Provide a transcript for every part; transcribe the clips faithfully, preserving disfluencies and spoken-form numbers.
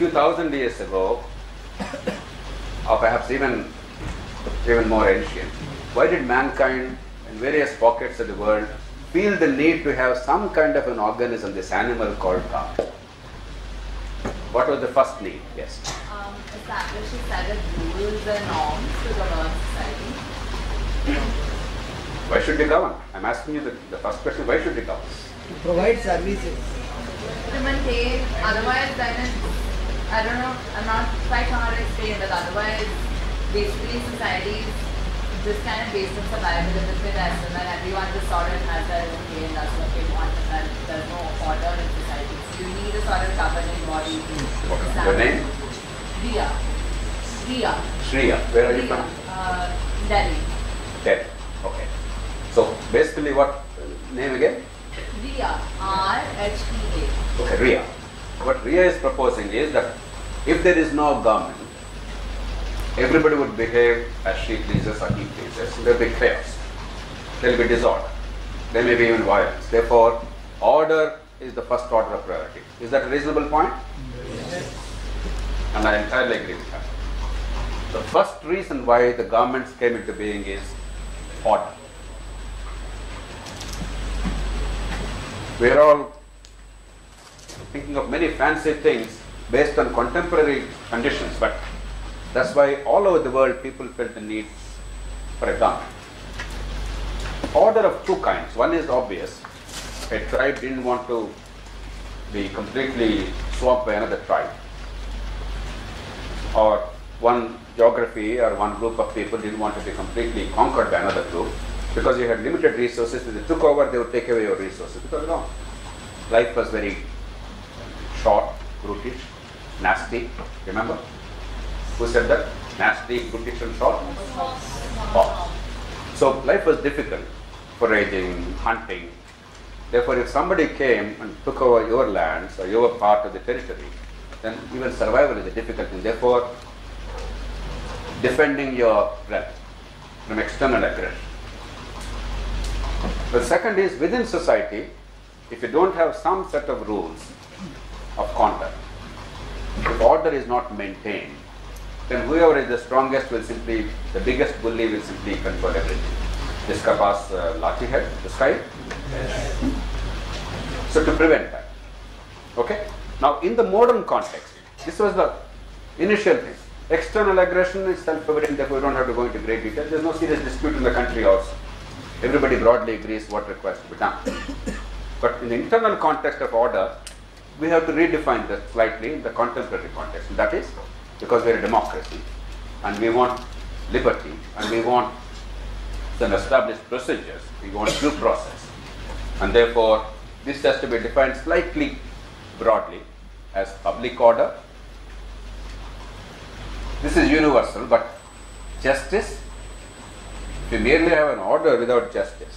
few thousand years ago, or perhaps even, even more ancient, why did mankind in various pockets of the world feel the need to have some kind of an organism, this animal called God? What was the first need? Yes. Um, establish a set of rules and norms to govern society. Why should they govern? I'm asking you the, the first question, why should they govern? To provide services. To maintain, otherwise then it's, I don't know, I'm not quite sure how to explain, but otherwise basically society is just kind of based on survival of the fittest, and then everyone just sort of has their own way and does what they want, and then there's no order in society. So you need a sort of governing body to establish. Your name? Riya. Riya. Shriya. Where are you Riya. from? Uh, Delhi. Delhi. Okay. So basically what uh, name again? Riya. R H E A. Okay, Riya. What Riya is proposing is that if there is no government, everybody would behave as she pleases or he pleases. There will be chaos. There will be disorder. There may be even violence. Therefore, order is the first order of priority. Is that a reasonable point? Yes. And I entirely agree with that. The first reason why the governments came into being is order. We are all thinking of many fancy things based on contemporary conditions, but that's why all over the world people felt the need for a government. Order of two kinds. One is obvious. A tribe didn't want to be completely swamped by another tribe. Or one geography or one group of people didn't want to be completely conquered by another group. Because you had limited resources, if they took over, they would take away your resources. Because no, life was very short, brutish, nasty. Remember? Who said that? Nasty, brutish and short? Fox. So life was difficult, foraging, hunting. Therefore, if somebody came and took over your lands or your part of the territory, then even survival is a difficult thing. Therefore, defending your realm from external aggression. The second is within society, if you don't have some set of rules of conduct, if order is not maintained, then whoever is the strongest will simply, the biggest bully will simply control everything. Jiska paas uh, lathi hai, this guy. Yes. So to prevent that. Okay? Now in the modern context, this was the initial thing. External aggression is self-evident, therefore we don't have to go into great detail. There is no serious dispute in the country also. Everybody broadly agrees what requires to be done. But in the internal context of order, we have to redefine that slightly in the contemporary context. And that is because we are a democracy and we want liberty and we want some established procedures, we want due process. And therefore, this has to be defined slightly broadly as public order. This is universal, but justice, if you merely have an order without justice,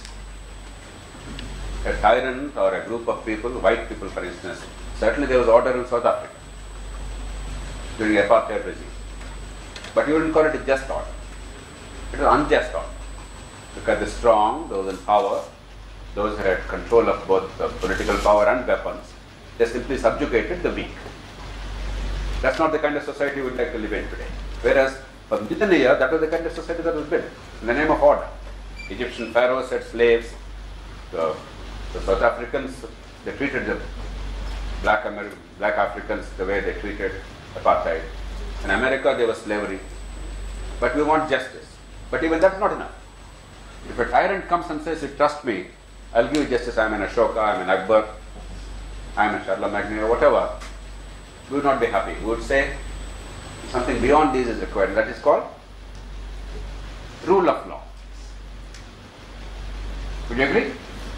a tyrant or a group of people, white people for instance, certainly there was order in South Africa during the apartheid regime. But you wouldn't call it a just order. It was unjust order. Because the strong, those in power, those who had control of both the political power and weapons, they simply subjugated the weak. That's not the kind of society we would like to live in today. Whereas for millennia, that was the kind of society that was built in the name of order. Egyptian pharaohs had slaves. The, the South Africans, they treated the black, Ameri- black Africans the way they treated apartheid. In America, there was slavery. But we want justice. But even that's not enough. If a tyrant comes and says, you trust me, I'll give you justice, I'm an Ashoka, I'm an Akbar, I'm a Charlemagne, or whatever, we would not be happy. We would say something beyond these is required. That is called rule of law. Would you agree?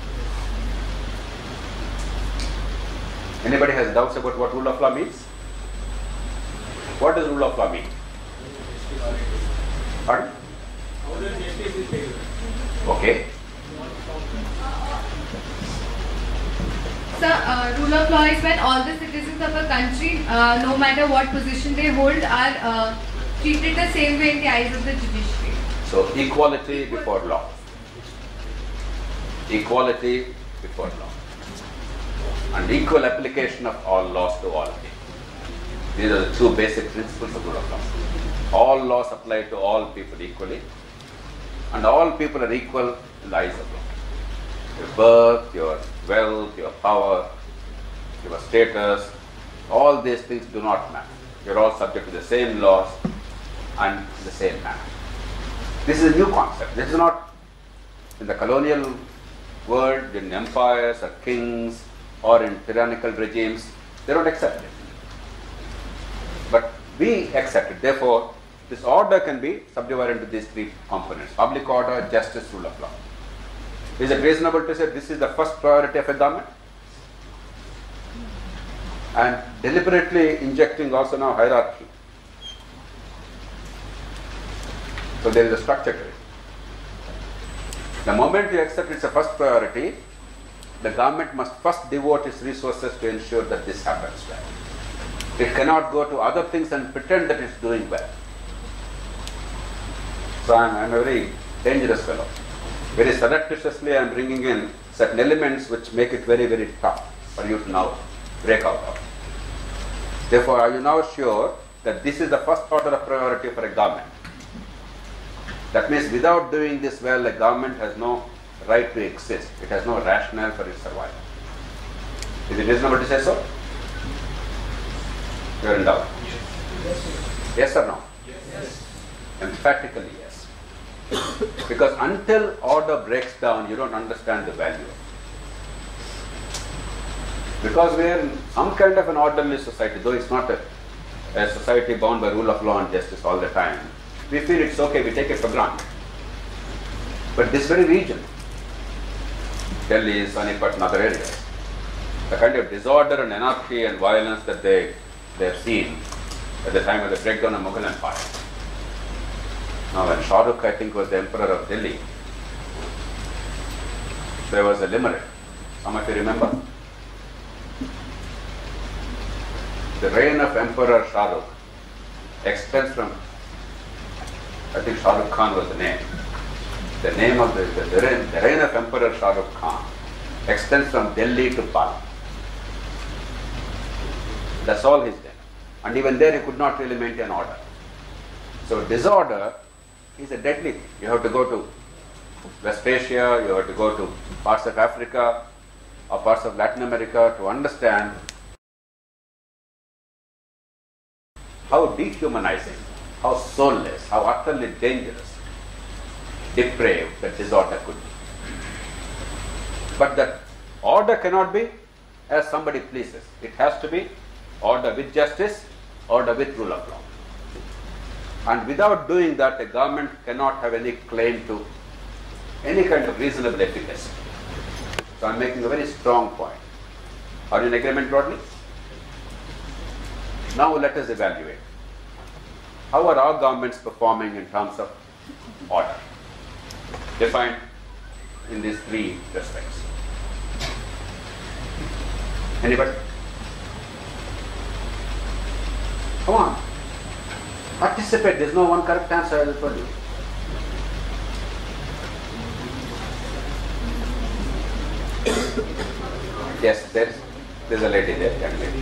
Anybody has doubts about what rule of law means? What does rule of law mean? Pardon? Okay. Sir, uh, rule of law is when all the citizens of a country, uh, no matter what position they hold, are uh, treated the same way in the eyes of the judiciary. So, equality before law. Equality before law. And equal application of all laws to all people. These are the two basic principles of rule of law. All laws apply to all people equally, and all people are equal in the eyes of law. Your birth, your wealth, your power, your status, all these things do not matter. You're all subject to the same laws and the same manner. This is a new concept. This is not in the colonial world, in empires or kings or in tyrannical regimes. They don't accept it. But we accept it. Therefore, this order can be subdivided into these three components: public order, justice, rule of law. Is it reasonable to say this is the first priority of a government? And deliberately injecting also now hierarchy. So there is a structure to it. The moment you accept it's a first priority, the government must first devote its resources to ensure that this happens well. It cannot go to other things and pretend that it's doing well. So I am, I am a very dangerous fellow. Very surreptitiously I am bringing in certain elements which make it very, very tough for you to now break out of. Therefore, are you now sure that this is the first order of priority for a government? That means without doing this well, a government has no right to exist. It has no rationale for its survival. Is it reasonable to say so? You are in doubt. Yes, yes or no? Yes. Emphatically yes. Because until order breaks down, you don't understand the value of it. Because we are in some kind of an orderly society, though it's not a, a society bound by rule of law and justice all the time, we feel it's okay, we take it for granted. But this very region, Delhi, Sonipat and other areas, the kind of disorder and anarchy and violence that they, they have seen at the time of the breakdown of Mughal Empire. Now when Shah Rukh, I think, was the emperor of Delhi, there was a limerick. Some of you remember? The reign of Emperor Shah Rukh extends from, I think Shah Rukh Khan was the name. The name of the, the, the, reign, the reign of Emperor Shah Rukh Khan extends from Delhi to Pal. That's all his name. And even there he could not really maintain order. So disorder is a deadly thing. You have to go to West Asia, you have to go to parts of Africa or parts of Latin America to understand how dehumanizing, how soulless, how utterly dangerous, depraved that disorder could be. But that order cannot be as somebody pleases. It has to be order with justice, order with rule of law. And without doing that, a government cannot have any claim to any kind of reasonable efficacy. So I am making a very strong point. Are you in agreement broadly? Now let us evaluate. How are our governments performing in terms of order? Defined in these three respects. Anybody? Come on. Participate. There is no one correct answer, I will tell you. Yes, there's, there's a lady there, young lady.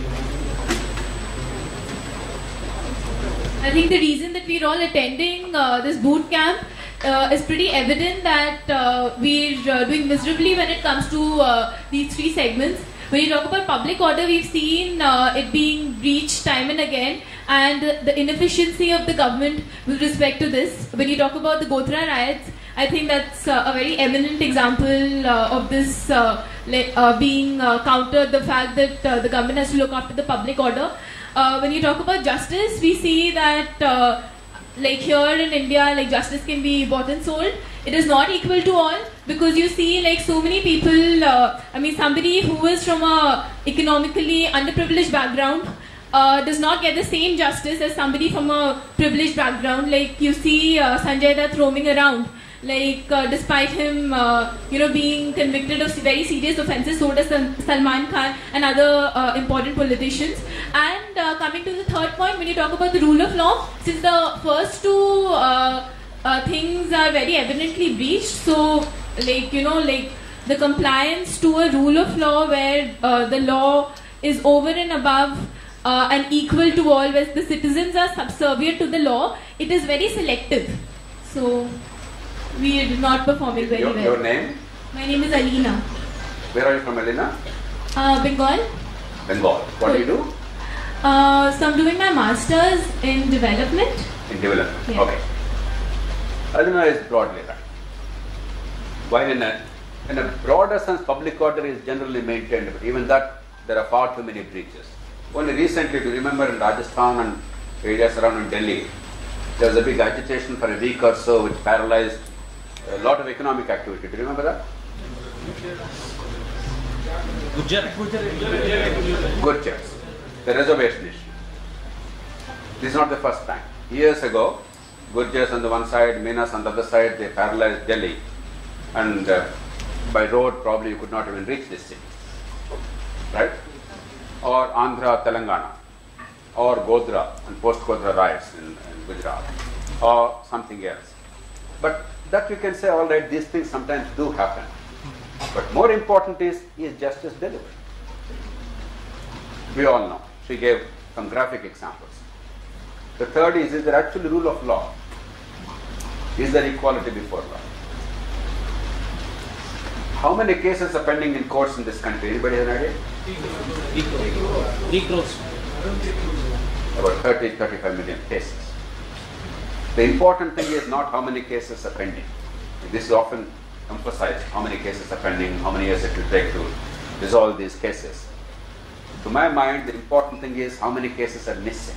I think the reason that we're all attending uh, this boot camp uh, is pretty evident that uh, we're uh, doing miserably when it comes to uh, these three segments. When you talk about public order, we've seen uh, it being breached time and again, and the inefficiency of the government with respect to this. When you talk about the Gothra riots, I think that's uh, a very eminent example uh, of this uh, uh, being uh, countered, the fact that uh, the government has to look after the public order. Uh, when you talk about justice, we see that uh, like here in India, like justice can be bought and sold. It is not equal to all, because you see like so many people, uh, I mean somebody who is from a economically underprivileged background uh, does not get the same justice as somebody from a privileged background. Like you see uh, Sanjay Dutt roaming around, like uh, despite him uh, you know being convicted of very serious offences, so does Salman Khan and other uh, important politicians. And uh, coming to the third point, when you talk about the rule of law, since the first two uh, uh, things are very evidently breached, so like you know like the compliance to a rule of law where uh, the law is over and above uh, and equal to all, where the citizens are subservient to the law, it is very selective. So we are not performing very your, well. Your name? My name is Alina. Where are you from, Alina? Uh, Bengal. Bengal. What do you do? Uh, so I'm doing my masters in development. In development. Yeah. Okay. Alina is broadly right. While in a, in a broader sense, public order is generally maintained, but even that, there are far too many breaches. Only recently, do you remember in Rajasthan and areas around Delhi, there was a big agitation for a week or so which paralyzed a lot of economic activity. Do you remember that? Gurjars. The reservation issue. This is not the first time. Years ago, Gurjars on the one side, Minas on the other side, they paralyzed Delhi. And uh, by road, probably you could not even reach this city. Right? Or Andhra, Telangana. Or Godhra and post-Godhra riots in, in Gujarat. Or something else. But that you can say, all right, these things sometimes do happen. But more important is, is justice delivered? We all know. She gave some graphic examples. The third is, is there actually rule of law? Is there equality before law? How many cases are pending in courts in this country? Anybody have an idea? Three crores. About thirty, thirty-five million cases. The important thing is not how many cases are pending. This is often emphasized, how many cases are pending, how many years it will take to resolve these cases. To my mind, the important thing is how many cases are missing.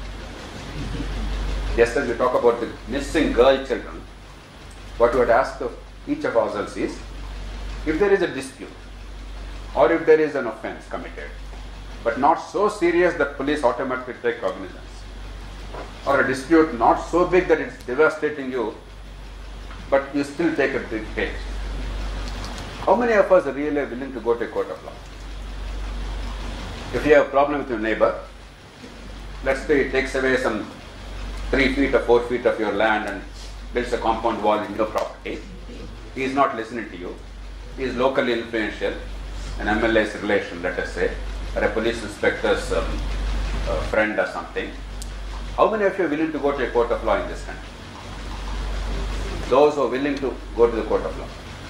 Just as we talk about the missing girl children, what we would ask of each of ourselves is, if there is a dispute, or if there is an offense committed, but not so serious that police automatically take cognizance, or a dispute not so big that it's devastating you, but you still take a big hit. How many of us are really willing to go to a court of law? If you have a problem with your neighbor, let's say he takes away some three feet or four feet of your land and builds a compound wall in your property, he is not listening to you, he is locally influential, an M L A's relation, let us say, or a police inspector's um, uh, friend or something. How many of you are willing to go to a court of law in this country? Those who are willing to go to the court of law.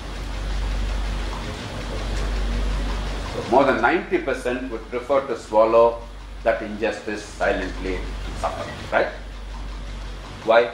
So more than ninety percent would prefer to swallow that injustice silently, suffer, right? Why?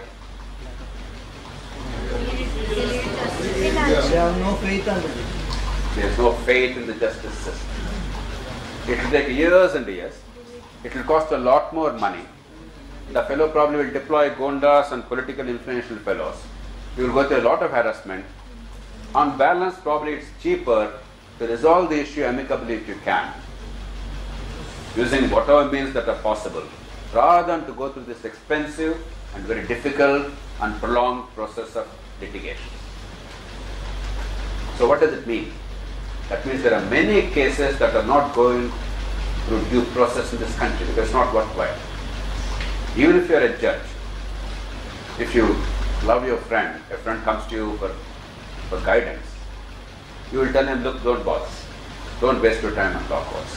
They have no faith on it. There is no faith in the justice system. It will take years and years. It will cost a lot more money. The fellow probably will deploy gondas and political influential fellows. You will go through a lot of harassment. On balance, probably it's cheaper to resolve the issue amicably if you can, using whatever means that are possible, rather than to go through this expensive and very difficult and prolonged process of litigation. So what does it mean? That means there are many cases that are not going through due process in this country because it's not worthwhile. Even if you are a judge, if you love your friend, a friend comes to you for, for guidance, you will tell him, look, don't bother. Don't waste your time on law courts.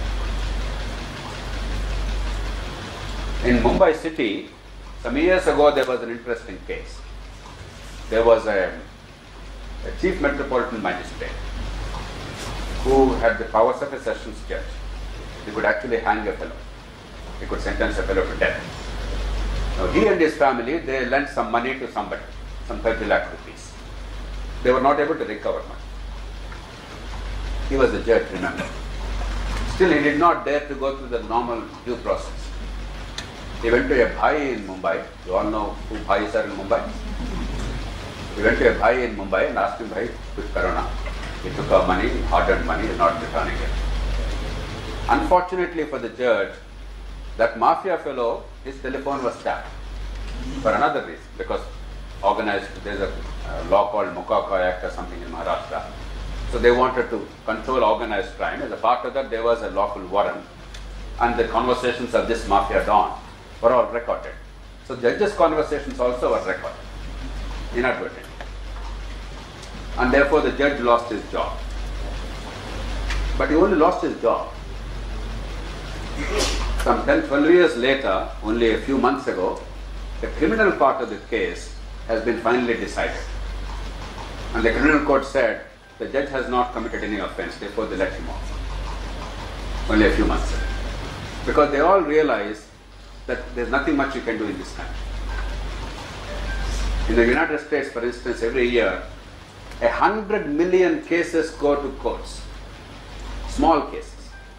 In Mumbai city, some years ago, there was an interesting case. There was a, a chief metropolitan magistrate who had the powers of a sessions judge. He could actually hang a fellow. He could sentence a fellow to death. Now, he and his family, they lent some money to somebody, some thirty lakh rupees. They were not able to recover money. He was the judge, remember. Still, he did not dare to go through the normal due process. He went to a bhai in Mumbai. You all know who bhais are in Mumbai. He went to a bhai in Mumbai and asked him, bhai, with Corona. He took our money, hard-earned money, is not returning it. Unfortunately for the judge, that mafia fellow, his telephone was tapped for another reason, because organized, there's a uh, law called Mukaka Act or something in Maharashtra. So they wanted to control organized crime. As a part of that, there was a lawful warrant, and the conversations of this mafia don were all recorded. So judges' conversations also were recorded, inadvertently. And therefore the judge lost his job. But he only lost his job Some ten, twelve years later, only a few months ago, the criminal part of the case has been finally decided. And the criminal court said the judge has not committed any offense, therefore they let him off. Only a few months ago. Because they all realize that there's nothing much you can do in this country. In the United States, for instance, every year, a hundred million cases go to courts. Small cases.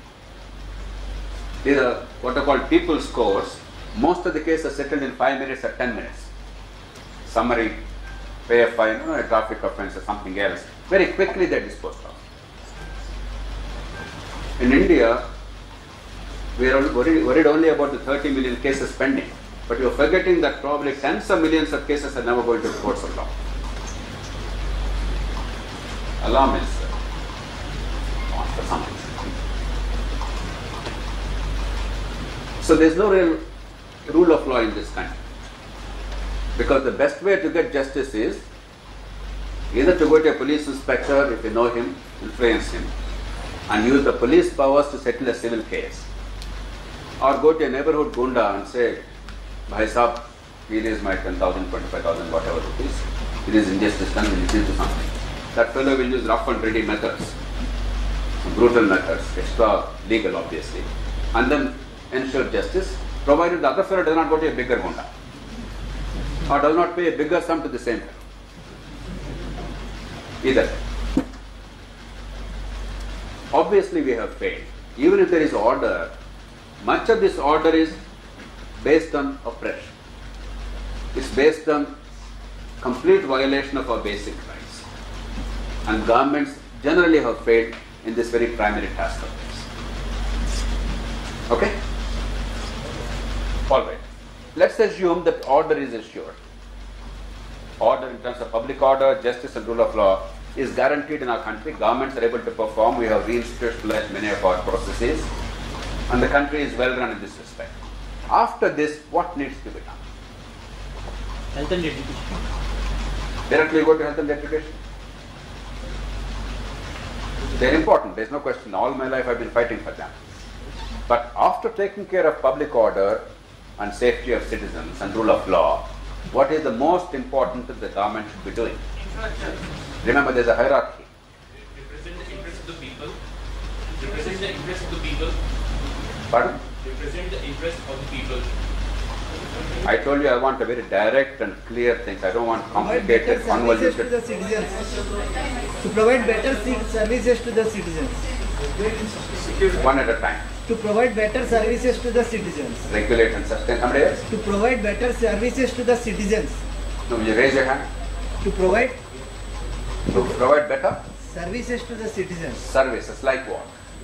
These are what are called people's courts. Most of the cases are settled in five minutes or ten minutes. Summary, pay a fine, or a traffic offense or something else. Very quickly they are disposed of. In India, we are worried, worried only about the thirty million cases pending. But you are forgetting that probably tens of millions of cases are never going to the courts of law. Alarm is on for something. So there is no real rule of law in this country. Because the best way to get justice is either to go to a police inspector, if you know him, influence him, and use the police powers to settle a civil case. Or go to a neighborhood gunda and say, Bhai Sahab, here is my ten thousand, twenty-five thousand, whatever it is. It is injustice done, we need to do something. That fellow will use rough and ready methods, brutal methods, extra legal obviously, and then ensure justice, provided the other fellow does not go to a bigger gunda or does not pay a bigger sum to the same fellow. Either. Obviously we have failed. Even if there is order, much of this order is based on oppression. It's based on complete violation of our basic rights. And governments generally have failed in this very primary task of theirs. Okay? All right. Let's assume that order is assured. Order in terms of public order, justice and rule of law is guaranteed in our country. Governments are able to perform. We have reinstitutionalized many of our processes. And the country is well run in this respect. After this, what needs to be done? Health and education. Directly go to health and education. They are important, there is no question. All my life I have been fighting for them. But after taking care of public order and safety of citizens and rule of law, what is the most important that the government should be doing? Remember, there is a hierarchy. Represent the interests of the people. Represent the interests of the people. Pardon? Represent the interests of the people. I told you I want a very direct and clear things. I don't want complicated, Provide better services to convoluted. the citizens. To provide better ci- services to the citizens. One at a time. To provide better services to the citizens. Regulate and sustain. Somebody else? To provide better services to the citizens. No, you raise your hand. To provide To provide better services to the citizens. services. Like what?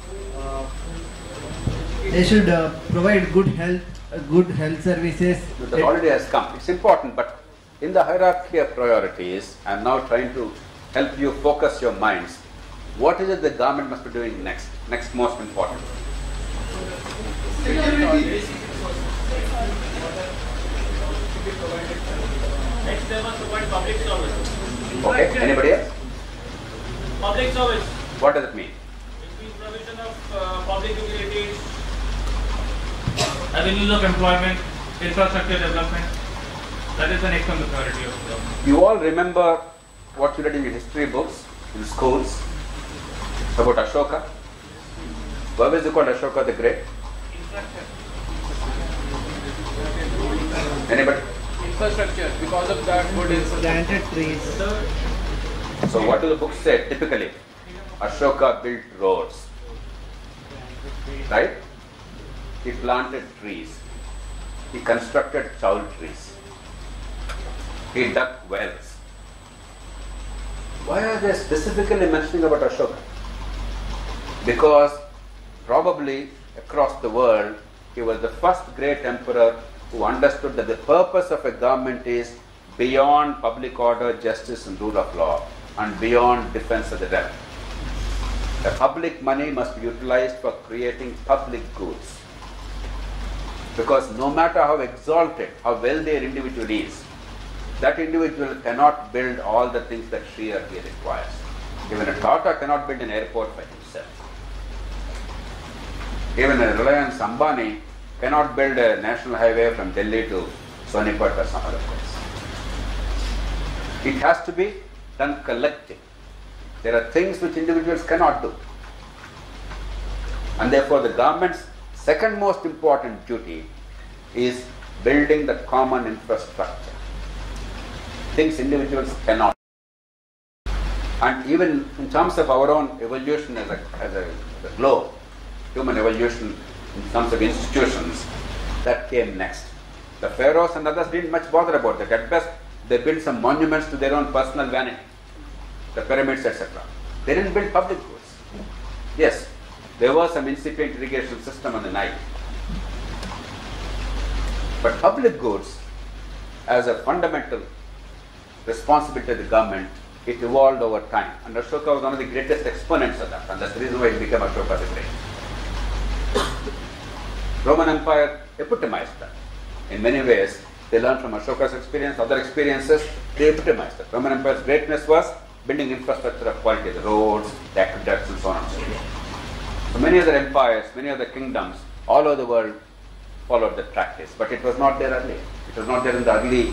They should uh, provide good health, uh, good health services. That already has come. It's important, but in the hierarchy of priorities, I am now trying to help you focus your minds. What is it the government must be doing next? Next most important. Next, they must provide public service. Okay, anybody else? Public service. What does it mean? It means provision of uh, public utilities, avenues of employment, infrastructure development. That is the next on the priority of the government. You all remember what you read in your history books, in schools, about Ashoka? Why was he called Ashoka the Great? Anybody? Infrastructure, because of that good infrastructure. Planted trees. So what do the books say typically? Ashoka built roads, right? He planted trees. He constructed chowl trees. He dug wells. Why are they specifically mentioning about Ashoka? Because probably across the world, he was the first great emperor who understood that the purpose of a government is beyond public order, justice and rule of law, and beyond defense of the realm. The public money must be utilized for creating public goods. Because no matter how exalted, how wealthy an individual is, that individual cannot build all the things that she or he requires. Even a Tata cannot build an airport by himself. Even a Reliance Ambani cannot build a national highway from Delhi to Sonipat or some other place. It has to be done collectively. There are things which individuals cannot do. And therefore the government's second most important duty is building the common infrastructure. Things individuals cannot. And even in terms of our own evolution as a, as a, as a globe, human evolution in terms of institutions, that came next. The pharaohs and others didn't much bother about that. At best, they built some monuments to their own personal vanity, the pyramids, et cetera. They didn't build public goods. Yes, there was some incipient irrigation system on the Nile. But public goods, as a fundamental responsibility of the government, it evolved over time. And Ashoka was one of the greatest exponents of that. And that's the reason why he became Ashoka the Great. Roman Empire epitomized that. In many ways, they learned from Ashoka's experience, other experiences, they epitomized that. Roman Empire's greatness was building infrastructure of quality, the roads, the aqueducts, and so on and so forth. So many other empires, many other kingdoms all over the world followed that practice, but it was not there earlier. It was not there in the early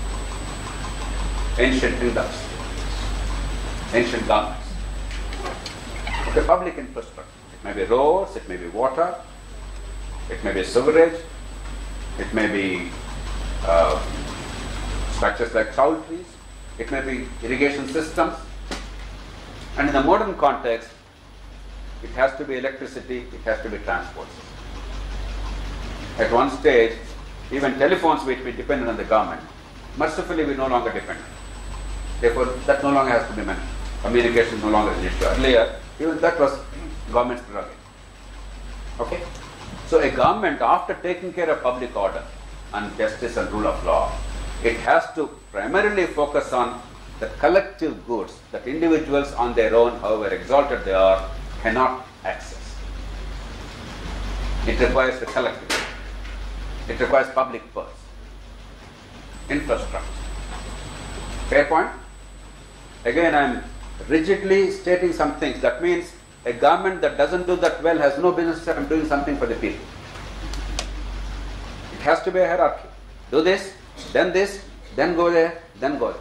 ancient kingdoms, ancient governments. The public infrastructure. It may be roads, it may be water, it may be sewerage, it may be uh, structures like chowdhuries, it may be irrigation systems, and in the modern context, it has to be electricity, it has to be transport. At one stage, even telephones which we depended on the government, mercifully we no longer depend. Therefore, that no longer has to be managed. Communication is no longer an issue. Earlier, even that was government's prerogative. Okay? So a government, after taking care of public order and justice and rule of law, it has to primarily focus on the collective goods that individuals on their own, however exalted they are, cannot access. It requires the collective. It requires public purse, infrastructure. Fair point? Again, I am rigidly stating some things. That means a government that doesn't do that well has no business doing something for the people. It has to be a hierarchy. Do this, then this, then go there, then go there.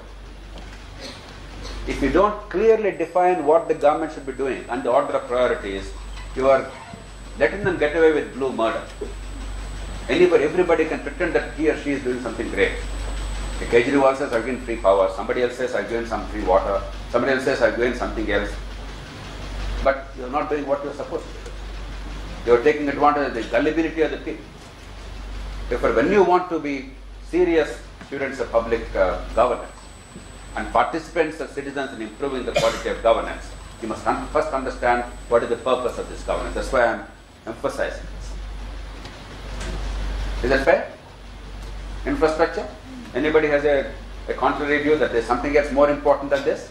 If you don't clearly define what the government should be doing and the order of priorities, you are letting them get away with blue murder. Anybody, everybody can pretend that he or she is doing something great. The Kejriwal says, I've given free power. Somebody else says, I've given some free water. Somebody else says, I've given something else. But you're not doing what you're supposed to do. You're taking advantage of the gullibility of the people. Therefore, when you want to be serious students of public uh, governance and participants as citizens in improving the quality of governance, you must un- first understand what is the purpose of this governance. That's why I'm emphasizing this. Is that fair? Infrastructure? Anybody has a, a contrary view that there's something else more important than this?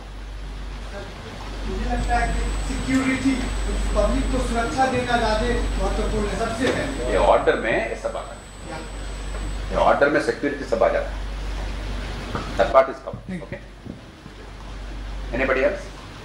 मुझे लगता है कि security public को सुरक्षा देना ज़्यादा महत्वपूर्ण है सबसे है। ये ऑर्डर में ये सब आता है। ये ऑर्डर में सिक्योरिटी सब आ जाता है। That part is covered. Okay. Anybody else?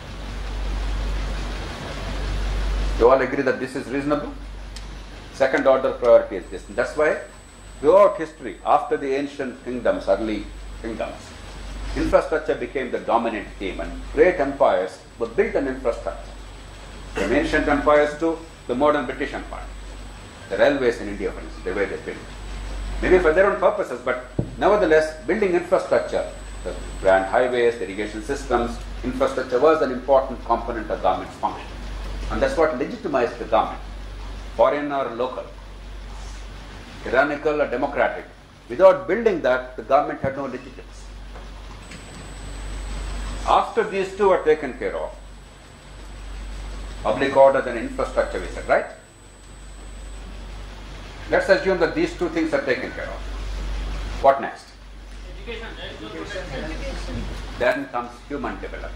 You all agree that this is reasonable? Second order priority is this. And that's why throughout history, after the ancient kingdoms, early kingdoms, infrastructure became the dominant theme, and great empires were built on infrastructure. From ancient empires to the modern British Empire. The railways in India, for instance, the way they built. Maybe for their own purposes, but nevertheless, building infrastructure, the grand highways, the irrigation systems, infrastructure was an important component of government's function. And that's what legitimized the government, foreign or local, tyrannical or democratic. Without building that, the government had no legitimacy. After these two are taken care of, public order and infrastructure, we said, right? Let's assume that these two things are taken care of. What next? Education. Education. Then comes human development.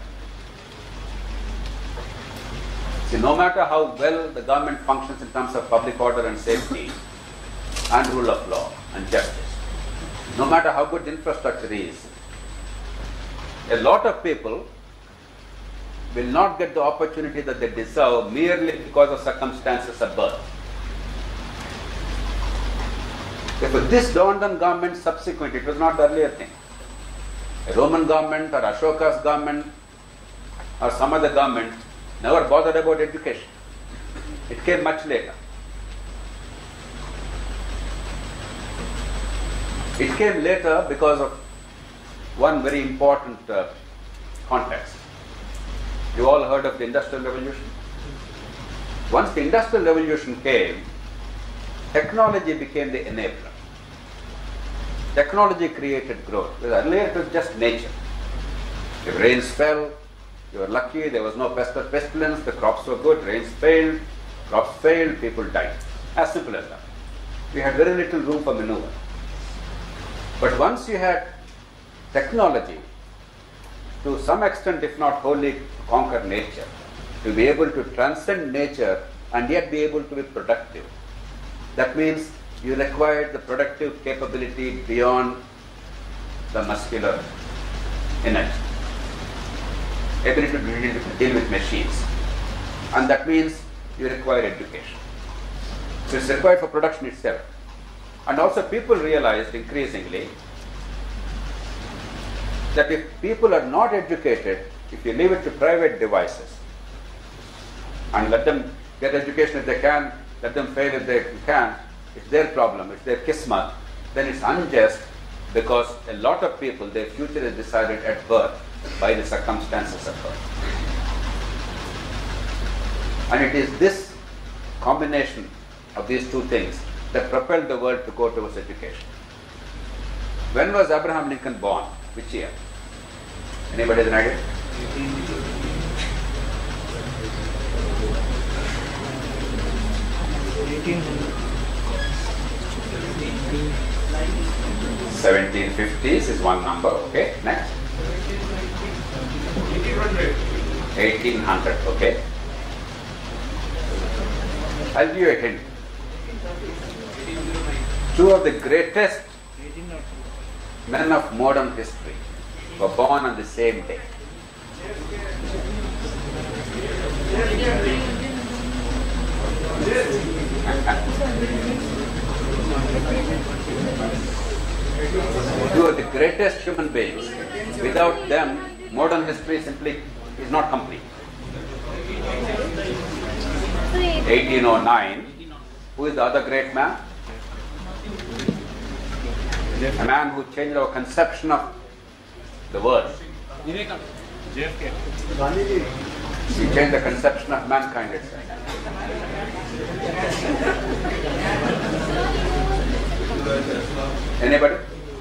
See, no matter how well the government functions in terms of public order and safety and rule of law and justice, no matter how good the infrastructure is, a lot of people will not get the opportunity that they deserve merely because of circumstances of birth. Therefore, this dawned on government subsequent, it was not the earlier thing. A Roman government or Ashoka's government or some other government never bothered about education. It came much later. It came later because of one very important uh, context. You all heard of the Industrial Revolution? Once the Industrial Revolution came, technology became the enabler. Technology created growth. Because earlier it was just nature. If rains fell, you were lucky, there was no pest or pestilence, the crops were good, rains failed, crops failed, people died. As simple as that. We had very little room for maneuver. But once you had technology, to some extent, if not wholly, conquer nature, to be able to transcend nature and yet be able to be productive. That means you required the productive capability beyond the muscular energy, ability to deal with machines. And that means you require education. So it's required for production itself. And also people realized increasingly that if people are not educated, if you leave it to private devices and let them get education if they can, let them fail if they can, it's their problem, it's their kismat, then it's unjust because a lot of people, their future is decided at birth by the circumstances of birth. And it is this combination of these two things that propelled the world to go towards education. When was Abraham Lincoln born? Which year? Anybody has an idea? seventeen fifties is one number. Okay, next. eighteen hundred. Okay. I'll give you a hint. Two of the greatest men of modern history were born on the same day. Two of the greatest human beings. Without them, modern history simply is not complete. eighteen oh nine. Who is the other great man? A man who changed our conception of the world. He changed the conception of mankind itself. Anybody?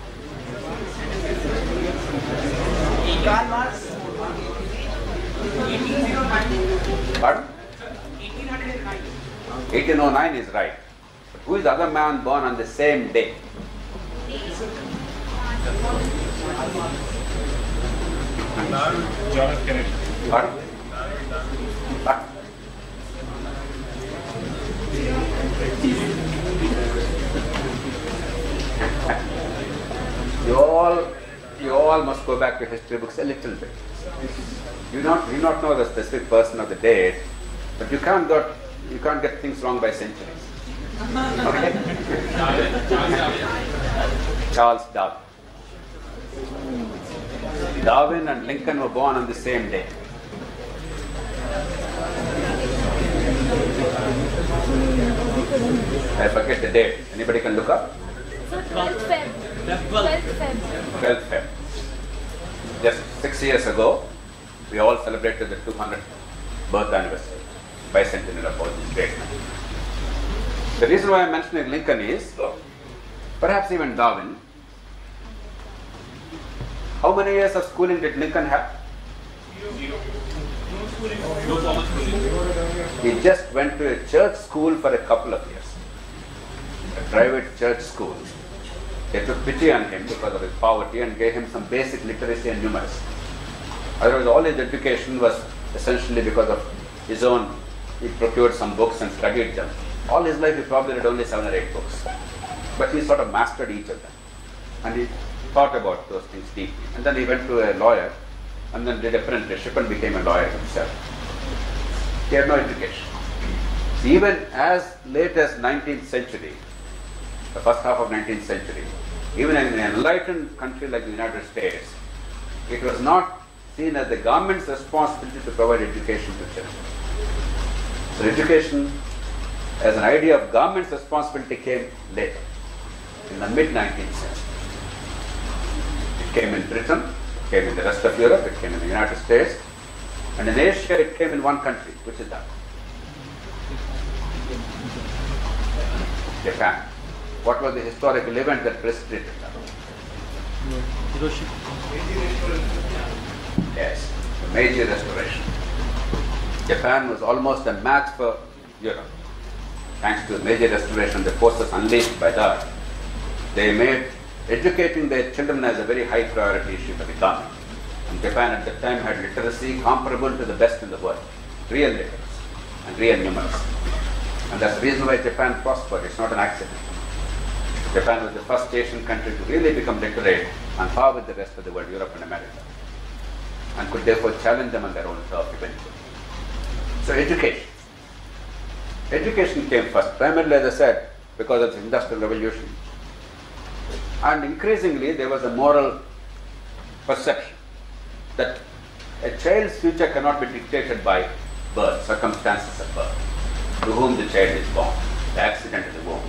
Pardon? eighteen oh nine is right. But who is the other man born on the same day? John F. Kennedy. Pardon? Pardon? You all, you all must go back to history books a little bit. You not, you not know the specific person of the date, but you can't got, you can't get things wrong by centuries. Okay? Charles Darwin. Darwin and Lincoln were born on the same day. I forget the date. Anybody can look up? So twelfth February. twelfth February. twelfth February. Just six years ago, we all celebrated the two hundredth birth anniversary, bicentennial of all these great men. The reason why I'm mentioning Lincoln is, perhaps even Darwin. How many years of schooling did Lincoln have? He just went to a church school for a couple of years. A private church school. They took pity on him because of his poverty and gave him some basic literacy and numeracy. Otherwise, all his education was essentially because of his own. He procured some books and studied them. All his life, he probably read only seven or eight books. But he sort of mastered each of them. And he thought about those things deeply. And then he went to a lawyer and then did apprenticeship and became a lawyer himself. He had no education. Even as late as nineteenth century, the first half of nineteenth century, even in an enlightened country like the United States, it was not seen as the government's responsibility to provide education to children. So education as an idea of government's responsibility came later, in the mid nineteenth century. It came in Britain, it came in the rest of Europe, it came in the United States, and in Asia it came in one country, which is that? Japan. What was the historical event that preceded that? Yes, the Meiji Restoration. Japan was almost a match for Europe. Thanks to the Meiji Restoration, the forces unleashed by that, they made educating their children as a very high priority issue for the government. And Japan at that time had literacy comparable to the best in the world, real literacy and real numeracy. And that's the reason why Japan prospered. It's not an accident. Japan was the first Asian country to really become literate on par with the rest of the world, Europe and America, and could therefore challenge them on their own turf eventually. So education. Education came first, primarily, as I said, because of the Industrial Revolution. And increasingly there was a moral perception that a child's future cannot be dictated by birth, circumstances of birth, to whom the child is born, the accident of the womb.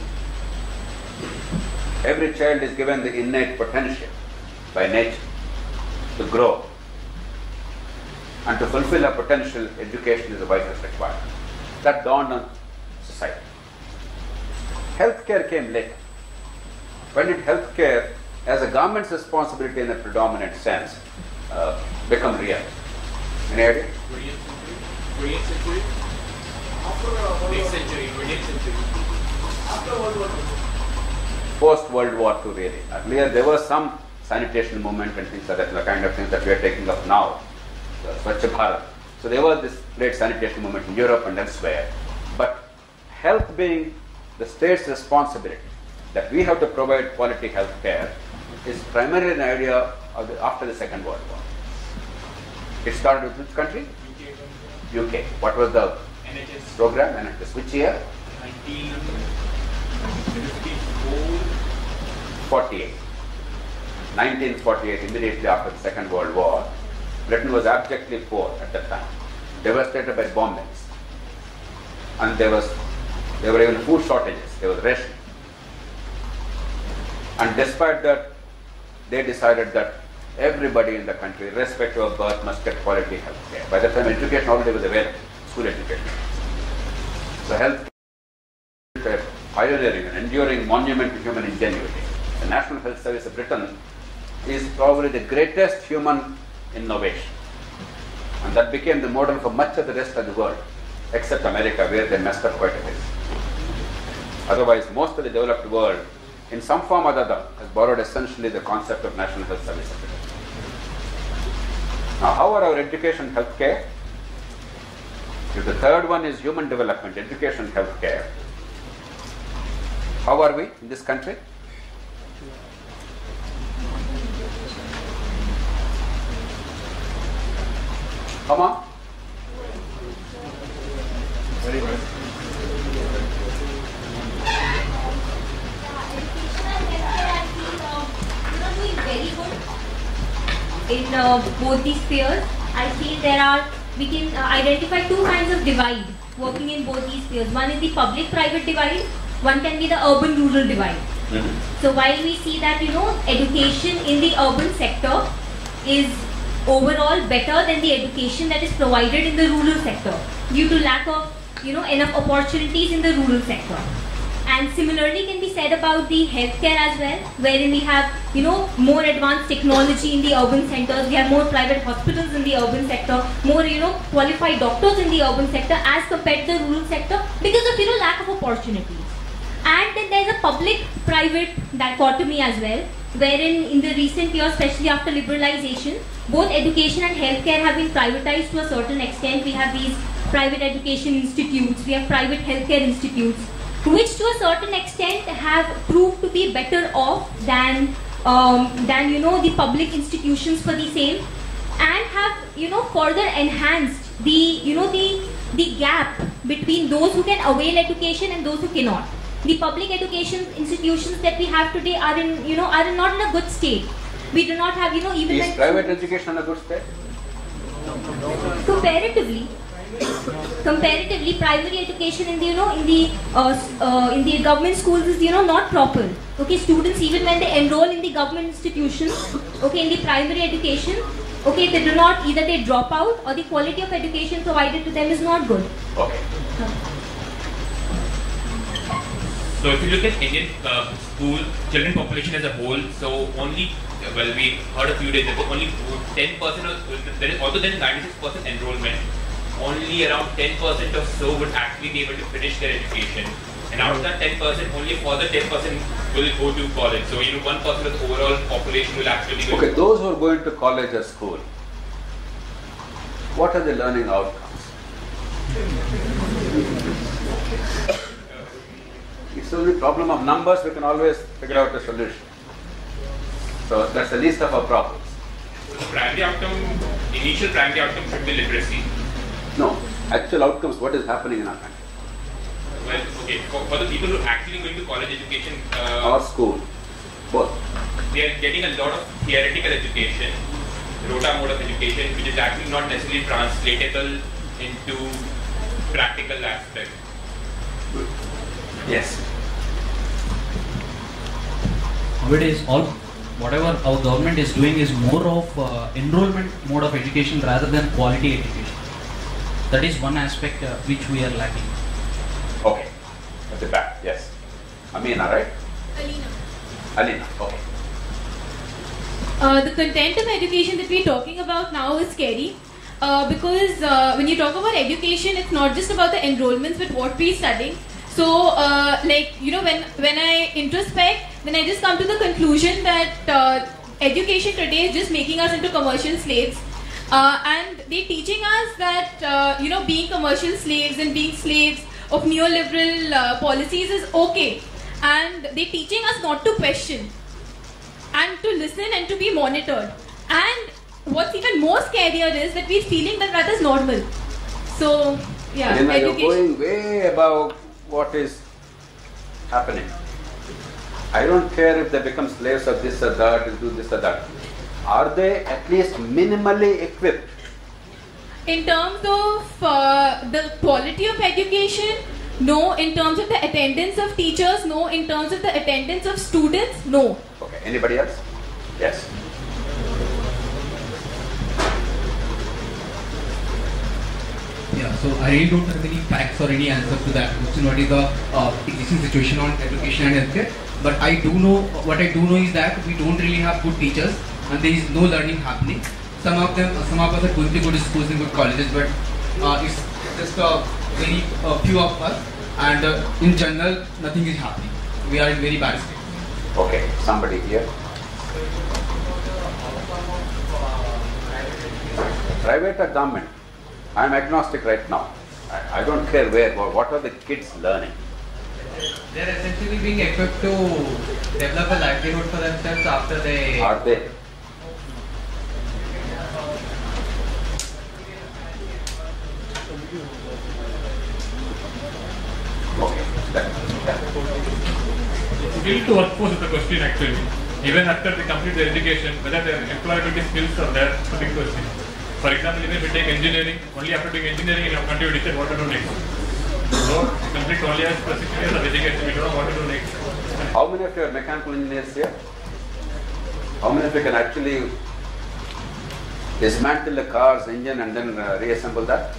Every child is given the innate potential by nature to grow, and to fulfill her potential, education is a vital requirement. That dawned on society. Healthcare came later. When did healthcare, as a government's responsibility in a predominant sense, uh, become real? Any idea? twentieth century? Next century, twentieth century. After World War Two. Post World War Two, really. Earlier there was some sanitation movement and things like that, the kind of things that we are taking up now, the Swachh Bharat. So there was this great sanitation movement in Europe and elsewhere. But health being the state's responsibility, that we have to provide quality health care, is primarily an idea of the, after the Second World War. It started with which country? U K. What was the N H S program? N H S. Which year? nineteen fifty-four. forty-eight. nineteen forty-eight, immediately after the Second World War, Britain was abjectly poor at that time, devastated by bombings. And there was, there were even food shortages, there was rationing. And despite that, they decided that everybody in the country, irrespective of birth, must get quality health care. By the time education already was available, school education. So health care is a pioneering and enduring monument to human ingenuity. The National Health Service of Britain is probably the greatest human innovation. And that became the model for much of the rest of the world, except America, where they messed up quite a bit. Otherwise, most of the developed world, in some form or other, has borrowed essentially the concept of National Health Service of Britain. Now, how are our education and health care? If the third one is human development, education and health care, how are we in this country? Come on. Very good. Very good in uh, both these spheres. I feel there are, we can uh, identify two kinds of divide working in both these spheres. One is the public-private divide, one can be the urban-rural divide. Mm-hmm. So while we see that, you know, education in the urban sector is overall better than the education that is provided in the rural sector due to lack of, you know, enough opportunities in the rural sector. And similarly can be said about the healthcare as well, wherein we have, you know, more advanced technology in the urban centers, we have more private hospitals in the urban sector, more, you know, qualified doctors in the urban sector as compared to the rural sector because of, you know, lack of opportunities. And then there's a public-private dichotomy as well, wherein in the recent years, especially after liberalization, both education and healthcare have been privatized to a certain extent. We have these private education institutes, we have private healthcare institutes, which to a certain extent have proved to be better off than, um, than you know, the public institutions for the same, and have, you know, further enhanced the, you know, the, the gap between those who can avail education and those who cannot. The public education institutions that we have today are in, you know, are not in a good state. We do not have, you know, even Is like private education in a good state? comparatively, comparatively, primary education in the, you know, in the uh, uh, in the government schools is, you know, not proper. Okay, students, even when they enroll in the government institutions, okay, in the primary education, okay, they do not, either they drop out or the quality of education provided to them is not good. Okay. So if you look at Indian uh, school children population as a whole, so only, well, we heard a few days ago, only ten percent of, there is, although there is ninety-six percent enrollment, only around ten percent or so would actually be able to finish their education. And out of that ten percent, only a further ten percent will go to college. So, you know, one percent of the overall population will actually go. Okay, those who are going to college or school, what are the learning outcomes? It's only a problem of numbers, we can always figure out a solution. So that's the least of our problems. The primary outcome, initial primary outcome should be literacy. No, actual outcomes, what is happening in our country? Well, okay, for, for the people who are actually going to college education, uh, Or school, both. they are getting a lot of theoretical education, rota mode of education, which is actually not necessarily translatable into practical aspects. Yes. Nowadays, all whatever our government is doing is more of uh, enrollment mode of education rather than quality education. That is one aspect uh, which we are lacking. Okay. At the back, yes. Amina, right? Alina. Alina, okay. Uh, the content of education that we're talking about now is scary uh, because uh, when you talk about education, it's not just about the enrollments but what we're studying. So, uh, like, you know, when, when I introspect, then I just come to the conclusion that uh, education today is just making us into commercial slaves. Uh, and they're teaching us that, uh, you know, being commercial slaves and being slaves of neoliberal uh, policies is okay. And they're teaching us not to question and to listen and to be monitored. And what's even more scarier is that we're feeling that that is normal. So, yeah, Alina, you're education. going way above what is happening. I don't care if they become slaves of this or that, or do this or that. Are they at least minimally equipped? In terms of uh, the quality of education, no. In terms of the attendance of teachers, no. In terms of the attendance of students, no. Okay, anybody else? Yes. Yeah, so I really don't have any facts or any answers to that question. What is the uh, existing situation on education and healthcare? But I do know, what I do know is that we don't really have good teachers and there is no learning happening. Some of them, some of us are going to good schools and good colleges, but uh, it's just a very uh, few of us, and uh, in general, nothing is happening. We are in very bad state. Okay, somebody here. Private or government? I am agnostic right now. I, I don't care where, what are the kids learning? They are essentially being equipped to develop a livelihood for themselves after they... Are they? Okay. That, that. Skill to workforce is the question actually. Even after they complete their education, whether their employability skills are there, is a big question. For example, even if you take engineering, only after doing engineering in your country you decide what to do next. So, complete only as for six years of education, we don't know what to do next. How many of you are mechanical engineers here? How many of you can actually dismantle the car's engine and then uh, reassemble that?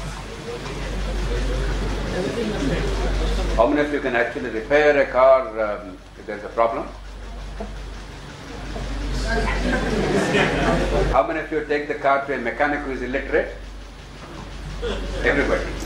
How many of you can actually repair a car um, if there is a problem? How many of you take the car to a mechanic who is illiterate? Everybody.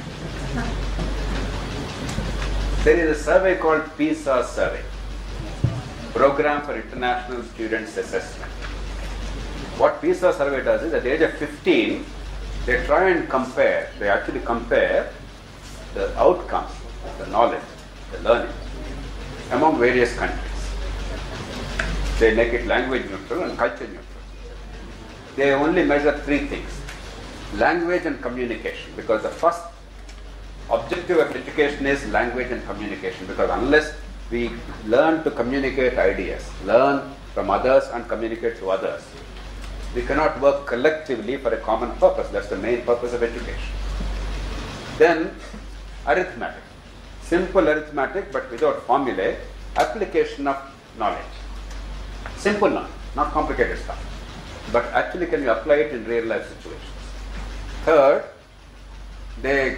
There is a survey called PISA survey, Program for International Students Assessment. What PISA survey does is at the age of fifteen, they try and compare, they actually compare the outcomes, the knowledge, the learning among various countries. They make it language neutral and culture neutral. They only measure three things: language and communication, because the first objective of education is language and communication, because unless we learn to communicate ideas, learn from others and communicate to others, we cannot work collectively for a common purpose. That's the main purpose of education. Then arithmetic. Simple arithmetic but without formulae, application of knowledge. Simple knowledge, not complicated stuff. But actually can you apply it in real life situations? Third, they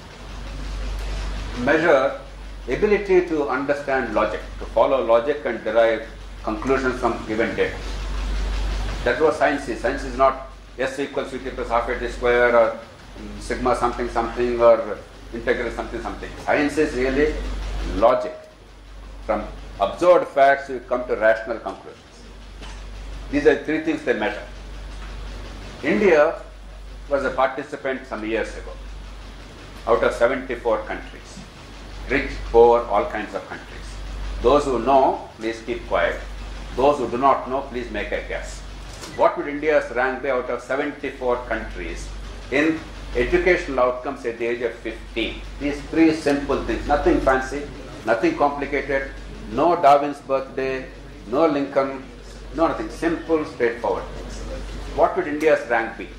measure ability to understand logic, to follow logic and derive conclusions from given data. That's what science is. Science is not S equals V T plus half a t square or um, sigma something something or integral something something. Science is really logic. From observed facts you come to rational conclusions. These are three things they measure. India was a participant some years ago out of seventy-four countries. Rich, poor, all kinds of countries. Those who know, please keep quiet. Those who do not know, please make a guess. What would India's rank be out of seventy-four countries in educational outcomes at the age of fifteen? These three simple things, nothing fancy, nothing complicated, no Darwin's birthday, no Lincoln, no nothing, simple, straightforward things. What would India's rank be?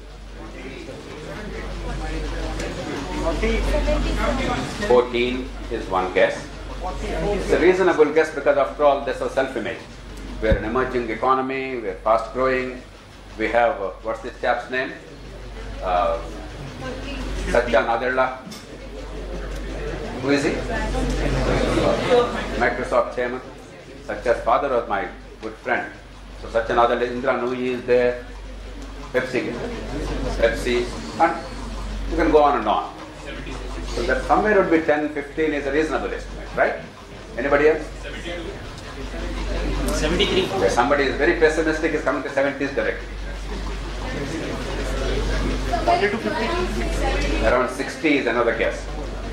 fourteen is one guess. It's a reasonable guess because after all this is self-image. We're an emerging economy, we're fast growing, we have, uh, what's this chap's name? Uh, Satya Nadella. Who is he? Microsoft chairman. Satya's father was my good friend. So Satya Nadella, Indra Nooyi is there, Pepsi, Pepsi, and you can go on and on. So that somewhere would be ten, fifteen is a reasonable estimate, right? Anybody else? seventy-three. Okay, somebody is very pessimistic, is coming to seventies directly. forty to fifty. Around sixty is another guess.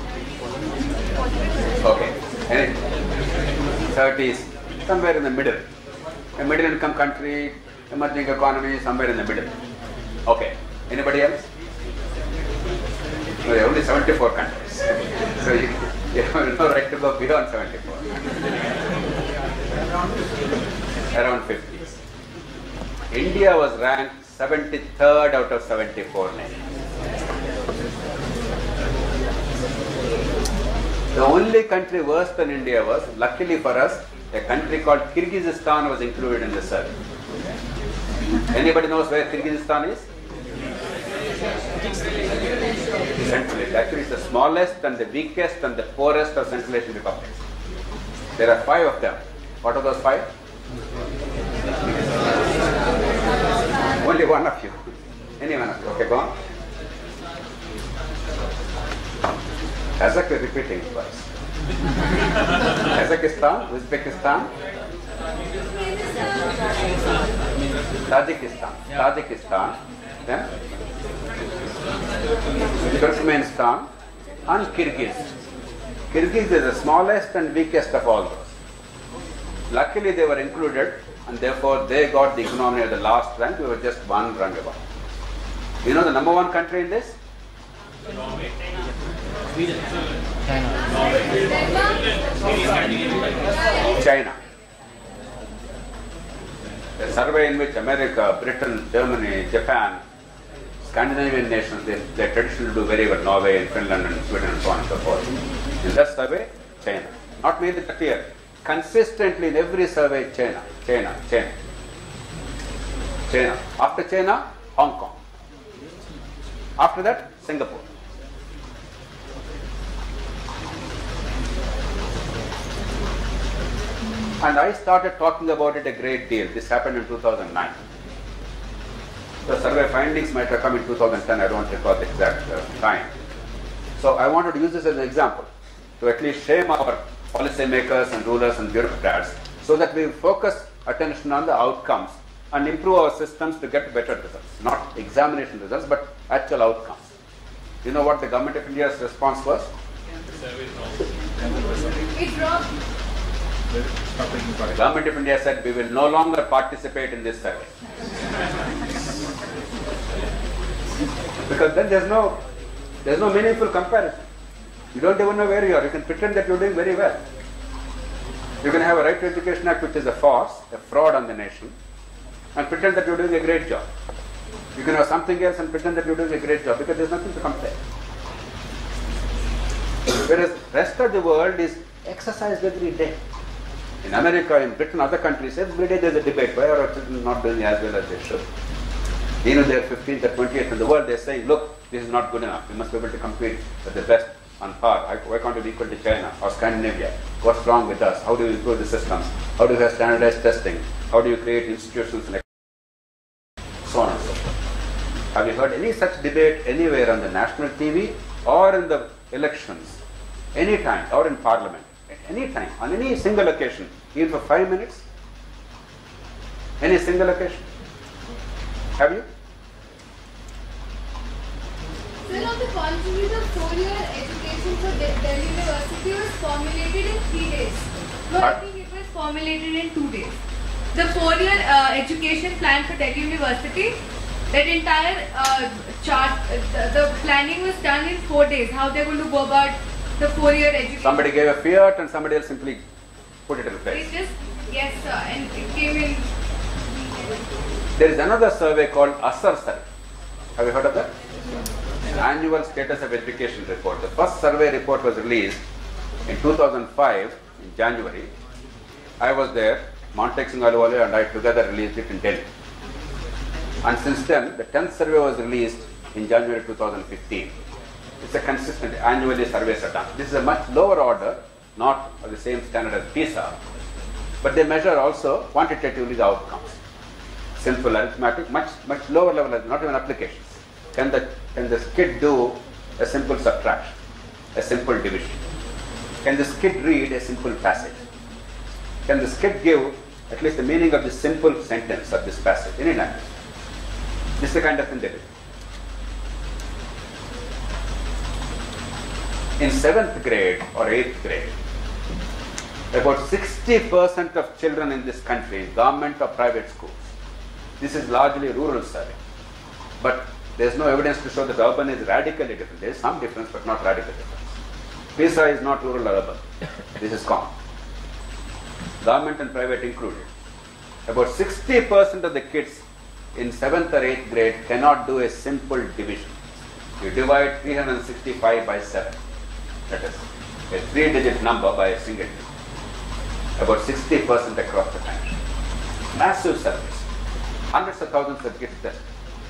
Okay. Any thirties, somewhere in the middle. A middle income country, emerging economy, somewhere in the middle. Okay. Anybody else? No, there are only seventy-four countries. So you, you have no right to go beyond seventy-four. Around fifties. India was ranked seventy-third out of seventy-four nations. The only country worse than India was, luckily for us, a country called Kyrgyzstan was included in the survey. Anybody knows where Kyrgyzstan is? Central Asia. Actually, it's the smallest and the weakest and the poorest of Central Asian republics. There are five of them. What are those five? Only one of you. Any one of you. Okay, go on. Kazakh is repeating twice. Kazakhstan, Uzbekistan, Tajikistan, Tajikistan, then Turkmenistan and Kyrgyz. Kyrgyz is the smallest and weakest of all those. Luckily they were included and therefore they got the economy of the last rank. We were just one rank above. You know the number one country in this? China. A survey in which America, Britain, Germany, Japan, Scandinavian nations, they, they traditionally do very well, Norway and Finland and Sweden and so on and so forth. In that survey, China. Not merely that year. Consistently in every survey, China, China, China. China. After China, Hong Kong. After that, Singapore. And I started talking about it a great deal. This happened in two thousand nine. The survey findings might have come in two thousand ten, I don't recall the exact uh, time. So I wanted to use this as an example to at least shame our policymakers and rulers and bureaucrats so that we focus attention on the outcomes and improve our systems to get better results. Not examination results, but actual outcomes. You know what the government of India's response was? It dropped. The government of India said we will no longer participate in this survey. Because then there's no there's no meaningful comparison. You don't even know where you are. You can pretend that you're doing very well. You can have a Right to Education Act which is a farce, a fraud on the nation, and pretend that you're doing a great job. You can have something else and pretend that you're doing a great job because there's nothing to compare. Whereas the rest of the world is exercised every day. In America, in Britain, other countries, every day there's a debate. Why are our children not doing as well as they should? Even they're fifteenth or twentieth in the world, they're saying, look, this is not good enough. We must be able to compete with the best on par. Why can't we be equal to China or Scandinavia? What's wrong with us? How do we improve the systems? How do we have standardized testing? How do you create institutions and so on and so forth? Have you heard any such debate anywhere on the national T V or in the elections? Any time, or in parliament? At any time, on any single occasion, even for five minutes? Any single occasion? Have you? Sir, on the contrary, the four-year education for Delhi University was formulated in three days. No, I think it was formulated in two days. The four-year uh, education plan for Delhi University, that entire uh, chart, uh, the, the planning was done in four days. How they're going to go about the four-year education. Somebody gave a fiat and somebody else simply put it in place. It just, yes sir, and it came in. There is another survey called Asar Survey. Have you heard of that? Annual Status of Education Report. The first survey report was released in two thousand five, in January. I was there, Montek Singh Aluwale and I together released it in Delhi. And since then, the tenth survey was released in January two thousand fifteen. It's a consistent, annually surveys are done. This is a much lower order, not of the same standard as PISA, but they measure also quantitatively the outcomes. Simple arithmetic, much much lower level, not even applications. Can the, can this kid do a simple subtraction, a simple division? Can this kid read a simple passage? Can this kid give at least the meaning of this simple sentence of this passage in any language? This is the kind of thing they do. In seventh grade or eighth grade, about sixty percent of children in this country, in government or private schools, this is largely rural survey, but there is no evidence to show that urban is radically different. There is some difference, but not radical difference. PISA is not rural or urban. This is common. Government and private included. About sixty percent of the kids in seventh or eighth grade cannot do a simple division. You divide three hundred sixty-five by seven. That is a three-digit number by a single digit. About sixty percent across the country. Massive surveys. Hundreds of thousands of kids tested.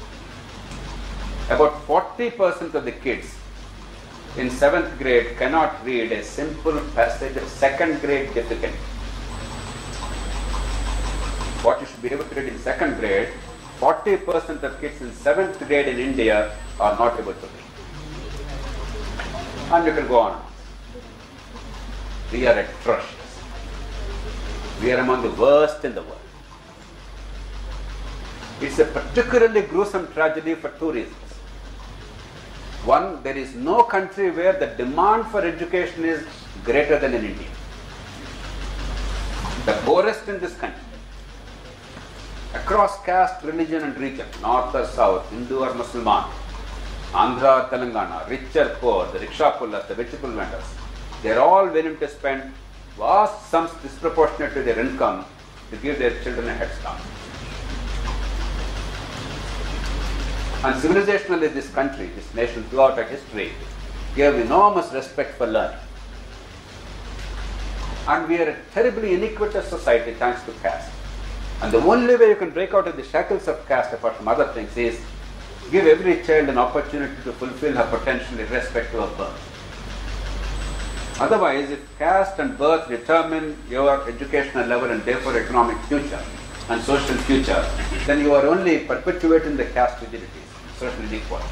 About forty percent of the kids in seventh grade cannot read a simple passage of second grade difficulty. What you should be able to read in second grade, forty percent of kids in seventh grade in India are not able to read. And you can go on. We are atrocious. We are among the worst in the world. It's a particularly gruesome tragedy for two reasons. One, there is no country where the demand for education is greater than in India. The poorest in this country, across caste, religion and region, north or south, Hindu or Muslim, Andhra, Telangana, rich or poor, the rickshaw pullers, the vegetable vendors, they are all willing to spend vast sums disproportionate to their income to give their children a head start. And civilizationally, this country, this nation throughout our history, gave enormous respect for learning. And we are a terribly iniquitous society thanks to caste. And the only way you can break out of the shackles of caste, apart from other things, is give every child an opportunity to fulfill her potential irrespective of birth. Otherwise, if caste and birth determine your educational level and therefore economic future and social future, then you are only perpetuating the caste rigidities, social inequalities.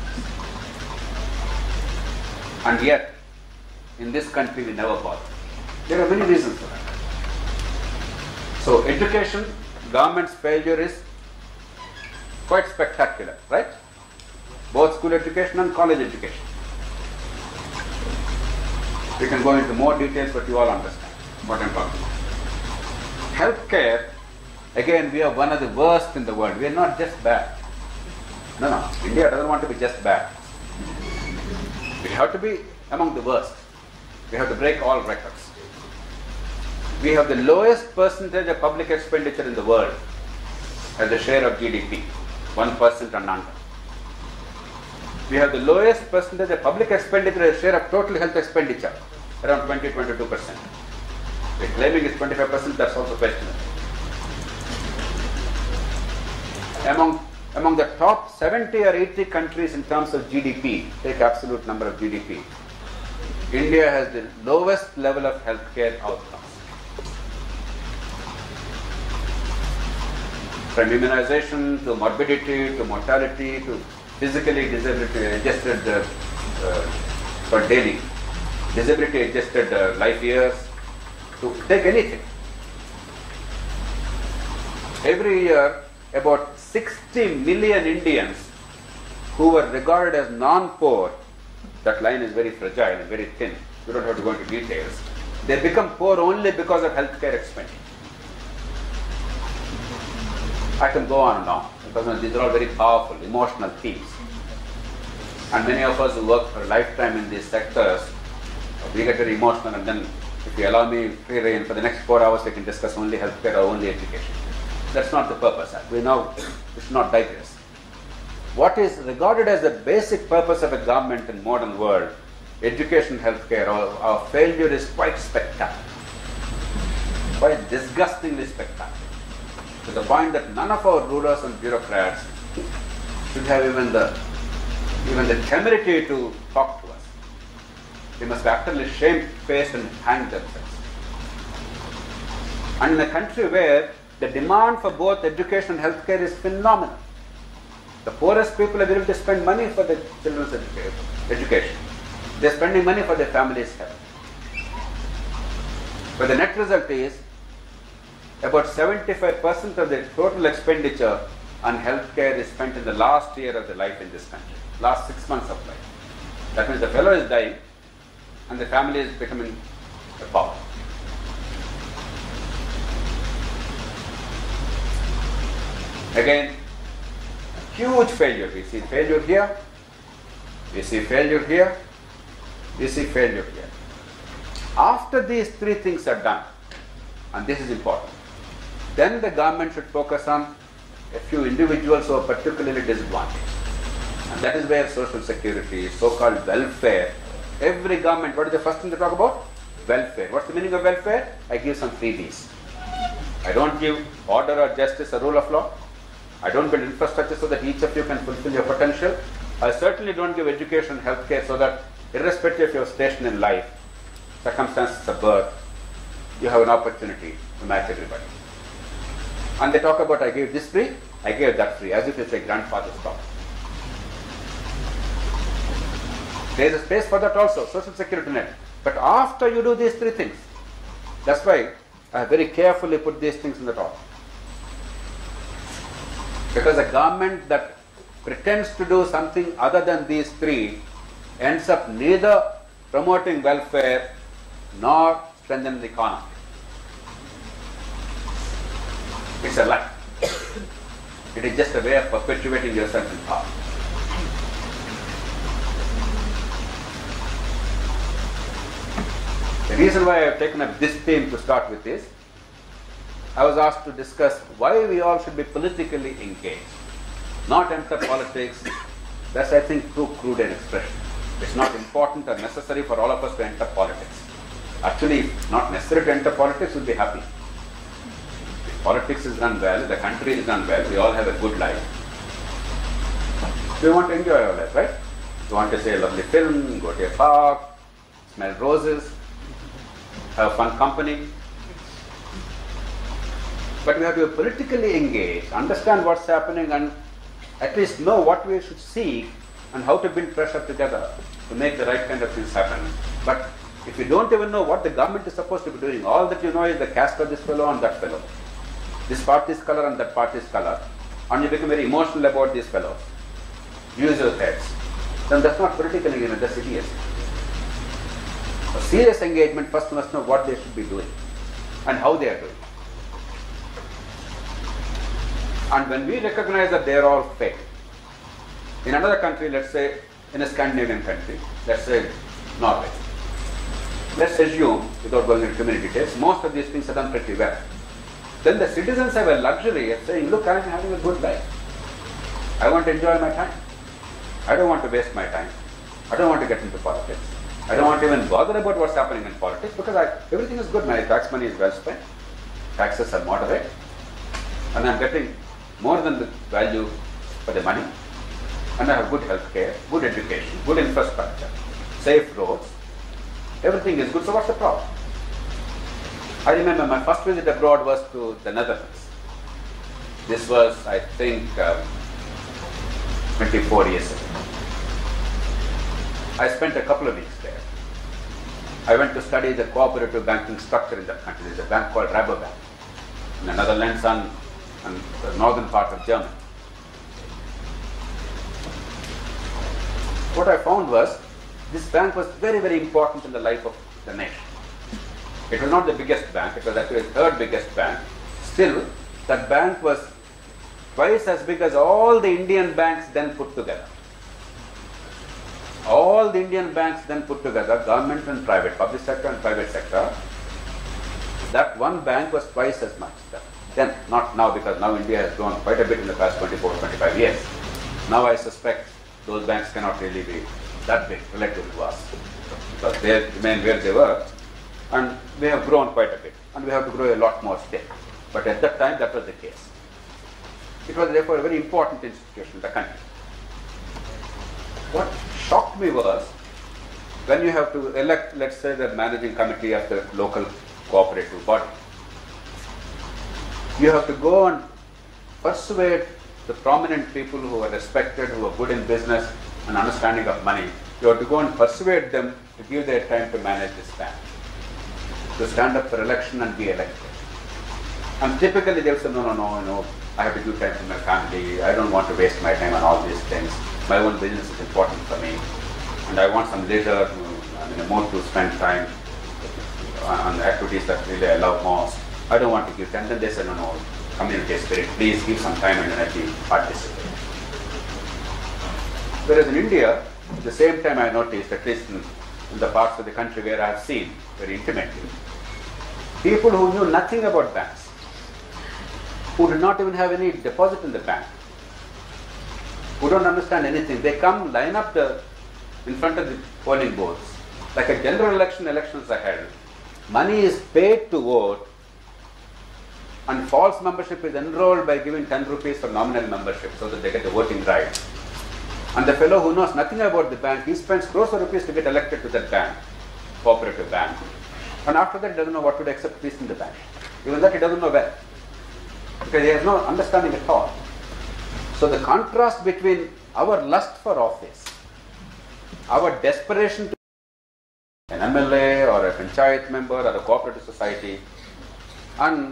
And yet, in this country we never bother. There are many reasons for that. So education, government's failure is quite spectacular, right? Both school education and college education. We can go into more details, but you all understand what I'm talking about. Healthcare, again, we are one of the worst in the world. We are not just bad. No, no. India doesn't want to be just bad. We have to be among the worst. We have to break all records. We have the lowest percentage of public expenditure in the world as a share of G D P, one percent and under. We have the lowest percentage of public expenditure as a share of total health expenditure, around twenty to twenty-two percent. We're claiming it's twenty-five percent, that's also questionable. Among, among the top seventy or eighty countries in terms of G D P, take absolute number of G D P, India has the lowest level of healthcare outcomes. From immunization to morbidity to mortality to physically disability adjusted uh, uh, for daily, disability adjusted uh, life years, to take anything. Every year, about sixty million Indians who were regarded as non-poor, that line is very fragile and very thin, you don't have to go into details, they become poor only because of healthcare expenditure. I can go on and on, because these are all very powerful, emotional themes. And many of us who work for a lifetime in these sectors, we get very emotional, and then if you allow me free rein, for the next four hours we can discuss only healthcare or only education. That's not the purpose. We now, we should not digress. What is regarded as the basic purpose of a government in modern world, education, healthcare, our, our failure is quite spectacular, quite disgustingly spectacular, to the point that none of our rulers and bureaucrats should have even the even the temerity to talk to us. They must be utterly shamefaced and hang themselves. And in a country where the demand for both education and healthcare is phenomenal, the poorest people are willing to spend money for their children's education. They are spending money for their family's health. But the net result is about seventy-five percent of the total expenditure on healthcare is spent in the last year of the life in this country, last six months of life. That means the fellow is dying and the family is becoming a poor. Again, huge failure. We see failure here, we see failure here, we see failure here. After these three things are done, and this is important, then the government should focus on a few individuals who are particularly disadvantaged. And that is where social security, so-called welfare, every government, what is the first thing they talk about? Welfare. What's the meaning of welfare? I give some freebies. I don't give order or justice or rule of law. I don't build infrastructure so that each of you can fulfill your potential. I certainly don't give education, healthcare so that irrespective of your station in life, circumstances of birth, you have an opportunity to match everybody. And they talk about I gave this free, I gave that free, as if it's a grandfather's property. There is a space for that also, social security net. But after you do these three things, that's why I have very carefully put these things in the top. Because a government that pretends to do something other than these three ends up neither promoting welfare nor strengthening the economy. It's a lie. It is just a way of perpetuating yourself in power. The reason why I have taken up this theme to start with is, I was asked to discuss why we all should be politically engaged, not enter politics. That's, I think, too crude an expression. It's not important or necessary for all of us to enter politics. Actually, not necessary to enter politics, we'll be happy. If politics is done well, the country is done well, we all have a good life. We want to enjoy our life, right? We want to see a lovely film, go to a park, smell roses, have fun company. But we have to be politically engaged, understand what's happening, and at least know what we should seek and how to build pressure together to make the right kind of things happen. But if you don't even know what the government is supposed to be doing, all that you know is the caste of this fellow and that fellow, this party's color and that party's color, and you become very emotional about these fellows, use your heads, then that's not political engagement, that's idiocy. A serious engagement first must know what they should be doing and how they are doing. And when we recognize that they are all fake, in another country, let's say in a Scandinavian country, let's say Norway, let's assume, without going into too many details, most of these things are done pretty well. Then the citizens have a luxury of saying, look, I am having a good life. I want to enjoy my time. I don't want to waste my time. I don't want to get into politics. I don't want to even bother about what's happening in politics because I, everything is good. My tax money is well spent. Taxes are moderate. And I'm getting more than the value for the money. And I have good health care, good education, good infrastructure, safe roads. Everything is good. So what's the problem? I remember my first visit abroad was to the Netherlands. This was, I think, um, twenty-four years ago. I spent a couple of weeks there. I went to study the cooperative banking structure in that country. There's a bank called Rabobank in the Netherlands and, and the northern part of Germany. What I found was this bank was very, very important in the life of the nation. It was not the biggest bank, it was actually the third biggest bank. Still, that bank was twice as big as all the Indian banks then put together. All the Indian banks then put together, government and private, public sector and private sector, that one bank was twice as much. Then, not now, because now India has grown quite a bit in the past twenty-four to twenty-five years. Now I suspect those banks cannot really be that big relative to us, because they remain where they were, and we have grown quite a bit, and we have to grow a lot more still. But at that time, that was the case. It was therefore a very important institution in the country. What shocked me was when you have to elect, let's say, the managing committee of the local cooperative body. You have to go and persuade the prominent people who are respected, who are good in business and understanding of money. You have to go and persuade them to give their time to manage this bank, to stand up for election and be elected. And typically they will say, no, no, no, no, I have to give time to my family, I don't want to waste my time on all these things. My own business is important for me, and I want some leisure, I mean, more to spend time on the activities that really I love most. I don't want to give time. Then they say, no, no, community spirit, please give some time and energy, participate. Whereas in India, at the same time I noticed, at least in, in the parts of the country where I have seen very intimately, people who knew nothing about banks, who did not even have any deposit in the bank, who don't understand anything, they come line up the, in front of the polling booths, like a general election, elections are held, money is paid to vote, and false membership is enrolled by giving ten rupees for nominal membership so that they get the voting right. And the fellow who knows nothing about the bank, he spends crores of rupees to get elected to that bank, cooperative bank. And after that he doesn't know what to accept fees in the bank. Even that he doesn't know where. Because he has no understanding at all. So the contrast between our lust for office, our desperation to an M L A or a panchayat member or a cooperative society, and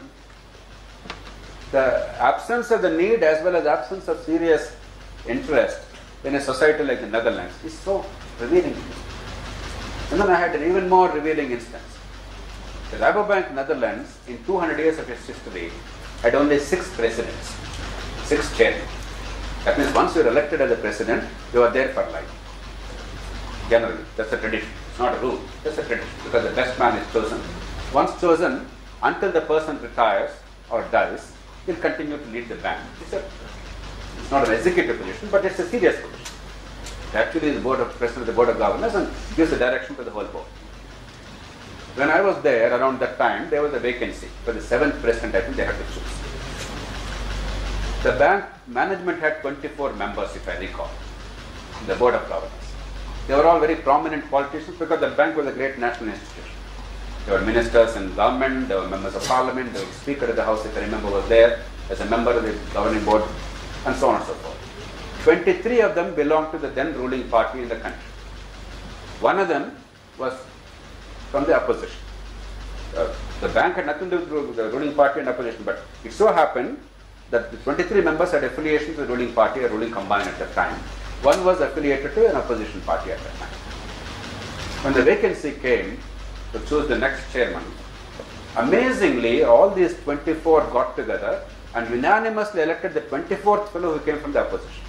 the absence of the need as well as absence of serious interest in a society like the Netherlands is so revealing. And then I had an even more revealing instance. The Rabobank Netherlands, in two hundred years of its history, had only six presidents, six chairmen. That means once you are elected as a president, you are there for life. Generally, that's a tradition. It's not a rule, that's a tradition, because the best man is chosen. Once chosen, until the person retires or dies, he'll continue to lead the bank. It's, a, it's not an executive position, but it's a serious position. It actually is the board of president of the board of governors and gives the direction to the whole board. When I was there around that time, there was a vacancy. For the seventh president, I think they had to choose. The bank management had twenty-four members, if I recall, in the board of governors. They were all very prominent politicians because the bank was a great national institution. There were ministers in government, there were members of parliament, there was the speaker of the house, if I remember, was there as a member of the governing board, and so on and so forth. twenty-three of them belonged to the then ruling party in the country. One of them was from the opposition. Uh, the bank had nothing to do with the ruling party and opposition, but it so happened that the twenty-three members had affiliation to the ruling party or ruling combined at that time. One was affiliated to an opposition party at that time. When the vacancy came to choose the next chairman, amazingly, all these twenty-four got together and unanimously elected the twenty-fourth fellow who came from the opposition.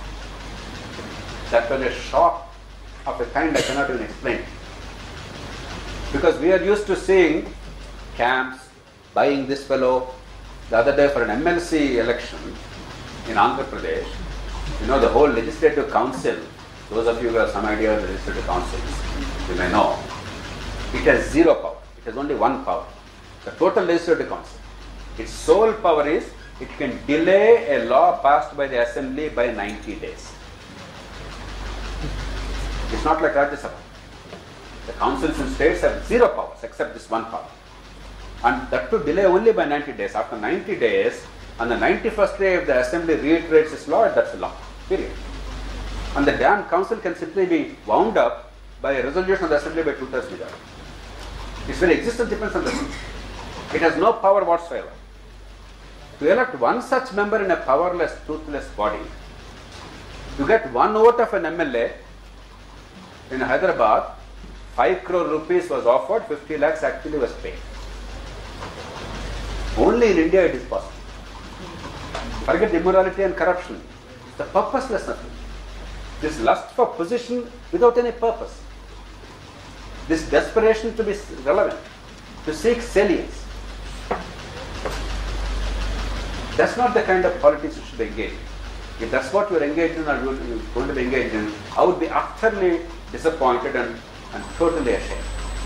That was a shock of a kind I cannot even explain. Because we are used to seeing camps, buying this fellow. The other day for an M L C election in Andhra Pradesh, you know, the whole legislative council, those of you who have some idea of the legislative councils, you may know, it has zero power. It has only one power. The total legislative council. Its sole power is it can delay a law passed by the assembly by ninety days. It's not like Rajya Sabha. The councils in states have zero powers except this one power. And that to delay only by ninety days. After ninety days, on the ninety-first day, if the assembly reiterates its law, that's a law. Period. And the damn council can simply be wound up by a resolution of the assembly by two-thirds majority. Its very existence depends on this. It has no power whatsoever. To elect one such member in a powerless, toothless body, to get one vote of an M L A in Hyderabad, five crore rupees was offered, fifty lakhs actually was paid. Only in India it is possible. Forget immorality and corruption. The purposelessness. This lust for position without any purpose. This desperation to be relevant, to seek salience. That's not the kind of politics you should engage in. If that's what you're engaged in or you're going to be engaged in, I would be utterly disappointed and, and totally ashamed.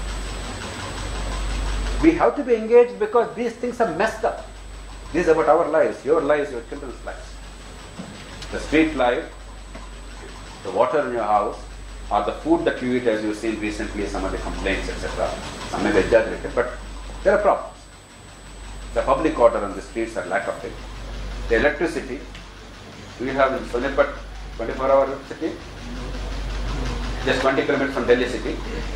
We have to be engaged because these things are messed up. This is about our lives, your lives, your children's lives. The street life, the water in your house, or the food that you eat, as you've seen recently, some of the complaints, et cetera. Some may be exaggerated, but there are problems. The public order on the streets are lack of it. The electricity, we have in Sonipat twenty-four hour electricity, just twenty kilometers from Delhi city,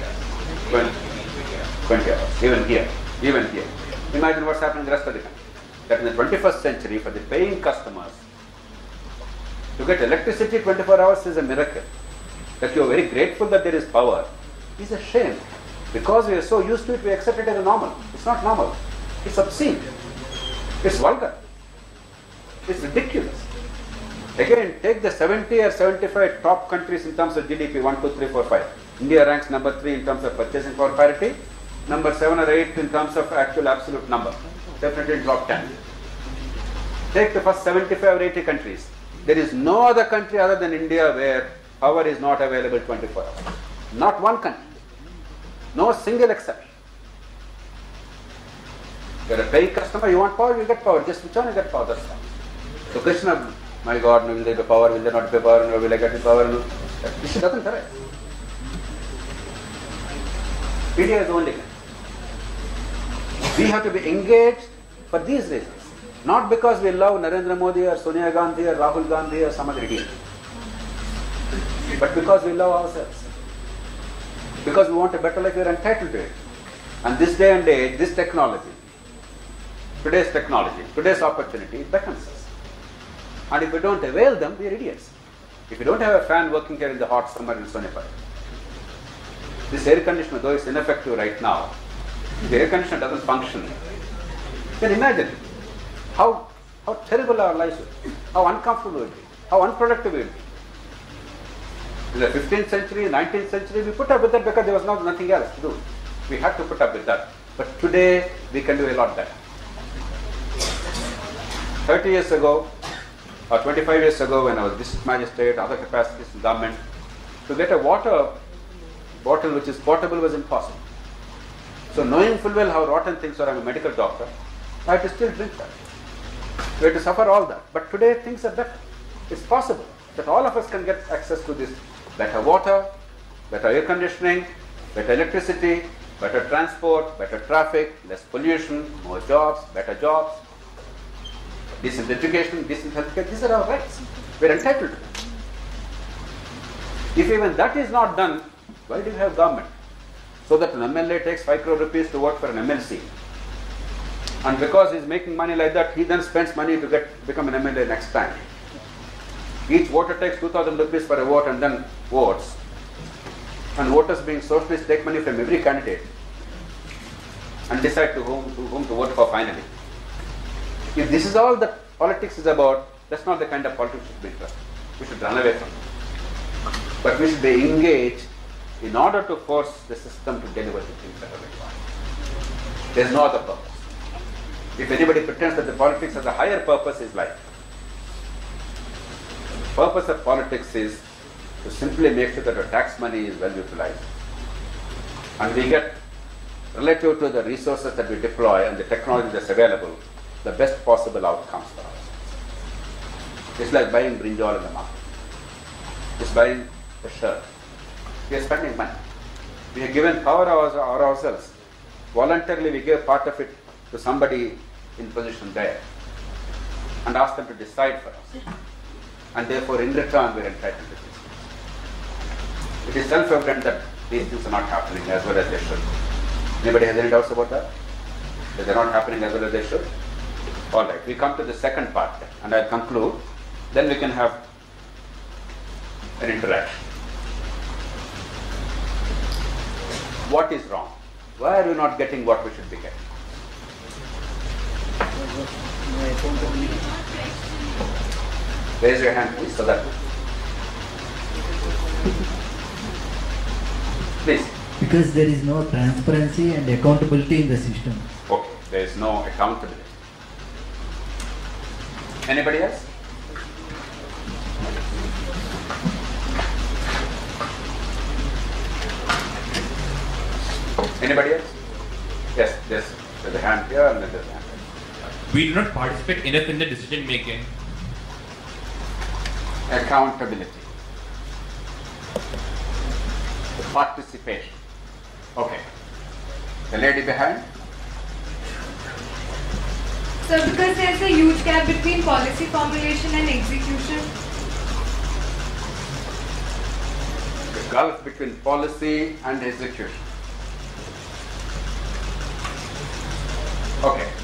twenty hours, even here, even here. Imagine what's happening in the rest of the country. That in the twenty-first century, for the paying customers, to get electricity twenty-four hours is a miracle. That you are very grateful that there is power is a shame. Because we are so used to it, we accept it as a normal. It's not normal. It's obscene. It's vulgar. It's ridiculous. Again, take the seventy or seventy-five top countries in terms of G D P, one, two, three, four, five. India ranks number three in terms of purchasing power parity, number seven or eight in terms of actual absolute number. Definitely top ten. Take the first seventy-five or eighty countries. There is no other country other than India where power is not available twenty-four hours. Not one country. No single exception. You're a paying customer, you want power, you get power. Just switch on, you get power. That's fine. So question of, my God, will they be power, will they not be power, or will I get the power? No. This doesn't correct. India is the only country. We have to be engaged for these reasons. Not because we love Narendra Modi or Sonia Gandhi or Rahul Gandhi or some other idiot. But because we love ourselves. Because we want a better life, we are entitled to it. And this day and age, this technology, today's technology, today's opportunity, it beckons us. And if we don't avail them, we are idiots. If you don't have a fan working here in the hot summer in Sonipat, this air conditioner, though it's ineffective right now, if the air conditioner doesn't function, then imagine how, how terrible our lives will be, how uncomfortable we will be, how unproductive we will be. In the fifteenth century, nineteenth century, we put up with that because there was not, nothing else to do. We had to put up with that. But today, we can do a lot better. thirty years ago, or twenty-five years ago, when I was district magistrate, other capacities in government, to get a water bottle which is portable was impossible. So knowing full well how rotten things are, I'm a medical doctor, I had to still drink that. We had to suffer all that. But today, things are better. It's possible that all of us can get access to this better water, better air conditioning, better electricity, better transport, better traffic, less pollution, more jobs, better jobs, decent education, decent healthcare. These are our rights. We are entitled to them. If even that is not done, why do you have government? So that an M L A takes five crore rupees to vote for an M L C. And because he is making money like that, he then spends money to get become an M L A next time. Each voter takes two thousand rupees for a vote and then votes. And voters, being socialists, take money from every candidate and decide to whom to, whom to vote for finally. If this is all that politics is about, that's not the kind of politics we should be interested. We should run away from it. But we should be engaged in order to force the system to deliver the things that are required. There is no other purpose. If anybody pretends that the politics has a higher purpose, is like. The purpose of politics is to simply make sure that our tax money is well utilized. And we get, relative to the resources that we deploy and the technology that's available, the best possible outcomes for us. It's like buying brinjal in the market. It's buying a shirt. We are spending money. We have given power our, our ourselves. Voluntarily we give part of it to somebody in position there and ask them to decide for us. And therefore in return we are entitled to this. It is self-evident that these things are not happening as well as they should. Anybody has any doubts about that? That they are not happening as well as they should? Alright, we come to the second part and I'll conclude. Then we can have an interaction. What is wrong? Why are we not getting what we should be getting? Raise your hand please so that... Please. Because there is no transparency and accountability in the system. Okay, there is no accountability. Anybody else? Anybody else? Yes, yes. There's a hand here and then there's a hand here. We do not participate enough in the decision making. Accountability. The participation. Okay. The lady behind? So because there's a huge gap between policy formulation and execution. The gulf between policy and execution. Okay.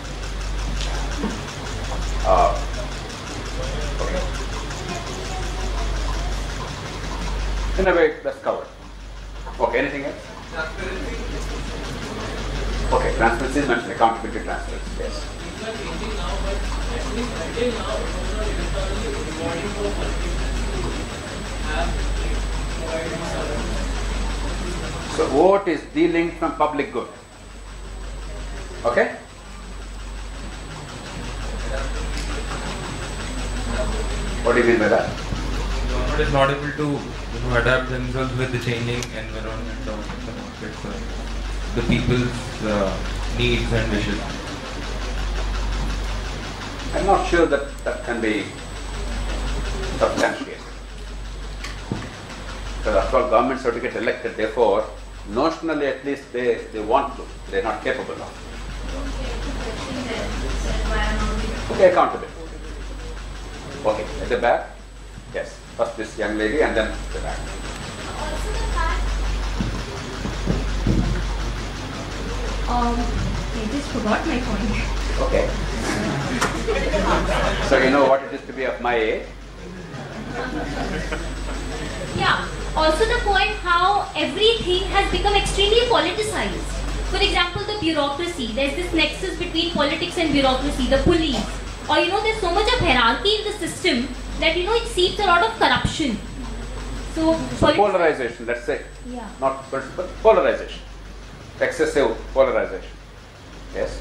Uh, okay. In a way, that's covered. Okay, anything else? Okay, transparency is mentioned, accountability, transparency, yes. So vote is dealing from public good. Okay? What do you mean by that? Government is not able to you know, adapt themselves with the changing environment of the market, so the people's uh, needs and wishes. I'm not sure that that can be substantiated. Because after all, governments have to get elected, therefore, notionally at least they, they want to, they're not capable of. Okay, accountability. Okay, at the back? Yes. First this young lady and then the back. Um, I just forgot my point. Okay. So you know what it is to be of my age? Yeah. Also the point how everything has become extremely politicized. For example, the bureaucracy. There's this nexus between politics and bureaucracy, the police. Or you know, there's so much of hierarchy in the system that you know it seeps a lot of corruption. So, so polarization, let's say. Yeah. Not but polarization. Excessive polarization. Yes?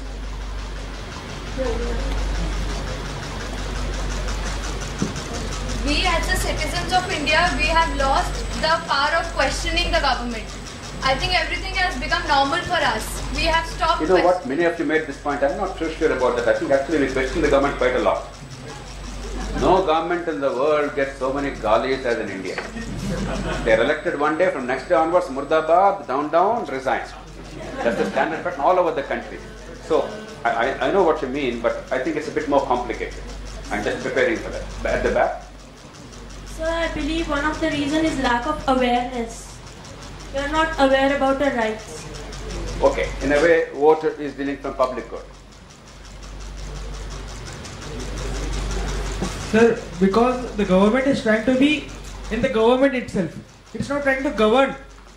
We as the citizens of India, we have lost the power of questioning the government. I think everything has become normal for us. We have stopped. You know what? Many of you made this point. I'm not so sure about that. I think actually we question the government quite a lot. No government in the world gets so many galis as in India. They are elected one day, from next day onwards, Murdabad, down, down, resign. That's the standard pattern all over the country. So I, I, I know what you mean, but I think it's a bit more complicated. I'm just preparing for that. But at the back? Sir, I believe one of the reasons is lack of awareness. We are not aware about our rights. Okay, in a way, vote is dealing from public good. Sir, because the government is trying to be in the government itself. It's not trying to govern.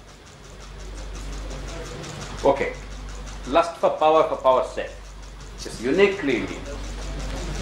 Okay, lust for power for power's sake. It's uniquely Indian.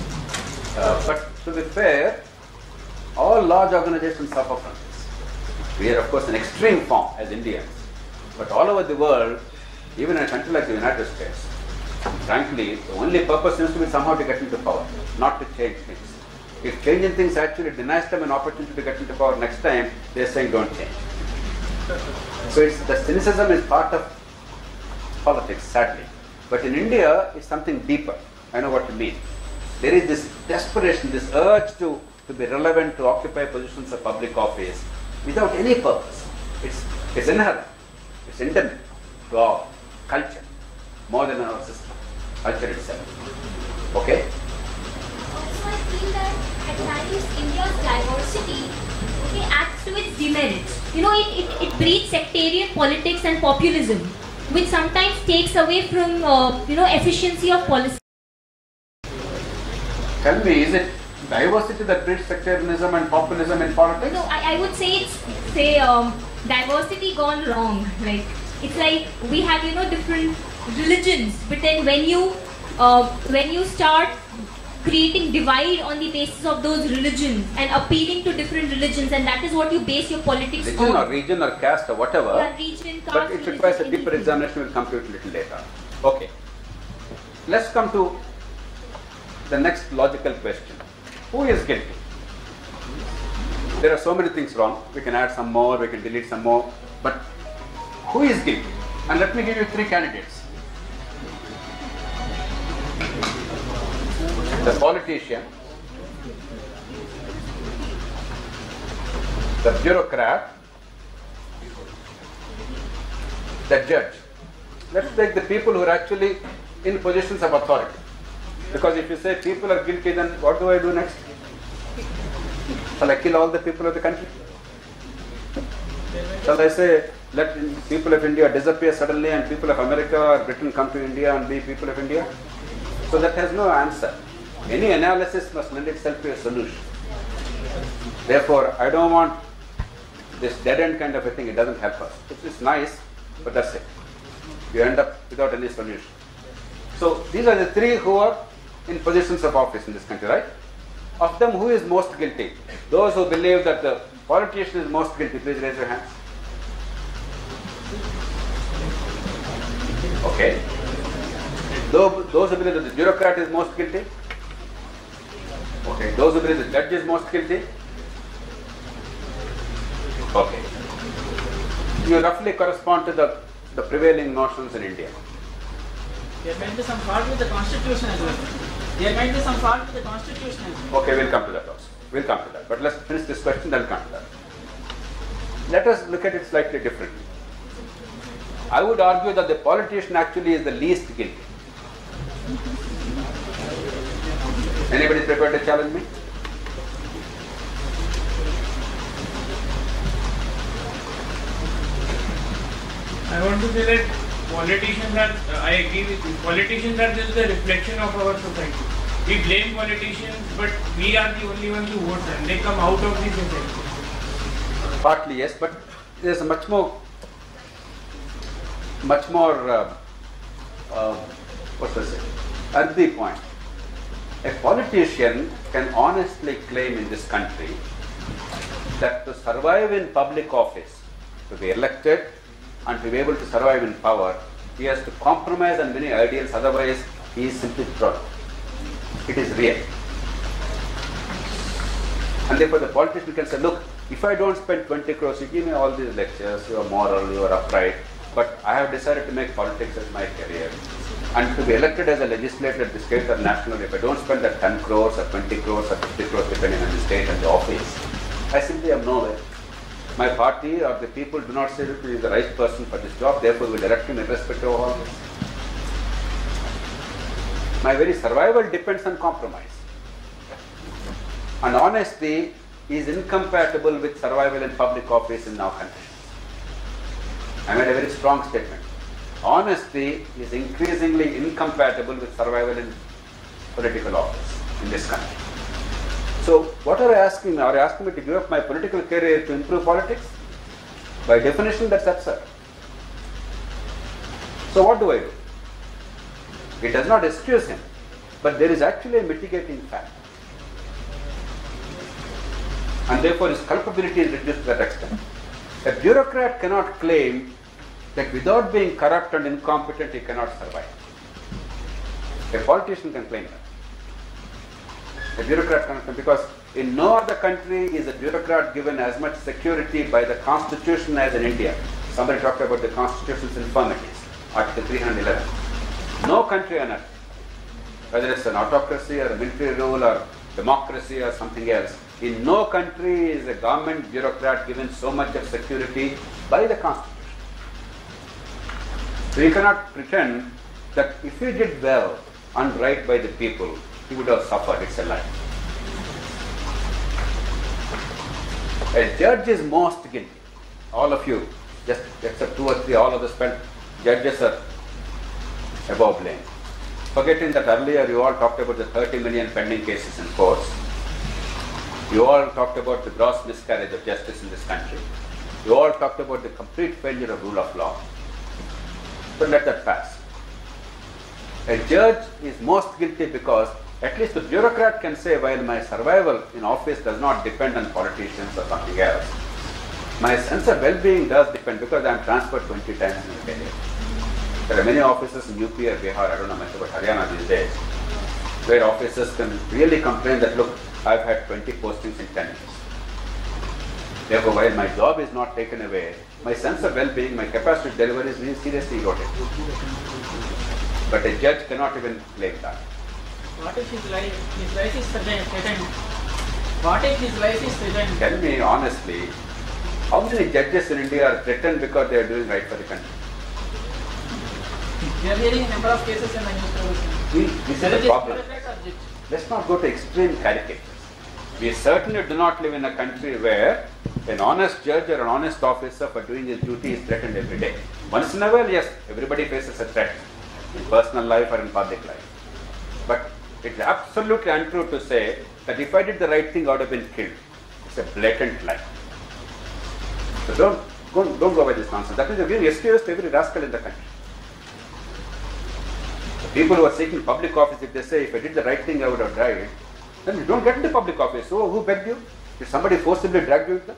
Uh, but to be fair, all large organizations suffer from this. We are of course an extreme form as Indians, but all over the world, even in a country like the United States, frankly, the only purpose seems to be somehow to get into power, not to change things. If changing things actually denies them an opportunity to get into power next time, they are saying don't change. So it's, the cynicism is part of politics, sadly. But in India, it's something deeper. I know what you mean. There is this desperation, this urge to, to be relevant, to occupy positions of public office without any purpose. It's, it's inherent, it's endemic to our culture, more than our system, culture itself. Okay? Also, I feel that at times India's diversity okay, acts to its demerits. You know, it, it, it breeds sectarian politics and populism, which sometimes takes away from, uh, you know, efficiency of policy. Tell me, is it diversity that breeds sectarianism and populism in politics? No, I, I would say it's, say, um, diversity gone wrong. Like, it's like we have, you know, different religions, but then when you, uh, when you start creating divide on the basis of those religions and appealing to different religions, and that is what you base your politics religion on. or region or caste or whatever, Yeah, region, caste, but it religion, requires a deeper anything. examination. We'll come to it a little later. Okay. Let's come to the next logical question. Who is guilty? There are so many things wrong. We can add some more, we can delete some more, but who is guilty? And let me give you three candidates. The politician, the bureaucrat, the judge. Let's take the people who are actually in positions of authority. Because if you say people are guilty, then what do I do next? Shall I kill all the people of the country? Shall I say, let people of India disappear suddenly and people of America or Britain come to India and be people of India? So that has no answer. Any analysis must lend itself to a solution. Therefore, I don't want this dead-end kind of a thing. It doesn't help us. It's nice, but that's it. You end up without any solution. So these are the three who are in positions of office in this country, right? Of them, who is most guilty? Those who believe that the politician is most guilty, please raise your hands. Okay. Those, those who believe that the bureaucrat is most guilty? Okay. Those who believe the judge is most guilty? Okay. You roughly correspond to the, the prevailing notions in India. There might be some fault with the constitution as well. There might be some fault with the constitution as well. Okay, we'll come to that also. We'll come to that. But let's finish this question, then we'll come to that. Let us look at it slightly differently. I would argue that the politician actually is the least guilty. Anybody prepared to challenge me? I want to say that politicians are, uh, I agree with you, politicians are just the reflection of our society. We blame politicians, but we are the only ones who vote them. They come out of the society. Partly yes, but there's a much more, much more, uh, uh, what's I say, at the point. A politician can honestly claim in this country that to survive in public office, to be elected and to be able to survive in power, he has to compromise on many ideals, otherwise he is simply thrown. It is real. And therefore the politician can say, look, if I don't spend twenty crores, you give me all these lectures, you are moral, you are upright, but I have decided to make politics as my career. And to be elected as a legislator at the state or national, if I don't spend that ten crores or twenty crores or fifty crores depending on the state and the office, I simply am nowhere. My party or the people do not say that he is the right person for this job, therefore we elect him irrespective of all this. My very survival depends on compromise. And honesty is incompatible with survival in public office in our country. I made a very strong statement. Honesty is increasingly incompatible with survival in political office in this country. So what are you asking me? Are you asking me to give up my political career to improve politics? By definition, that's absurd. So what do I do? It does not excuse him, but there is actually a mitigating fact. And therefore his culpability is reduced to that extent. A bureaucrat cannot claim that without being corrupt and incompetent he cannot survive. A politician can claim that. A bureaucrat cannot claim, because in no other country is a bureaucrat given as much security by the constitution as in India. Somebody talked about the constitution's infirmities, Article three hundred eleven. No country on earth, whether it's an autocracy or a military rule or democracy or something else, in no country is a government bureaucrat given so much of security by the constitution. So you cannot pretend that if you did well and right by the people, he would have suffered. It's a lie. A judge is most guilty. All of you, just except two or three, all of us felt judges are above blame. Forgetting that earlier you all talked about the thirty million pending cases in courts. You all talked about the gross miscarriage of justice in this country. You all talked about the complete failure of rule of law. But let that pass. A judge is most guilty because at least the bureaucrat can say, while my survival in office does not depend on politicians or something else, my sense of well-being does depend, because I am transferred twenty times in a career. There are many offices in U P or Bihar, I don't know much about Haryana these days, where officers can really complain that, look, I've had twenty postings in ten years. Therefore, while my job is not taken away, my sense of well-being, my capacity to deliver is really seriously eroded. But a judge cannot even claim that. What if his life, his life is threatened? What if his life is threatened? Tell me honestly, how many judges in India are threatened because they are doing right for the country? We are hearing a number of cases in the newspapers. We, this is the problem. Let's not go to extreme caricatures. We certainly do not live in a country where an honest judge or an honest officer for doing his duty is threatened every day. Once in a while, yes, everybody faces a threat in personal life or in public life. But it's absolutely untrue to say that if I did the right thing, I would have been killed. It's a blatant lie. So don't, don't, don't go by this nonsense. That means you're giving excuse to every rascal in the country. The people who are seeking public office, if they say, if I did the right thing, I would have died, then you don't get into public office. So who begged you? Did somebody forcibly drag you into that?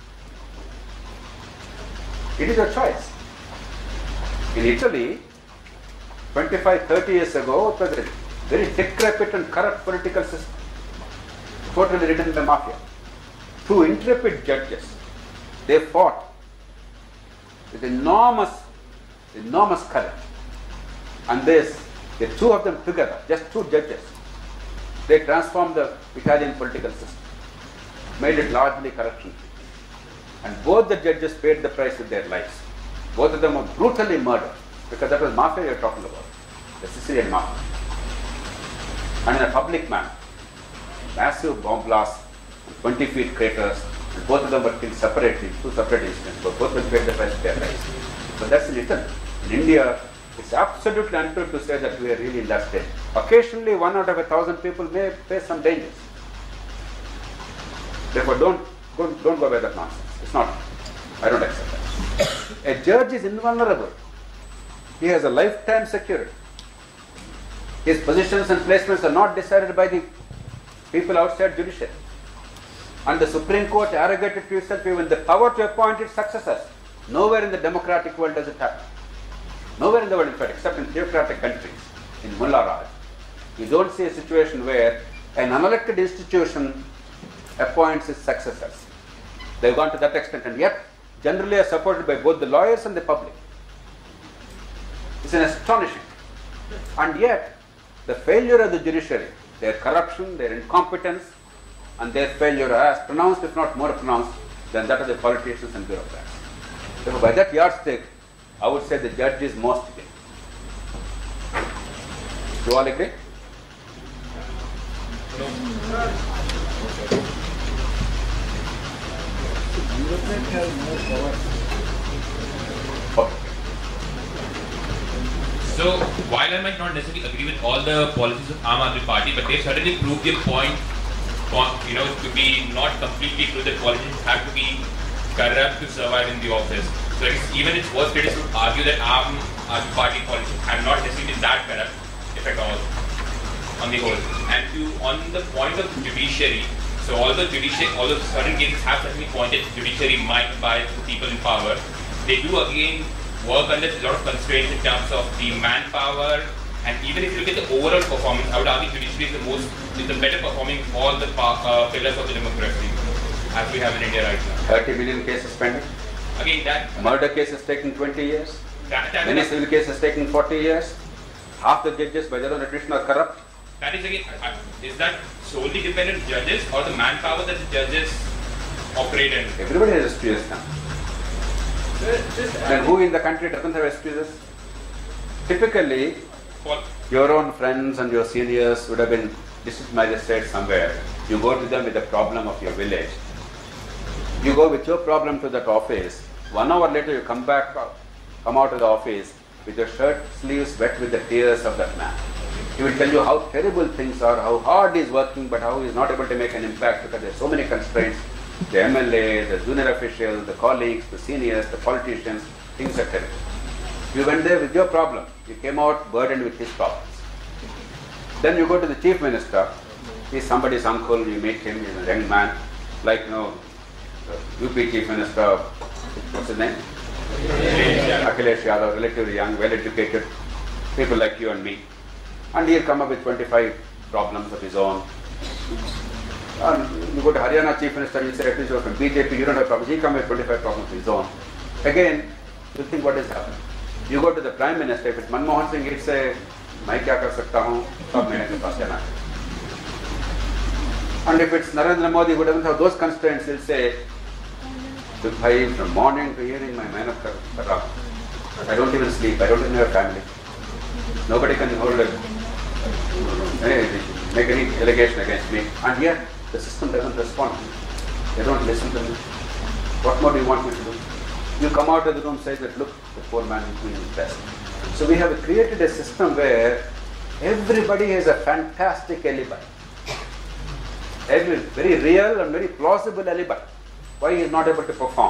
It is your choice. In Italy, twenty-five, thirty years ago, it was a very decrepit and corrupt political system, totally ridden by mafia. Two intrepid judges, they fought with enormous, enormous courage. And this, the two of them together, just two judges, they transformed the Italian political system, made it largely corruption. And both the judges paid the price with their lives. Both of them were brutally murdered, because that was mafia you are talking about, the Sicilian mafia. And in a public manner, massive bomb blasts, twenty feet craters, and both of them were killed separately, two separate incidents, but both of them paid the price with their lives. But that's in Italy. In India, it's absolutely untrue to say that we are really in that state. Occasionally, one out of a thousand people may face some dangers. Therefore, don't, don't, don't go by that nonsense. It's not, I don't accept that. A judge is invulnerable. He has a lifetime security. His positions and placements are not decided by the people outside judiciary. And the Supreme Court arrogated to itself even the power to appoint its successors. Nowhere in the democratic world does it happen. Nowhere in the world, in fact, except in theocratic countries, in Mullah Raj, you don't see a situation where an unelected institution appoints its successors. They've gone to that extent, and yet generally are supported by both the lawyers and the public. It's an astonishing. And yet, the failure of the judiciary, their corruption, their incompetence, and their failure are as pronounced, if not more pronounced, than that of the politicians and bureaucrats. Therefore, by that yardstick, I would say the judge is most guilty. Do you all agree? Okay. So, while I might not necessarily agree with all the policies of Aam Aadmi Party, but they certainly proved their point, you know, to be not completely true that politicians have to be corrupt to survive in the office. So even its worst critics would argue that Aam Aadmi Party politicians have not necessarily been that corrupt, if at all, on the whole. And to on the point of judiciary, So although judiciary, although certain cases have certainly pointed judiciary might bias the people in power, they do again work under a lot of constraints in terms of the manpower, and even if you look at the overall performance, I would argue judiciary is the most, is the better performing of all the uh, pillars of the democracy as we have in India right now. thirty million cases pending. Again, that murder cases taking twenty years. That, that Many civil cases taking forty years. Half the judges by their own attrition are corrupt. That is again, uh, is that solely dependent on judges or the manpower that the judges operate in? Everybody has excuses now. Then who in the country doesn't have excuses? Typically, For your own friends and your seniors would have been district magistrates somewhere. You go to them with the problem of your village. You go with your problem to that office. One hour later, you come back, come out of the office with your shirt sleeves wet with the tears of that man. He will tell you how terrible things are, how hard he is working, but how he is not able to make an impact because there are so many constraints. The M L A, the junior officials, the colleagues, the seniors, the politicians, things are terrible. You went there with your problem. You came out burdened with his problems. Then you go to the chief minister. He's somebody's uncle. You meet him. He's a young man, like you know, U P chief minister. What's his name? Akhilesh Yadav, relatively young, well-educated, people like you and me. And he'll come up with twenty-five problems of his own. And you go to Haryana chief minister, you say, at least you're from B J P, you don't have problems. He comes with twenty-five problems of his own. Again, you think what is happening. You go to the prime minister, if it's Manmohan Singh, he'd say, मैं क्या कर सकता हूँ, सब मेरे के पास जाना है. And if it's Narendra Modi who doesn't have those constraints, he'll say, from morning to evening, my man of Karab. I don't even sleep, I don't even have a family. Nobody can hold it, make any allegation against me. And yet, the system doesn't respond. They don't listen to me. What more do you want me to do? You come out of the room and say that, look, the poor man is doing his best. So we have created a system where everybody has a fantastic alibi. Every, very real and very plausible alibi. Why he is not able to perform.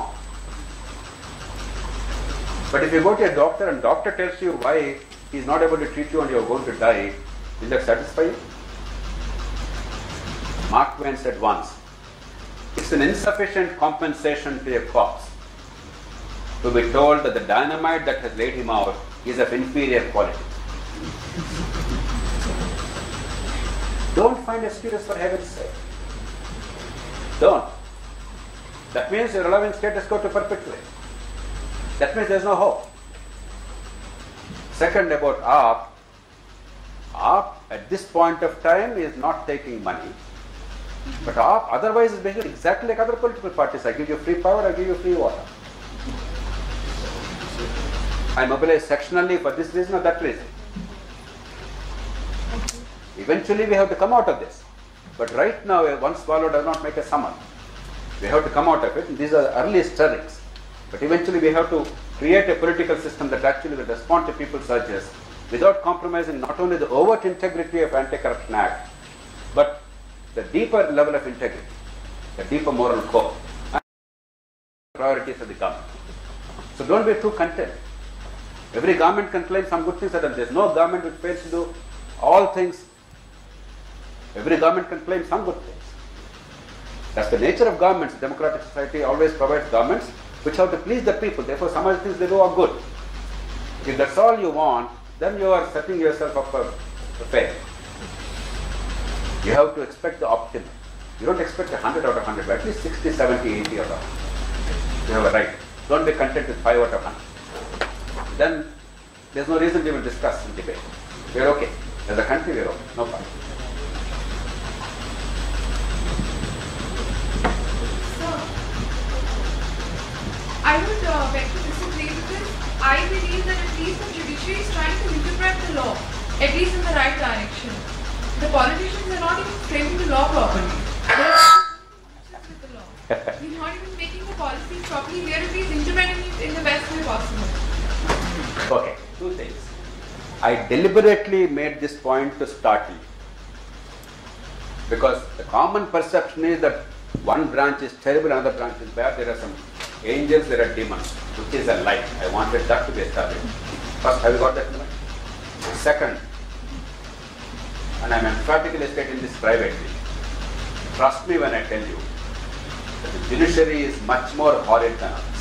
But if you go to a doctor and doctor tells you why he is not able to treat you and you are going to die, will that satisfy you? Mark Twain said once, it's an insufficient compensation to a corpse to be told that the dynamite that has laid him out is of inferior quality. Don't find excuses for heaven's sake. Don't. That means you're allowing status quo to perpetuate. That means there's no hope. Second, about A A P. A A P at this point of time is not taking money. But A A P otherwise is behaving exactly like other political parties. I give you free power, I give you free water. I mobilize sectionally for this reason or that reason. Eventually we have to come out of this. But right now, one swallow does not make a summer. We have to come out of it. And these are early stirrings. But eventually we have to create a political system that actually will respond to people's urges without compromising not only the overt integrity of Anti-Corruption Act, but the deeper level of integrity, the deeper moral core, and priorities of the government. So don't be too content. Every government can claim some good things are done. There is no government which fails to do all things. Every government can claim some good things. That's the nature of governments. Democratic society always provides governments which have to please the people. Therefore, some of the things they do are good. If that's all you want, then you are setting yourself up for, for failure. You have to expect the optimum. You don't expect one hundred out of one hundred, but at least sixty, seventy, eighty out of one hundred. You have a right. Don't be content with five out of one hundred. Then there's no reason we will discuss and debate. We're okay. As a country, we're okay. No problem. I would uh, beg to disagree because I believe that at least the judiciary is trying to interpret the law, at least in the right direction. The politicians are not even framing the law properly. They are with the law. We're not even making the policies properly. We are at least interpreting it in the best way possible. Okay, two things. I deliberately made this point to startle you. Because the common perception is that one branch is terrible, another branch is bad. There are some angels, there are demons, which is a lie. I wanted that to be established. First, have you got that? Second, and I am emphatically stating this privately, trust me when I tell you that the judiciary is much more horrid than others.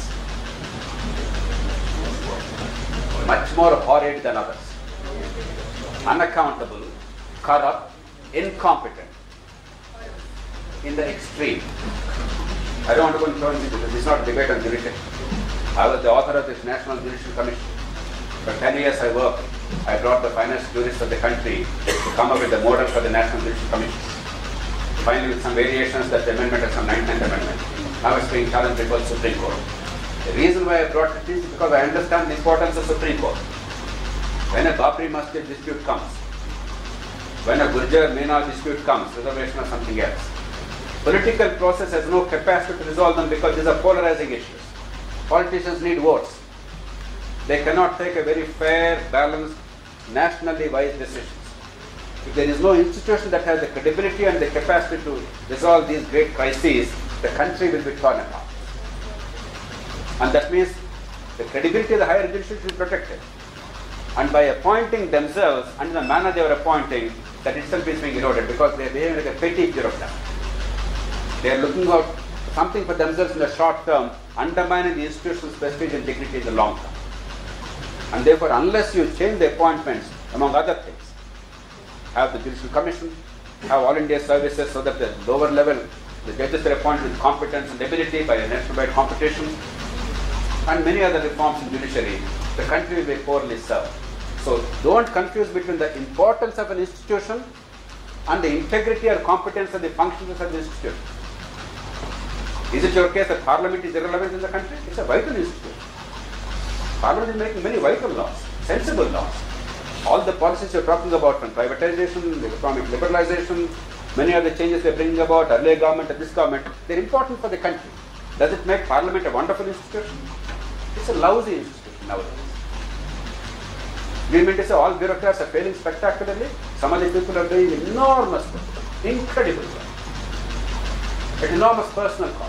Much more horrid than others. Unaccountable, corrupt, incompetent, in the extreme. I don't want to go into it because this is not a debate on judiciary. I was the author of this National Judicial Commission. For ten years I worked. I brought the finest jurists of the country to come up with the model for the National Judicial Commission. Finally, with some variations, that the amendment is some nineteenth Amendment. Now it's being challenged before the Supreme Court. The reason why I brought it is because I understand the importance of Supreme Court. When a Babri Masjid dispute comes, when a Gurjar Meena dispute comes, reservation or something else, political process has no capacity to resolve them because these are polarizing issues. Politicians need votes. They cannot take a very fair, balanced, nationally wise decisions. If there is no institution that has the credibility and the capacity to resolve these great crises, the country will be torn apart. And that means the credibility of the higher judiciary should be protected. And by appointing themselves and in the manner they are appointing, that itself is being eroded because they are behaving like a petty bureaucrat. They are looking out something for themselves in the short term, undermining the institution's prestige and dignity in the long term. And therefore, unless you change the appointments, among other things, have the Judicial Commission, have all India services so that the lower level, the judges are appointed with competence and ability by a nationwide competition, and many other reforms in judiciary, the country will be poorly served. So don't confuse between the importance of an institution and the integrity or competence of the functions of the institution. Is it your case that Parliament is irrelevant in the country? It's a vital institution. Parliament is making many vital laws, sensible laws. All the policies you're talking about, from privatization, economic liberalization, many of the changes they're bringing about, earlier government and this government, they're important for the country. Does it make Parliament a wonderful institution? It's a lousy institution nowadays. We mean to say all bureaucrats are failing spectacularly. Some of the people are doing enormous work, incredible work, at enormous personal cost.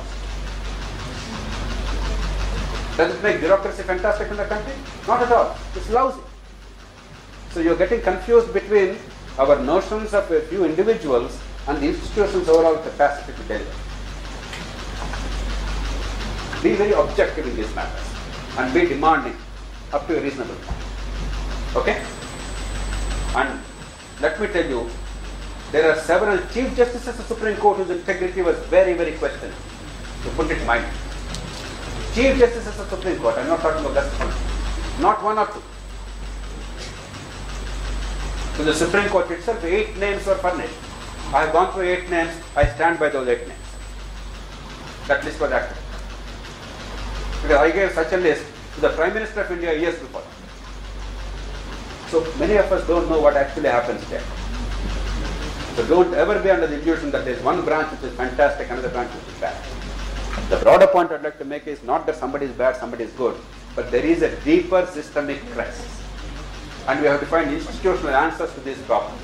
Does it make bureaucracy fantastic in the country? Not at all. It's lousy. So you're getting confused between our notions of a few individuals and the institution's overall capacity to deliver. Be very objective in these matters and be demanding up to a reasonable point. Okay? And let me tell you, there are several Chief Justices of the Supreme Court whose integrity was very, very questionable, to put it mildly. Chief Justices of the Supreme Court, I'm not talking about Justice one, not one or two. To the Supreme Court itself, eight names were furnished. I have gone through eight names, I stand by those eight names. That list was accurate. Because I gave such a list to the Prime Minister of India years before. So many of us don't know what actually happens there. So don't ever be under the illusion that there is one branch which is fantastic, another branch which is bad. The broader point I'd like to make is not that somebody is bad, somebody is good, but there is a deeper systemic crisis. And we have to find institutional answers to these problems.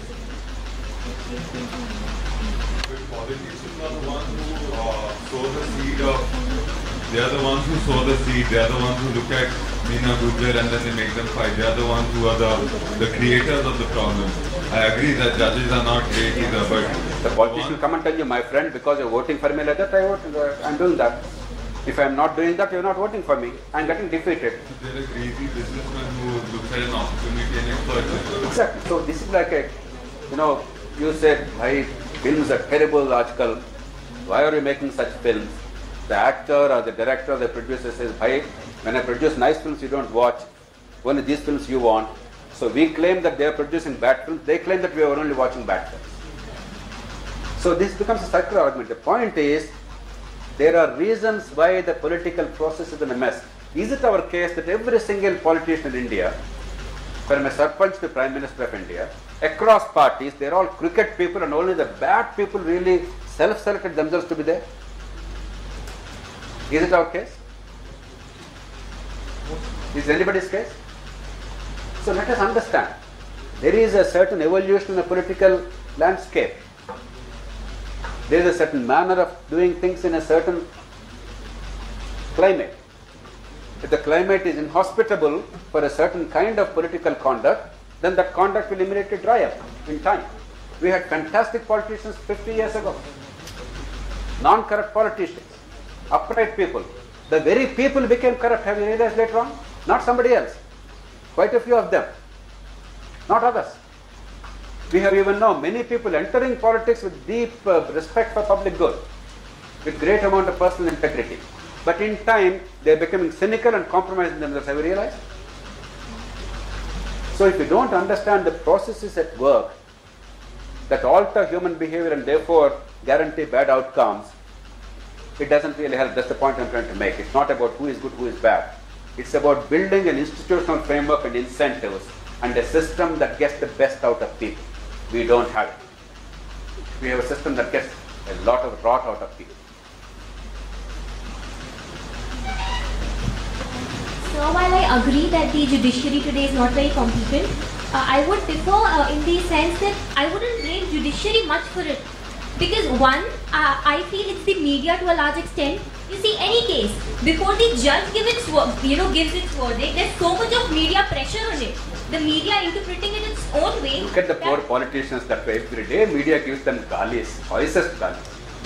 But politicians are the ones who uh, sow the seed of, they are the ones who sow the seed, they are the ones who look at Meena Gujjar and then they make them fight. They are the ones who are the, the creators of the problem. I agree that judges are not great either, but the politician will come and tell you, my friend, because you're voting for me like that, I vote, uh, I'm doing that. If I'm not doing that, you're not voting for me. I'm getting defeated. They're a crazy businessman who looks at an opportunity and exploits it. Exactly. So this is like a, you know, you said, "Bhai, films are terrible, Ajkal. Why are you making such films?" The actor or the director or the producer says, "Bhai, when I produce nice films, you don't watch. Only these films you want." So we claim that they are producing bad films. They claim that we are only watching bad films. So this becomes a circular argument. The point is, there are reasons why the political process is in a mess. Is it our case that every single politician in India, from a Sarpanch to Prime Minister of India, across parties, they are all cricket people and only the bad people really self-selected themselves to be there? Is it our case? Is anybody's case? So let us understand, there is a certain evolution in the political landscape. There is a certain manner of doing things in a certain climate. If the climate is inhospitable for a certain kind of political conduct, then that conduct will immediately dry up in time. We had fantastic politicians fifty years ago. non-corrupt politicians, upright people. The very people became corrupt. Have you realized later on? Not somebody else. Quite a few of them. Not others. We have even now many people entering politics with deep uh, respect for public good, with great amount of personal integrity. But in time, they are becoming cynical and compromising themselves. Have you realized? So if you don't understand the processes at work that alter human behavior and therefore guarantee bad outcomes, it doesn't really help. That's the point I'm trying to make. It's not about who is good, who is bad. It's about building an institutional framework and incentives and a system that gets the best out of people. We don't have it. We have a system that gets a lot of rot out of people. So while I agree that the judiciary today is not very competent, uh, I would differ uh, in the sense that I wouldn't blame judiciary much for it. Because one, uh, I feel it's the media to a large extent. You see, any case, before the judge gives its, you know, gives its verdict, there's so much of media pressure on it. The media interpreting it its own way. Look at the poor politicians that way. Every day media gives them galis, choicest galis.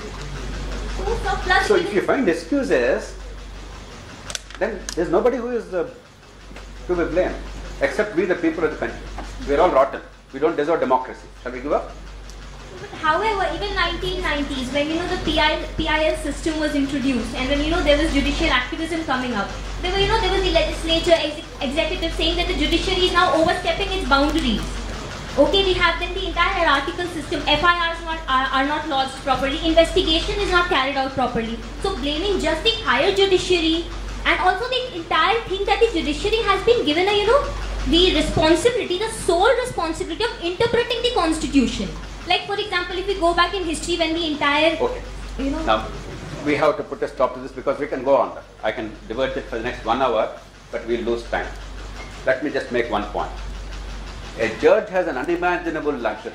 So, so if you find excuses, then there's nobody who is uh, to be blamed, except we the people of the country. We're all rotten. We don't deserve democracy. Shall we give up? But however, even nineteen nineties, when you know the P I, P I L system was introduced, and when you know there was judicial activism coming up, there were you know there was the legislature ex executive saying that the judiciary is now overstepping its boundaries. Okay, we have then the entire hierarchical system. F I Rs not, are, are not lodged properly. Investigation is not carried out properly. So blaming just the higher judiciary and also the entire thing that the judiciary has been given a you know the responsibility, the sole responsibility of interpreting the constitution. Like for example, if we go back in history when the entire, okay. you know. Now, we have to put a stop to this because we can go on. I can divert it for the next one hour, but we'll lose time. Let me just make one point. A judge has an unimaginable luxury.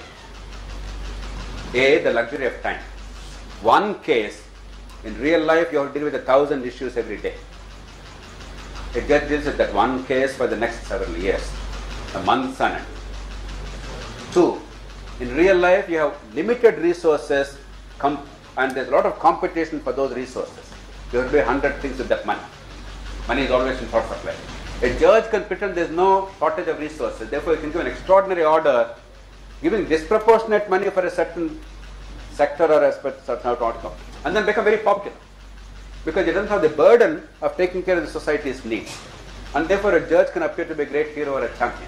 A, the luxury of time. One case, in real life you have to deal with a thousand issues every day. A judge deals with that one case for the next several years, a month on end. Two, in real life, you have limited resources and there's a lot of competition for those resources. You have to do a hundred things with that money. Money is always in short supply. A judge can pretend there is no shortage of resources. Therefore, you can give an extraordinary order giving disproportionate money for a certain sector or a certain outcome and then become very popular because it doesn't have the burden of taking care of the society's needs. And therefore, a judge can appear to be a great hero or a champion.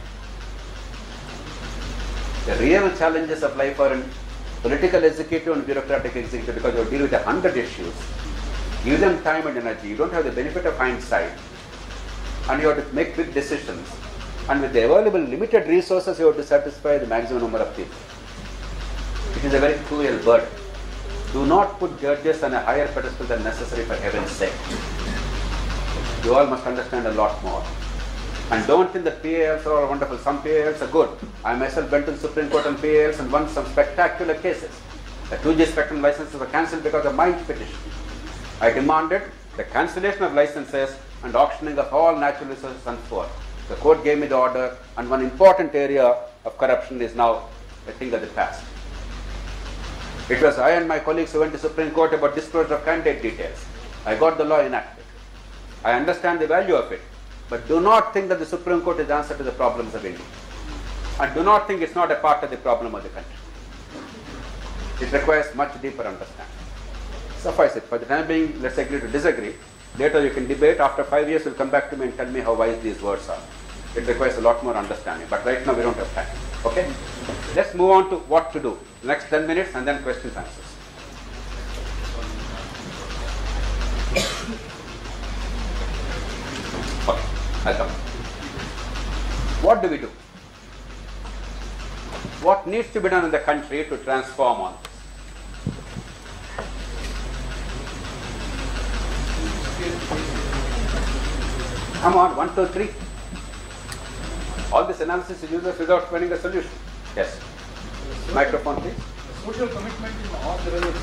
The real challenges of life are in political executive and bureaucratic executive because you deal with a hundred issues. Give them time and energy. You don't have the benefit of hindsight. And you have to make quick decisions. And with the available limited resources, you have to satisfy the maximum number of people. It is a very cruel burden. Do not put judges on a higher pedestal than necessary for heaven's sake. You all must understand a lot more. And don't think that P A Ls are all wonderful. Some P A Ls are good. I myself went to the Supreme Court on P A Ls and won some spectacular cases. The two G spectrum licenses were cancelled because of my petition. I demanded the cancellation of licenses and auctioning of all natural resources and forth. The court gave me the order, and one important area of corruption is now a thing of the past. It was I and my colleagues who went to the Supreme Court about disclosure of candidate details. I got the law enacted. I understand the value of it. But do not think that the Supreme Court is the answer to the problems of India. And do not think it's not a part of the problem of the country. It requires much deeper understanding. Suffice it. For the time being, let's agree to disagree. Later you can debate. After five years, you'll come back to me and tell me how wise these words are. It requires a lot more understanding. But right now, we don't have time. Okay? Let's move on to what to do. Next ten minutes and then questions and answers. Okay. I'll come. What do we do? What needs to be done in the country to transform all this? Come on, one, two, three. All this analysis is useless without finding a solution. Yes. Microphone, please. Social commitment in all the levels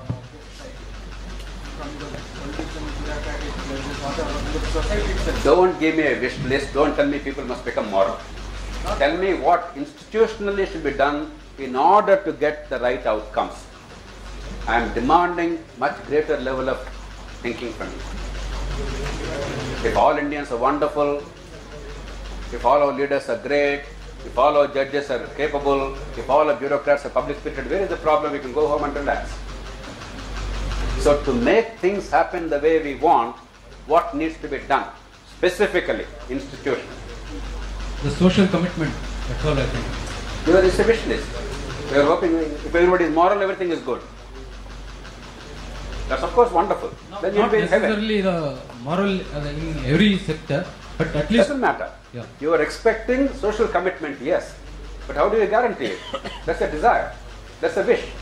from the politicians, bureaucratic, the society itself. Don't give me a wish list. Don't tell me people must become moral. Not tell me what institutionally should be done in order to get the right outcomes. I am demanding much greater level of thinking from you. If all Indians are wonderful, if all our leaders are great, if all our judges are capable, if all our bureaucrats are public-spirited, where is the problem? We can go home and relax. So to make things happen the way we want, what needs to be done? Specifically, institutions. The social commitment, that's all I think. You are a wish list. We are hoping if everybody is moral, everything is good. That's of course wonderful. Not, then you'll not be in heaven. necessarily the moral uh, in every sector, but at least... Doesn't matter. Yeah. You are expecting social commitment, yes. But how do you guarantee it? That's a desire. That's a wish.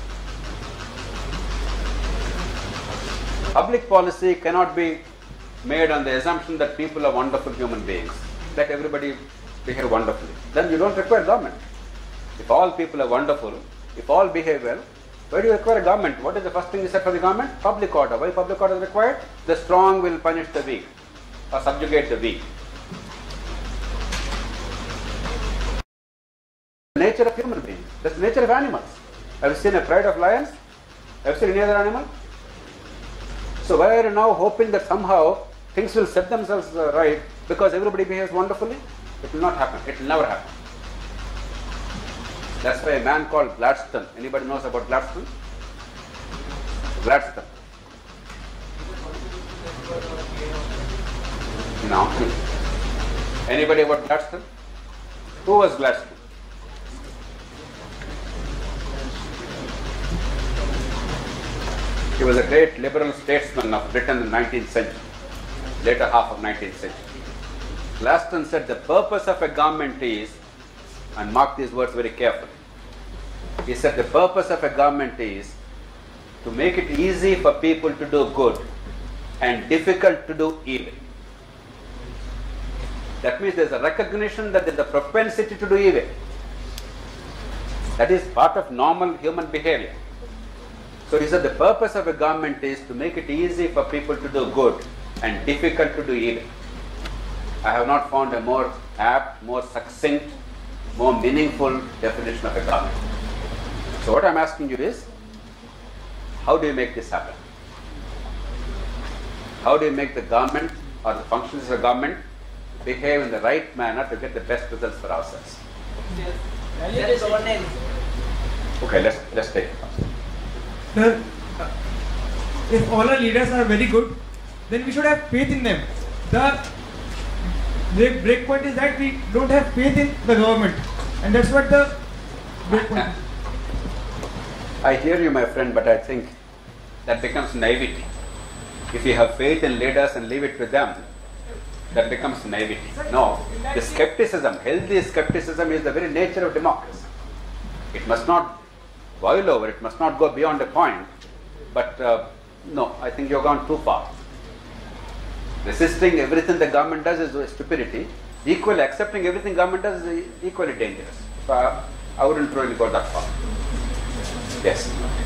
Public policy cannot be made on the assumption that people are wonderful human beings. Let everybody behave wonderfully. Then you don't require government. If all people are wonderful, if all behave well, why do you require a government? What is the first thing you said for the government? Public order. Why public order is required? The strong will punish the weak or subjugate the weak. The nature of human beings. That's the nature of animals. Have you seen a pride of lions? Have you seen any other animal? So why are you now hoping that somehow things will set themselves uh, right because everybody behaves wonderfully? It will not happen. It will never happen. That's why a man called Gladstone. Anybody knows about Gladstone? Gladstone. No. Anybody about Gladstone? Who was Gladstone? He was a great liberal statesman of Britain in the nineteenth century, later half of nineteenth century. Gladstone said the purpose of a government is, and mark these words very carefully, he said the purpose of a government is to make it easy for people to do good and difficult to do evil. That means there is a recognition that there is a propensity to do evil. That is part of normal human behavior. So he said the purpose of a government is to make it easy for people to do good and difficult to do evil. I have not found a more apt, more succinct, more meaningful definition of a government. So what I am asking you is, how do you make this happen? How do you make the government or the functions of the government behave in the right manner to get the best results for ourselves? Okay, let's let's take it. Sir, if all our leaders are very good, then we should have faith in them. The break, break point is that we don't have faith in the government, and that's what the break point is. I hear you, my friend, but I think that becomes naivety. If you have faith in leaders and leave it to them, that becomes naivety. No, the skepticism, healthy skepticism is the very nature of democracy. It must not boil over, it must not go beyond a point. But uh, no, I think you've gone too far. Resisting everything the government does is stupidity. Equally accepting everything government does is equally dangerous. So I, I wouldn't really go that far. Yes.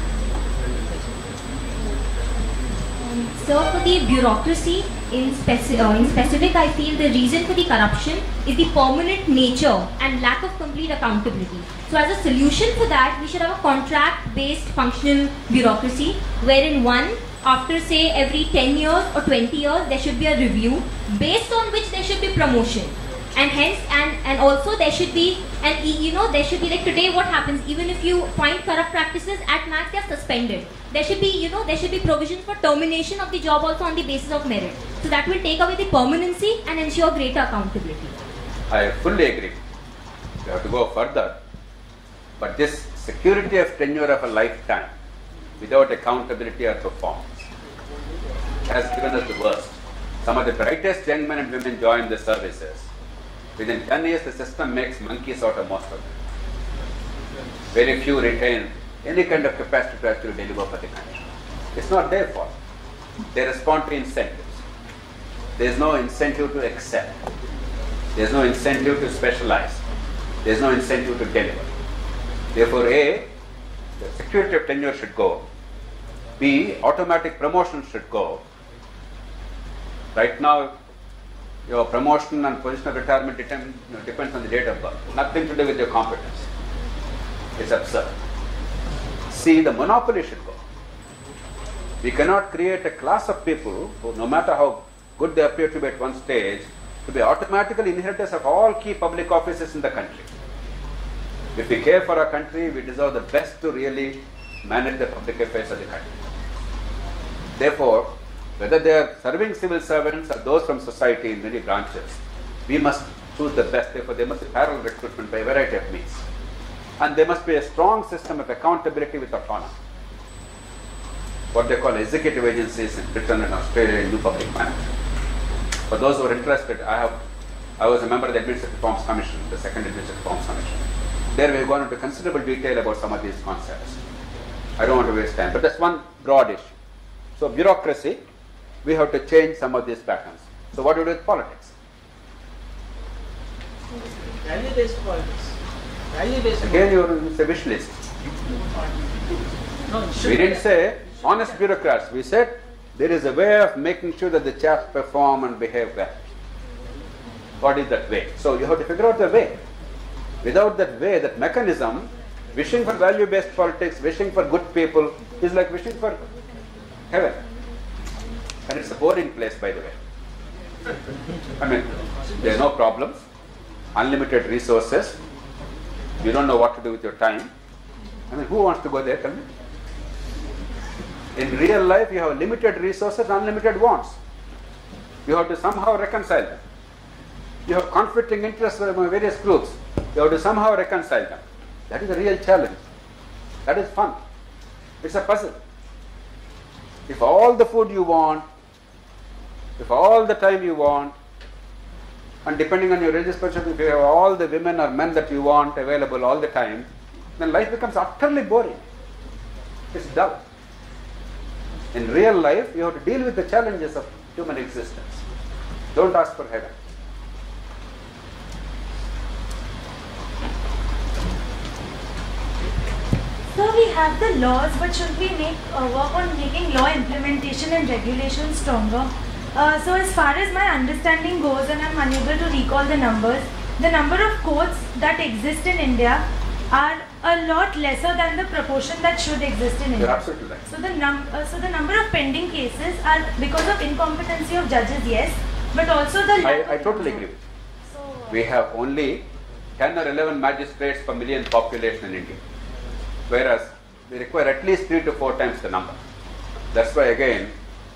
So for the bureaucracy, in, speci uh, in specific, I feel the reason for the corruption is the permanent nature and lack of complete accountability. So as a solution for that, we should have a contract-based functional bureaucracy, wherein one, after say every ten years or twenty years, there should be a review, based on which there should be promotion. And hence, and, and also there should be, and you know, there should be like today what happens, even if you find corrupt practices, at max they are suspended. There should be, you know, there should be provisions for termination of the job also on the basis of merit. So that will take away the permanency and ensure greater accountability. I fully agree. You have to go further. But this security of tenure of a lifetime without accountability or performance has given us the worst. Some of the brightest young men and women join the services. Within ten years, the system makes monkeys out of most of them. Very few retain any kind of capacity to actually deliver for the country. It's not their fault. They respond to incentives. There is no incentive to excel. There is no incentive to specialize. There is no incentive to deliver. Therefore, A, the security of tenure should go. B, automatic promotion should go. Right now, your promotion and position of retirement depend, you know, depends on the date of birth. Nothing to do with your competence. It's absurd. C, the monopoly should go. We cannot create a class of people who, no matter how good they appear to be at one stage, to be automatically inheritors of all key public offices in the country. If we care for our country, we deserve the best to really manage the public affairs of the country. Therefore, whether they are serving civil servants or those from society in many branches, we must choose the best. Therefore, there must be parallel recruitment by a variety of means. And there must be a strong system of accountability with autonomy. What they call executive agencies in Britain and Australia in new public management. For those who are interested, I have, I was a member of the Administrative Reforms Commission, the second Administrative Reforms Commission. There we have gone into considerable detail about some of these concepts. I don't want to waste time, but that's one broad issue. So bureaucracy, we have to change some of these patterns. So what do we do with politics? Value-based politics. Value-based. Again, you it's a wish list. No, it should We be- didn't say honest bureaucrats. We said there is a way of making sure that the chaps perform and behave well. What is that way? So you have to figure out the way. Without that way, that mechanism, wishing for value-based politics, wishing for good people, is like wishing for heaven. And it's a boring place, by the way. I mean, there are no problems, unlimited resources, you don't know what to do with your time. I mean, who wants to go there, tell me? In real life, you have limited resources, unlimited wants. You have to somehow reconcile them. You have conflicting interests among various groups. You have to somehow reconcile them. That is a real challenge. That is fun. It's a puzzle. If all the food you want, if all the time you want, and depending on your religious perspective, if you have all the women or men that you want available all the time, then life becomes utterly boring. It's dull. In real life, you have to deal with the challenges of human existence. Don't ask for heaven. So we have the laws, but should we make uh, work on making law implementation and regulation stronger? Uh, so as far as my understanding goes, and I'm unable to recall the numbers, the number of courts that exist in India are a lot lesser than the proportion that should exist in India. You're absolutely right. So the num uh, so the number of pending cases are because of incompetency of judges, yes, but also the I, I totally agree with you. We have only ten or eleven magistrates per million population in India, whereas we require at least three to four times the number. That's why again,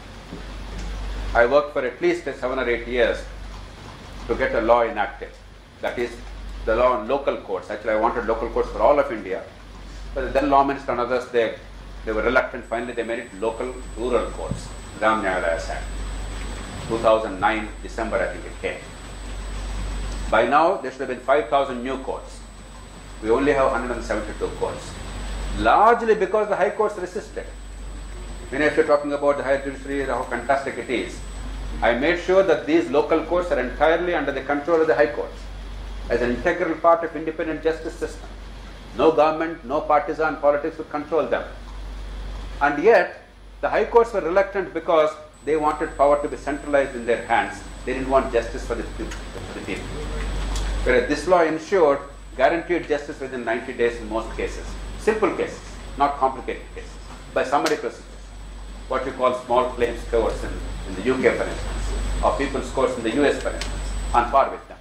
I worked for at least seven or eight years to get a law enacted. That is the law on local courts. Actually, I wanted local courts for all of India, but then law minister and others, they, they were reluctant. Finally, they made it local rural courts. Ram Nyayalaya Act. two thousand nine, December, I think it came. By now, there should have been five thousand new courts. We only have one hundred seventy-two courts. Largely because the high courts resisted. When if you're talking about the higher judiciary, how fantastic it is, I made sure that these local courts are entirely under the control of the high courts as an integral part of independent justice system. No government, no partisan politics would control them. And yet, the high courts were reluctant because they wanted power to be centralized in their hands. They didn't want justice for the, for the people. Whereas this law ensured guaranteed justice within ninety days in most cases. Simple cases, not complicated cases, by summary procedures. What we call small claims courts in, in the U K, for instance, or people's courts in the U S, for instance, on par with them.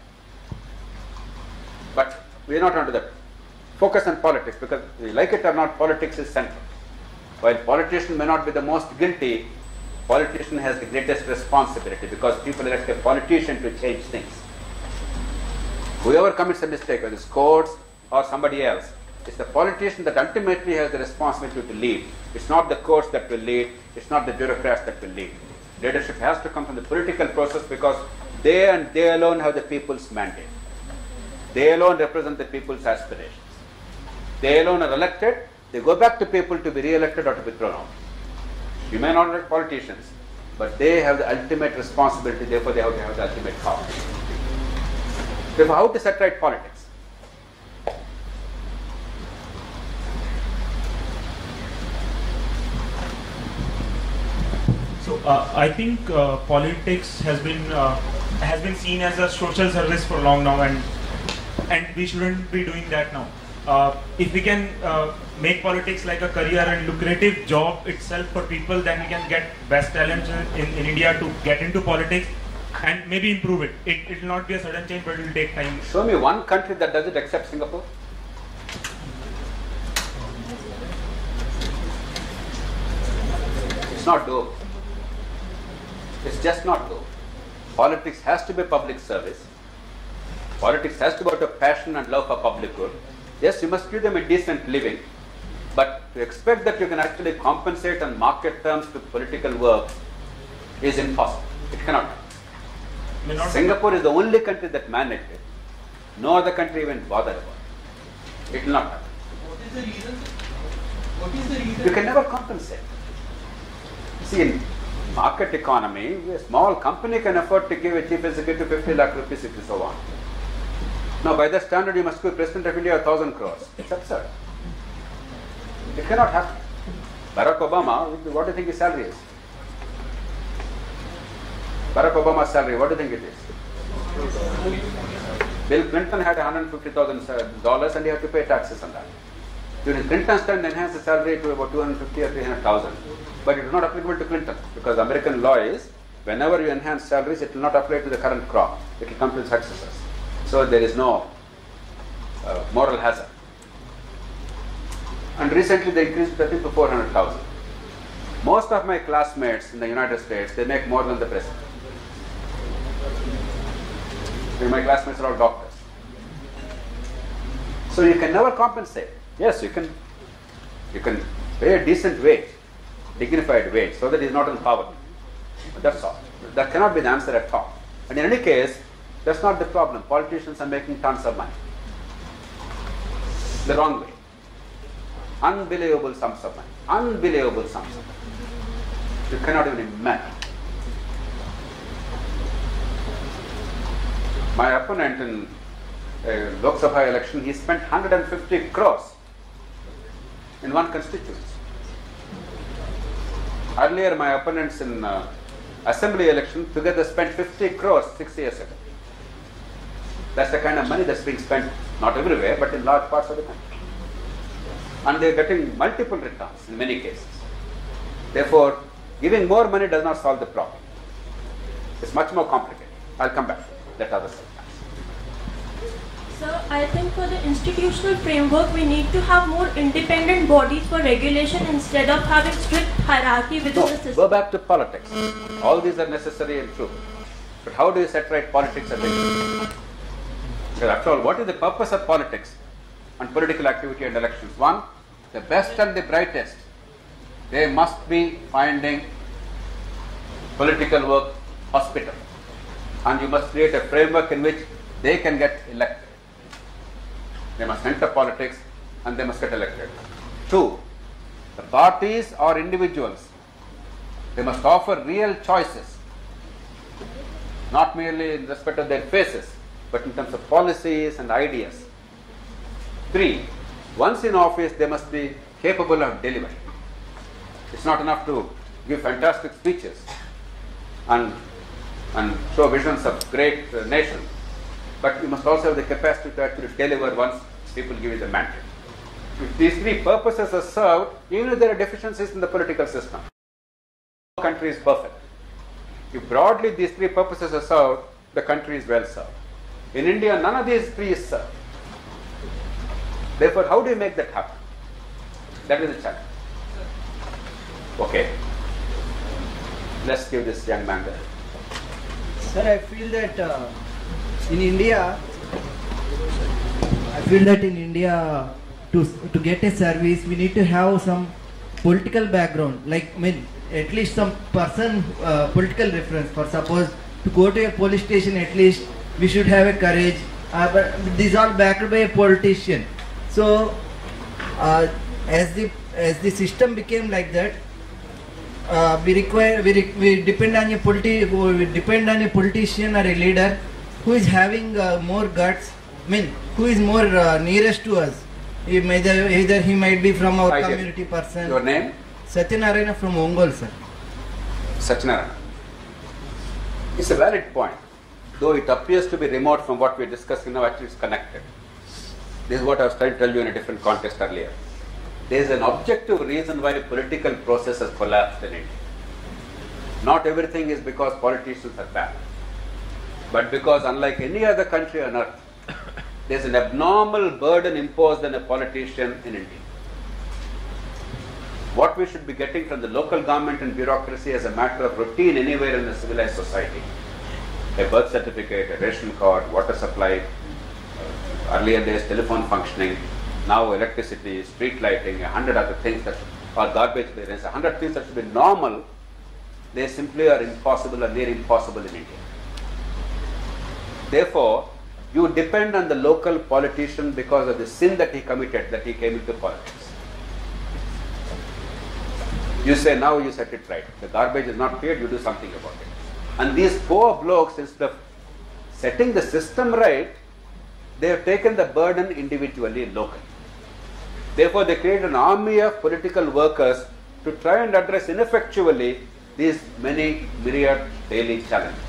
But we are not onto that. Focus on politics, because like it or not, politics is central. While politician may not be the most guilty, politician has the greatest responsibility because people elect a politician to change things. Whoever commits a mistake, whether it's courts or somebody else, it's the politician that ultimately has the responsibility to lead. It's not the courts that will lead, it's not the bureaucrats that will lead. Leadership has to come from the political process because they and they alone have the people's mandate. They alone represent the people's aspirations. They alone are elected, they go back to people to be re-elected or to be thrown out. You may not elect politicians, but they have the ultimate responsibility, therefore they have to have the ultimate power. Therefore, how to set right politics? So uh, I think uh, politics has been uh, has been seen as a social service for long now, and and we shouldn't be doing that now. uh, if we can uh, make politics like a career and lucrative job itself for people, then we can get best talents in, in India to get into politics and maybe improve it. It it will not be a sudden change, but it will take time. Show me one country that does it except Singapore. It's not dope. It's just not dope. Politics has to be public service. Politics has to be out of passion and love for public good. Yes, you must give them a decent living, but to expect that you can actually compensate on market terms to political work is impossible. It cannot happen. Singapore is the only country that managed it. No other country even bothered about it. It will not happen. What is the reason? What is the reason? You can never compensate. See, in market economy, a small company can afford to give a chief executive fifty lakh rupees if you so want. Now, by that standard, you must give President of India a thousand crores. It's absurd. It cannot happen. Barack Obama, what do you think his salary is? Barack Obama's salary, what do you think it is? Bill Clinton had one hundred fifty thousand dollars and he had to pay taxes on that. During Clinton's time, they enhanced the salary to about two hundred fifty or three hundred thousand. But it is not applicable to Clinton because American law is whenever you enhance salaries, it will not apply to the current crop. It will come to the successors. So there is no uh, moral hazard. And recently they increased it I think to four hundred thousand. Most of my classmates in the United States, they make more than the president. My classmates are all doctors. So you can never compensate. Yes, you can you can pay a decent wage, dignified wage, so that he is not in poverty. But that's all. That cannot be the answer at all. And in any case, that's not the problem. Politicians are making tons of money. The wrong way. Unbelievable sums of money. Unbelievable sums of money. You cannot even imagine. My opponent in a Lok Sabha election, he spent one hundred fifty crores in one constituency. Earlier, my opponents in uh, assembly election together spent fifty crores six years ago. That's the kind of money that's being spent, not everywhere, but in large parts of the country. And they're getting multiple returns in many cases. Therefore, giving more money does not solve the problem. It's much more complicated. I'll come back to that other side. Sir, I think for the institutional framework, we need to have more independent bodies for regulation instead of having strict hierarchy within No, the system. go back to politics. All these are necessary and true. But how do you set right politics and regulation? Because after all, what is the purpose of politics and political activity and elections? One, the best and the brightest, they must be finding political work hospitable. And you must create a framework in which they can get elected. They must enter politics and they must get elected. Two, the parties or individuals, they must offer real choices, not merely in respect of their faces, but in terms of policies and ideas. Three, once in office, they must be capable of delivering. It's not enough to give fantastic speeches and, and show visions of great uh, nation, but you must also have the capacity to actually deliver once people give you the mandate. If these three purposes are served, even if there are deficiencies in the political system, no country is perfect. If broadly these three purposes are served, the country is well served. In India, none of these three is served. Therefore, how do you make that happen? That is the challenge. Okay. Let's give this young man the... Sir, I feel that uh, in India, I feel that in India, to to get a service, we need to have some political background. Like, I mean, at least some person, uh, political reference. For suppose to go to a police station, at least we should have a courage. Uh, but these are backed by a politician. So, uh, as the as the system became like that, uh, we require we, re, we depend on a politi we depend on a politician or a leader who is having uh, more guts. I mean, who is more uh, nearest to us. He may either, either he might be from our I community guess. person. Your name? Satyanarayana from Ongol, sir. Satyanarayana. It's a valid point. Though it appears to be remote from what we are discussing now, actually it's connected. This is what I was trying to tell you in a different context earlier. There is an objective reason why political process has collapsed in India. Not everything is because politicians are bad, but because unlike any other country on earth, there is an abnormal burden imposed on a politician in India. What we should be getting from the local government and bureaucracy as a matter of routine anywhere in a civilized society. A birth certificate, a ration card, water supply, uh, earlier days telephone functioning, now electricity, street lighting, a hundred other things that are garbage clearance, a hundred things that should be normal, they simply are impossible or near impossible in India. Therefore, you depend on the local politician because of the sin that he committed, that he came into politics. You say, now you set it right. The garbage is not cleared, you do something about it. And these poor blokes, instead of setting the system right, they have taken the burden individually, locally. Therefore, they create an army of political workers to try and address ineffectually these many myriad daily challenges.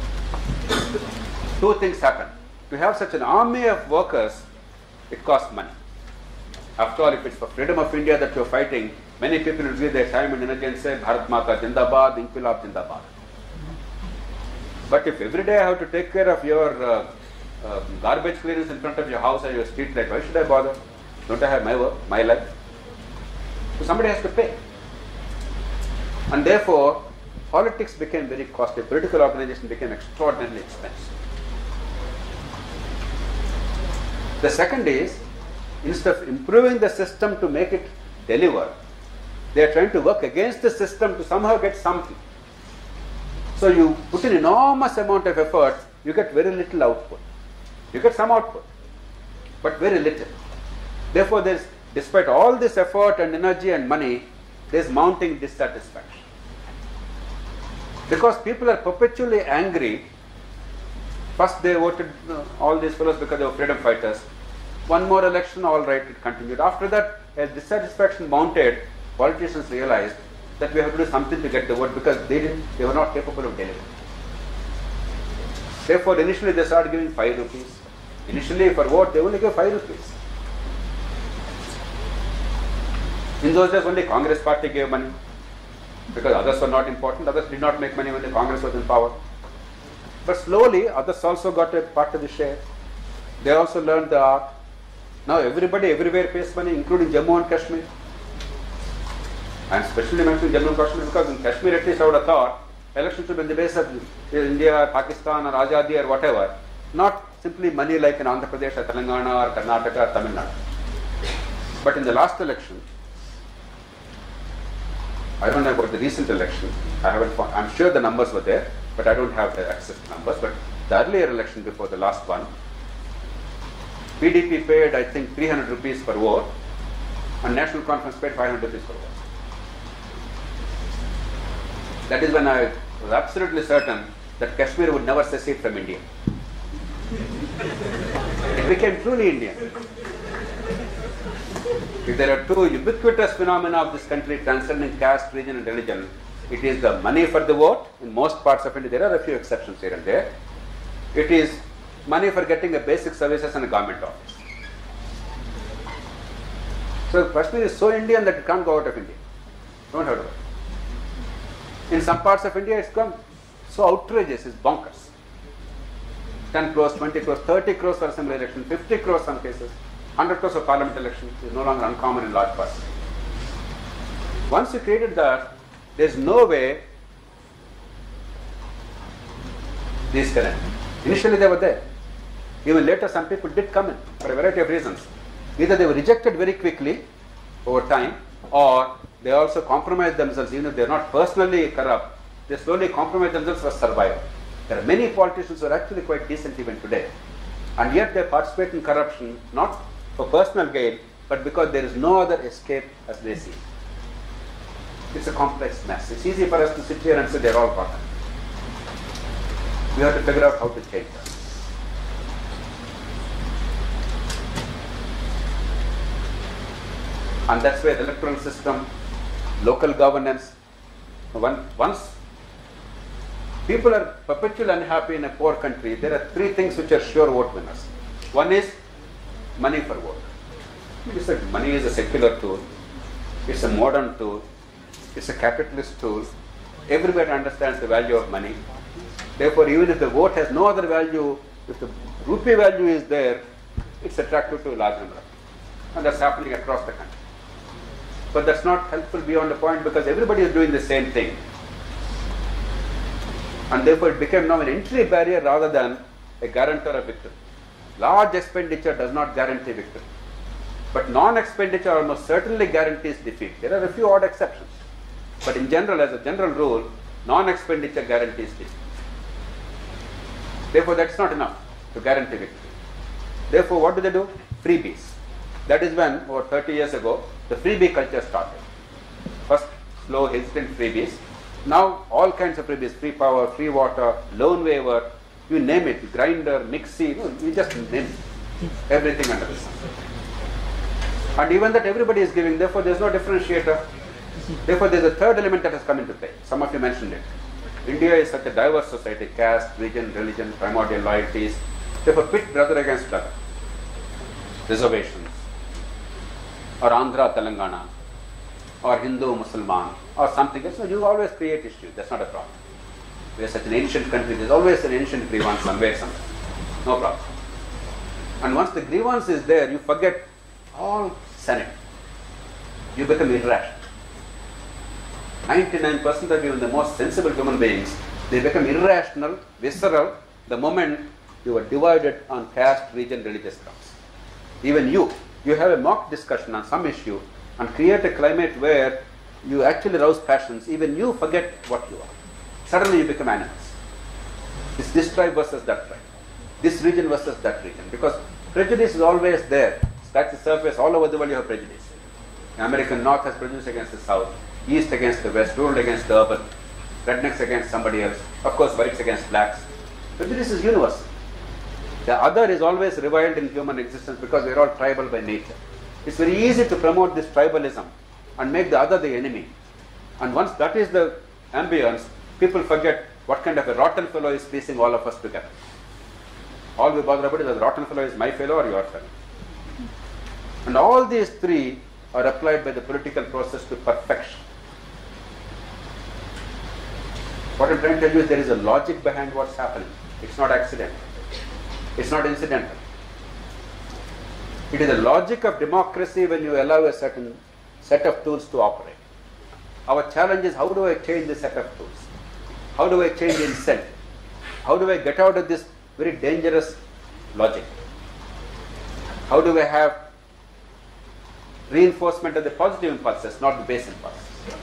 Two things happen. To have such an army of workers, it costs money. After all, if it's for freedom of India that you're fighting, many people will give their time and energy and say, Bharat Mata Jindabad, Inqilab Jindabad. But if every day I have to take care of your uh, uh, garbage clearance in front of your house or your street light, why should I bother? Don't I have my work, my life? So somebody has to pay. And therefore, politics became very costly. Political organization became extraordinarily expensive. The second is, instead of improving the system to make it deliver, they are trying to work against the system to somehow get something. So you put an enormous amount of effort, you get very little output. You get some output, but very little. Therefore, there is, despite all this effort and energy and money, there is mounting dissatisfaction. Because people are perpetually angry. First they voted uh, all these fellows because they were freedom fighters. One more election, all right, it continued. After that, as dissatisfaction mounted, politicians realized that we have to do something to get the vote because they didn't, they were not capable of delivering. Therefore, initially they started giving five rupees. Initially, for vote, they only gave five rupees. In those days, only Congress party gave money because others were not important. Others did not make money when the Congress was in power. But slowly, others also got a part of the share. They also learned the art. Now everybody everywhere pays money, including Jammu and Kashmir. I am especially mentioning Jammu and Kashmir because in Kashmir, at least I would have thought, elections should be on the basis of India, Pakistan or Azadi or whatever, not simply money like in Andhra Pradesh or Telangana or Karnataka or Tamil Nadu. But in the last election, I don't know about the recent election, I haven't found, I'm sure the numbers were there, but I don't have the access to numbers. But the earlier election before the last one, P D P paid, I think, three hundred rupees per vote, and National Conference paid five hundred rupees per vote. That is when I was absolutely certain that Kashmir would never secede from India. It became truly Indian. If there are two ubiquitous phenomena of this country transcending caste, region and religion, it is the money for the vote. In most parts of India, there are a few exceptions here and there. It is money for getting a basic services in a government office. So Kashmir is so Indian that it can't go out of India. Don't have to worry. In some parts of India, it's gone so outrageous, it's bonkers. ten crores, twenty crores, thirty crores for assembly election, fifty crores some cases, one hundred crores for parliament election is no longer uncommon in large parts. Once you created that, there's no way these can end. Initially they were there. Even later some people did come in for a variety of reasons. Either they were rejected very quickly over time, or they also compromised themselves. Even if they are not personally corrupt, they slowly compromise themselves for survival. There are many politicians who are actually quite decent even today, and yet they participate in corruption not for personal gain, but because there is no other escape as they see. It's a complex mess. It's easy for us to sit here and say they're all rotten. We have to figure out how to change that. And that's where the electoral system, local governance, one, once people are perpetually unhappy in a poor country, there are three things which are sure vote winners. One is money for vote. We said money is a secular tool, it's a modern tool, it's a capitalist tool. Everybody understands the value of money. Therefore, even if the vote has no other value, if the rupee value is there, it's attractive to a large number. And that's happening across the country. But that's not helpful beyond the point because everybody is doing the same thing. And therefore, it became now an entry barrier rather than a guarantor of victory. Large expenditure does not guarantee victory. But non-expenditure almost certainly guarantees defeat. There are a few odd exceptions. But in general, as a general rule, non-expenditure guarantees defeat. Therefore, that's not enough to guarantee victory. Therefore, what do they do? Freebies. That is when, over thirty years ago, the freebie culture started. First, slow, hesitant freebies. Now, all kinds of freebies, free power, free water, loan waiver, you name it, grinder, mixie, you just name it. Everything under the sun. And even that everybody is giving, therefore there is no differentiator. Therefore there is a third element that has come into play. Some of you mentioned it. India is such a diverse society, caste, region, religion, primordial loyalties. Therefore pit brother against brother. Reservations. Or Andhra, Telangana. Or Hindu, Muslim, or something else. So you always create issues. That's not a problem. We are such an ancient country. There is always an ancient grievance somewhere, somewhere. No problem. And once the grievance is there, you forget all sanity. You become irrational. ninety-nine percent of you, the most sensible human beings, they become irrational, visceral, the moment you are divided on caste, region, religious grounds. Even you, you have a mock discussion on some issue and create a climate where you actually rouse passions, even you forget what you are. Suddenly you become animals. It's this tribe versus that tribe. This region versus that region. Because prejudice is always there. Scratch the surface, all over the world you have prejudice. The American North has prejudice against the South, East against the West, rural against the urban, rednecks against somebody else, of course whites against blacks. Prejudice is universal. The other is always reviled in human existence because we are all tribal by nature. It's very easy to promote this tribalism and make the other the enemy. And once that is the ambience, people forget what kind of a rotten fellow is piecing all of us together. All we bother about is the rotten fellow is my fellow or your fellow. And all these three are applied by the political process to perfection. What I'm trying to tell you is there is a logic behind what's happening. It's not accidental. It's not incidental. It is the logic of democracy when you allow a certain set of tools to operate. Our challenge is, how do I change the set of tools? How do I change incent? How do I get out of this very dangerous logic? How do I have reinforcement of the positive impulses, not the base impulses?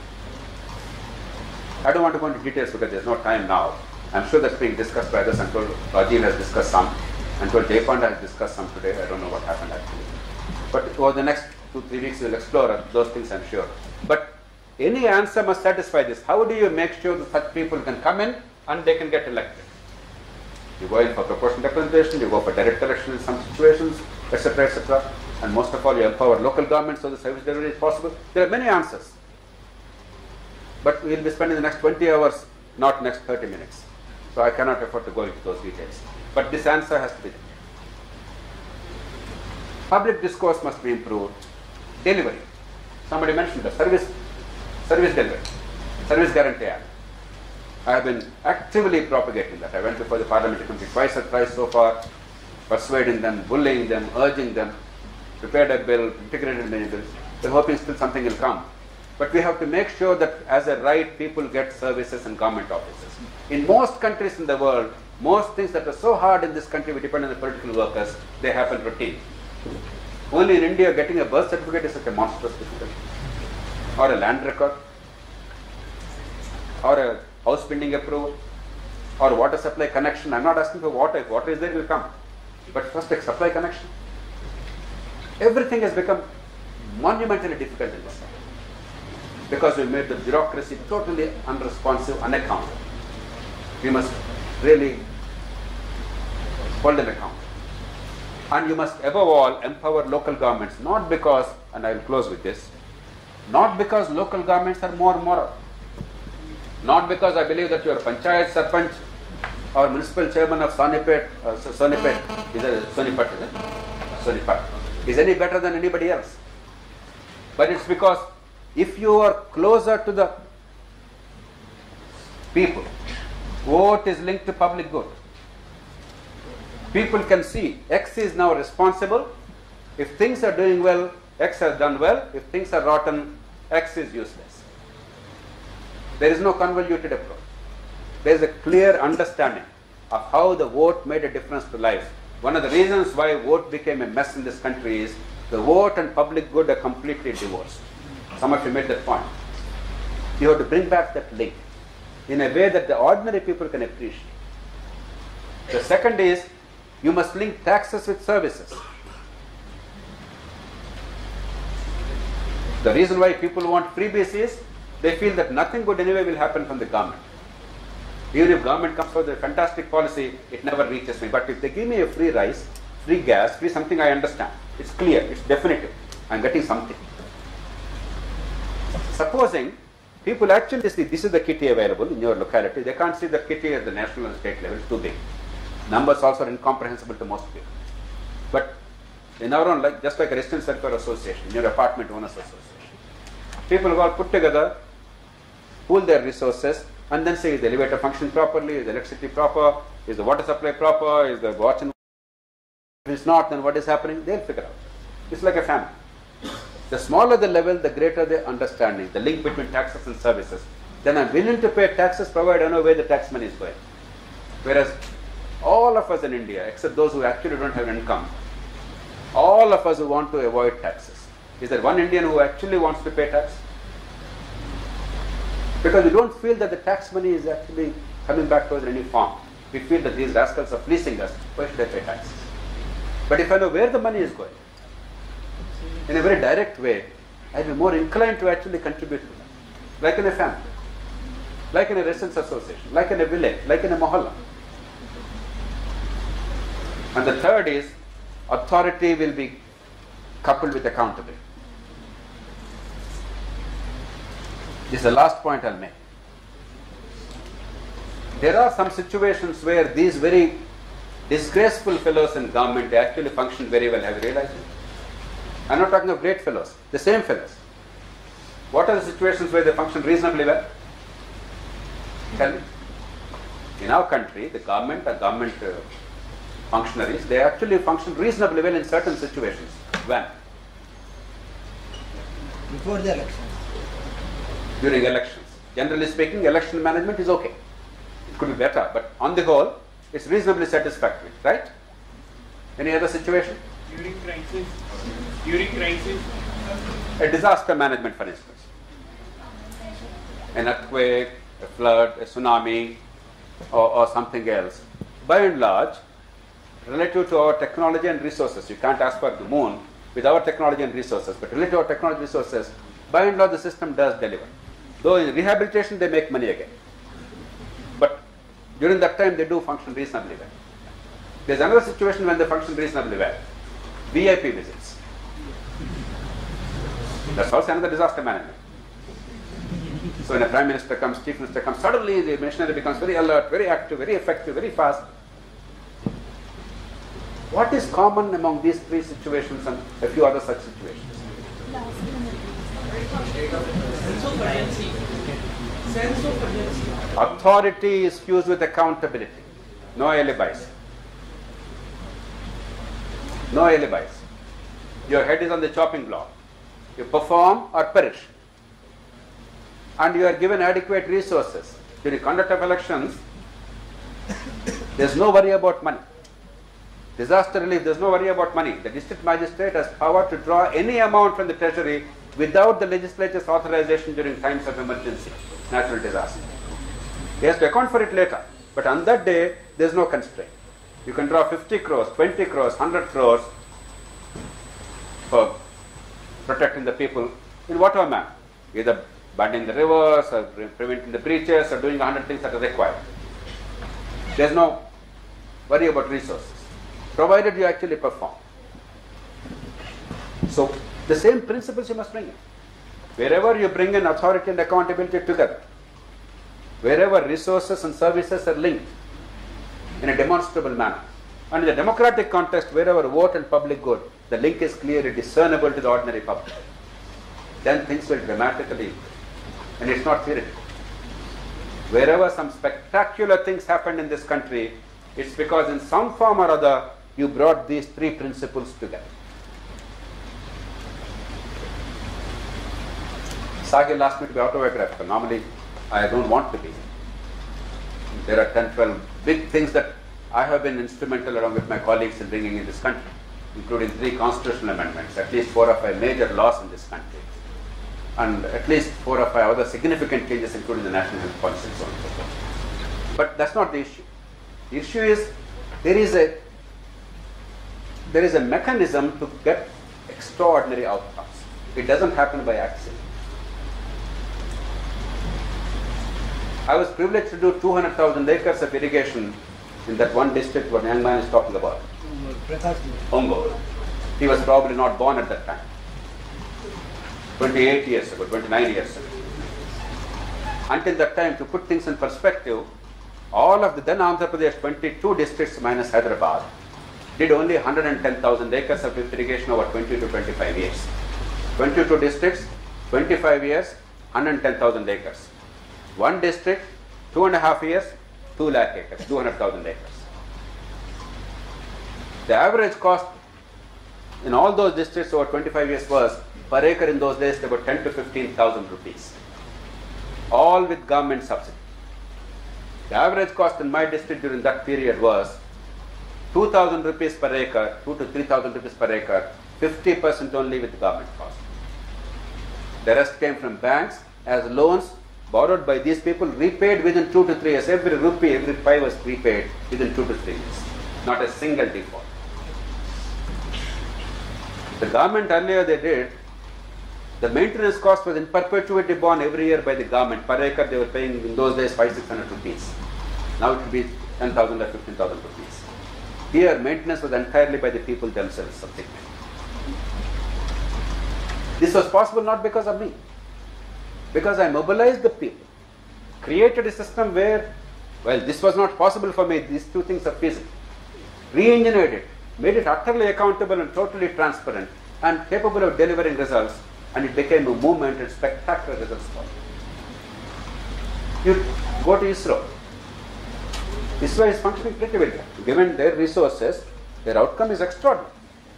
I don't want to go into details because there's no time now. I'm sure that's being discussed by others. I'm told Rajiv has discussed some. I'm told Jayapanda has discussed some today. I don't know what happened actually. But over the next two, three weeks we'll explore those things, I'm sure. But any answer must satisfy this. How do you make sure that such people can come in and they can get elected? You go in for proportional representation, you go for direct election in some situations, et cetera, et cetera. And most of all, you empower local governments so the service delivery is possible. There are many answers. But we will be spending the next twenty hours, not next thirty minutes. So I cannot afford to go into those details. But this answer has to be there. Public discourse must be improved. Delivery. Somebody mentioned the service, service delivery, service guarantee act. I have been actively propagating that. I went before the parliamentary committee twice or thrice so far, persuading them, bullying them, urging them, prepared a bill, integrated many bills. We're hoping still something will come. But we have to make sure that as a right, people get services in government offices. In most countries in the world, most things that are so hard in this country, we depend on the political workers, they happen routine. Only in India, getting a birth certificate is such a monstrous difficulty. Or a land record, or a house building approval, or water supply connection. I'm not asking for water. If water is there, it will come. But first, a supply connection. Everything has become monumentally difficult in this country because we made the bureaucracy totally unresponsive, unaccountable. We must really hold them accountable. And you must above all empower local governments, not because, and I will close with this, not because local governments are more moral, not because I believe that your panchayat sarpanch or municipal chairman of Sonipet, uh, Sonipet, is it Sonipat, is it? Sonipat. is any better than anybody else. But it's because if you are closer to the people, vote is linked to public good. People can see X is now responsible. If things are doing well, X has done well. If things are rotten, X is useless. There is no convoluted approach. There is a clear understanding of how the vote made a difference to life. One of the reasons why vote became a mess in this country is the vote and public good are completely divorced. Some of you made that point. You have to bring back that link in a way that the ordinary people can appreciate. The second is, you must link taxes with services. The reason why people want freebies is they feel that nothing good anyway will happen from the government. Even if government comes out with a fantastic policy, it never reaches me. But if they give me a free rice, free gas, free something, I understand. It's clear, it's definitive. I'm getting something. Supposing people actually see this is the kitty available in your locality, they can't see the kitty at the national and state level, it's too big. Numbers also are incomprehensible to most people. But in our own, like, just like a residence welfare association, in your apartment owners association, people who all put together, pool their resources, and then say, is the elevator function properly, is the electricity proper, is the water supply proper, is the watch and if it's not, then what is happening? They'll figure out. It's like a family. The smaller the level, the greater the understanding, the link between taxes and services. Then I'm willing to pay taxes provided I know where the tax money is going. Whereas all of us in India, except those who actually don't have income, all of us who want to avoid taxes. Is there one Indian who actually wants to pay tax? Because we don't feel that the tax money is actually coming back to us in any form. We feel that these rascals are fleecing us. Why should I pay taxes? But if I know where the money is going, in a very direct way, I'll be more inclined to actually contribute to that. Like in a family, like in a residence association, like in a village, like in a mohalla. And the third is, authority will be coupled with accountability. This is the last point I'll make. There are some situations where these very disgraceful fellows in government, they actually function very well. Have you realized it? I'm not talking of great fellows, the same fellows. What are the situations where they function reasonably well? Tell me. In our country, the government or government uh, functionaries, they actually function reasonably well in certain situations. When? Before the elections. During elections. Generally speaking, election management is okay. It could be better, but on the whole, it's reasonably satisfactory, right? Any other situation? During crisis. During crisis. A disaster management, for instance. An earthquake, a flood, a tsunami, or, or something else. By and large, relative to our technology and resources, you can't ask for the moon with our technology and resources, but relative to our technology and resources, by and large the system does deliver. Though in rehabilitation they make money again. But during that time they do function reasonably well. There's another situation when they function reasonably well. V I P visits. That's also another disaster management. So when a prime minister comes, chief minister comes, suddenly the machinery becomes very alert, very active, very effective, very fast. What is common among these three situations and a few other such situations? Sense of urgency. Sense of urgency. Authority is fused with accountability. No alibis. No alibis. Your head is on the chopping block. You perform or perish. And you are given adequate resources. During conduct of elections, there is no worry about money. Disaster relief, there is no worry about money. The district magistrate has power to draw any amount from the treasury without the legislature's authorization during times of emergency, natural disaster. He has to account for it later. But on that day, there is no constraint. You can draw fifty crores, twenty crores, one hundred crores for protecting the people in whatever manner. Either banning the rivers, or preventing the breaches, or doing a hundred things that are required. There is no worry about resources, provided you actually perform. So, the same principles you must bring in. Wherever you bring in authority and accountability together, wherever resources and services are linked in a demonstrable manner, and in the democratic context, wherever vote and public good the link is clearly discernible to the ordinary public, then things will dramatically improve. And it's not theoretical. Wherever some spectacular things happened in this country, it's because in some form or other you brought these three principles together. Sahil asked me to be autobiographical. Normally, I don't want to be. There are ten, twelve big things that I have been instrumental along with my colleagues in bringing in this country, including three constitutional amendments, at least four or five major laws in this country, and at least four or five other significant changes, including the national health policy and so on and so forth. But that's not the issue. The issue is there is a there is a mechanism to get extraordinary outcomes. It doesn't happen by accident. I was privileged to do two hundred thousand acres of irrigation in that one district what the young man is talking about. Ongo. He was probably not born at that time. twenty-eight years ago, twenty-nine years ago. Until that time, to put things in perspective, all of the then Andhra Pradesh twenty-two districts minus Hyderabad did only one hundred ten thousand acres of irrigation over twenty to twenty-five years. twenty-two districts, twenty-five years, one hundred ten thousand acres. One district, two and a half years, two lakh acres, two hundred thousand acres. The average cost in all those districts over twenty-five years was, per acre in those days, about ten to fifteen thousand rupees. All with government subsidy. The average cost in my district during that period was two thousand rupees per acre, two to three thousand rupees per acre, fifty percent only with government cost. The rest came from banks as loans borrowed by these people, repaid within two to three years. Every rupee, every five was repaid within two to three years. Not a single default. The government earlier they did, the maintenance cost was in perpetuity borne every year by the government. Per acre they were paying in those days five, six hundred rupees. Now it will be ten thousand or fifteen thousand rupees. Here maintenance was entirely by the people themselves. Something. This was possible not because of me. Because I mobilized the people, created a system where, well, this was not possible for me, these two things are feasible. Re-engineered it, made it utterly accountable and totally transparent and capable of delivering results, and it became a movement and spectacular results for it. You go to ISRO. ISRO is functioning pretty well. Given their resources, their outcome is extraordinary.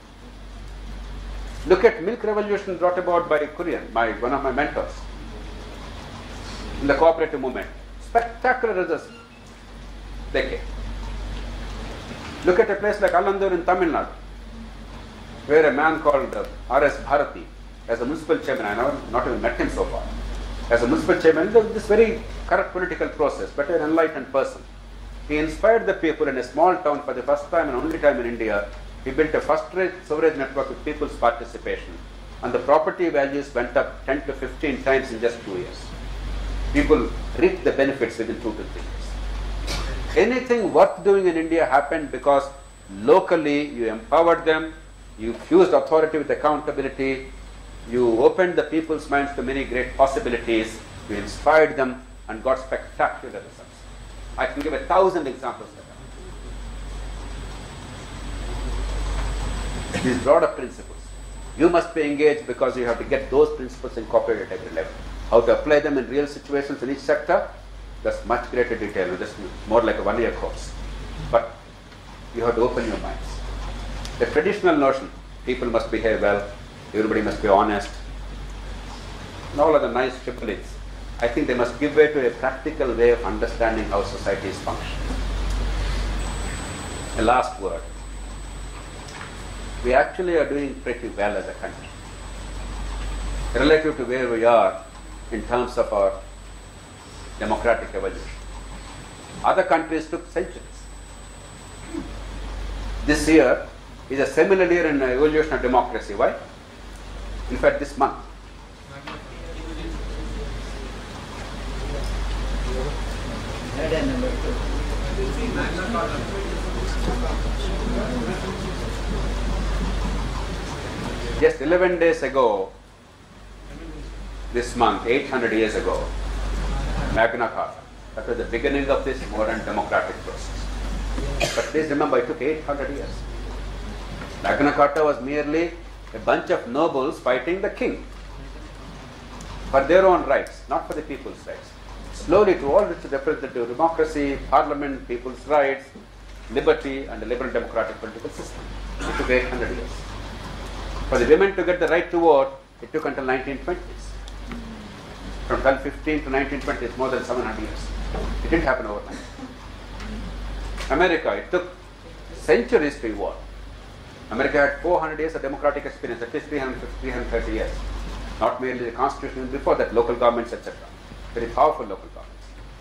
Look at milk revolution brought about by Kurian, my, one of my mentors, in the cooperative movement. Spectacular results they came. Look at a place like Alandur in Tamil Nadu, where a man called uh, R S Bharati, as a municipal chairman, I have not even met him so far, as a municipal chairman, this very corrupt political process, but an enlightened person. He inspired the people in a small town for the first time and only time in India. He built a first-rate sewerage network with people's participation, and the property values went up ten to fifteen times in just two years. People reaped the benefits within two to three years. Anything worth doing in India happened because locally you empowered them, you fused authority with accountability, you opened the people's minds to many great possibilities, you inspired them and got spectacular results. I can give a thousand examples of that. These broader principles. You must be engaged because you have to get those principles incorporated at every level. How to apply them in real situations in each sector, that's much greater detail. That's more like a one-year course. But you have to open your minds. The traditional notion, people must behave well, everybody must be honest, and all of the nice triplets, I think they must give way to a practical way of understanding how societies function. A last word. We actually are doing pretty well as a country, relative to where we are in terms of our democratic evolution. Other countries took centuries. This year is a seminal year in the evolution of democracy. Why? In fact, this month. Just eleven days ago, this month, eight hundred years ago, Magna Carta. That was the beginning of this modern democratic process. But please remember, it took eight hundred years. Magna Carta was merely a bunch of nobles fighting the king for their own rights, not for the people's rights. Slowly, to all which representative democracy, parliament, people's rights, liberty, and a liberal democratic political system. It took eight hundred years. For the women to get the right to vote, it took until nineteen twenties. From twelve fifteen to nineteen twenty, it's more than seven hundred years. It didn't happen overnight. America, it took centuries to evolve. America had four hundred years of democratic experience, at least three hundred fifty, three hundred thirty years. Not merely the constitution, before that, local governments, et cetera. Very powerful local governments.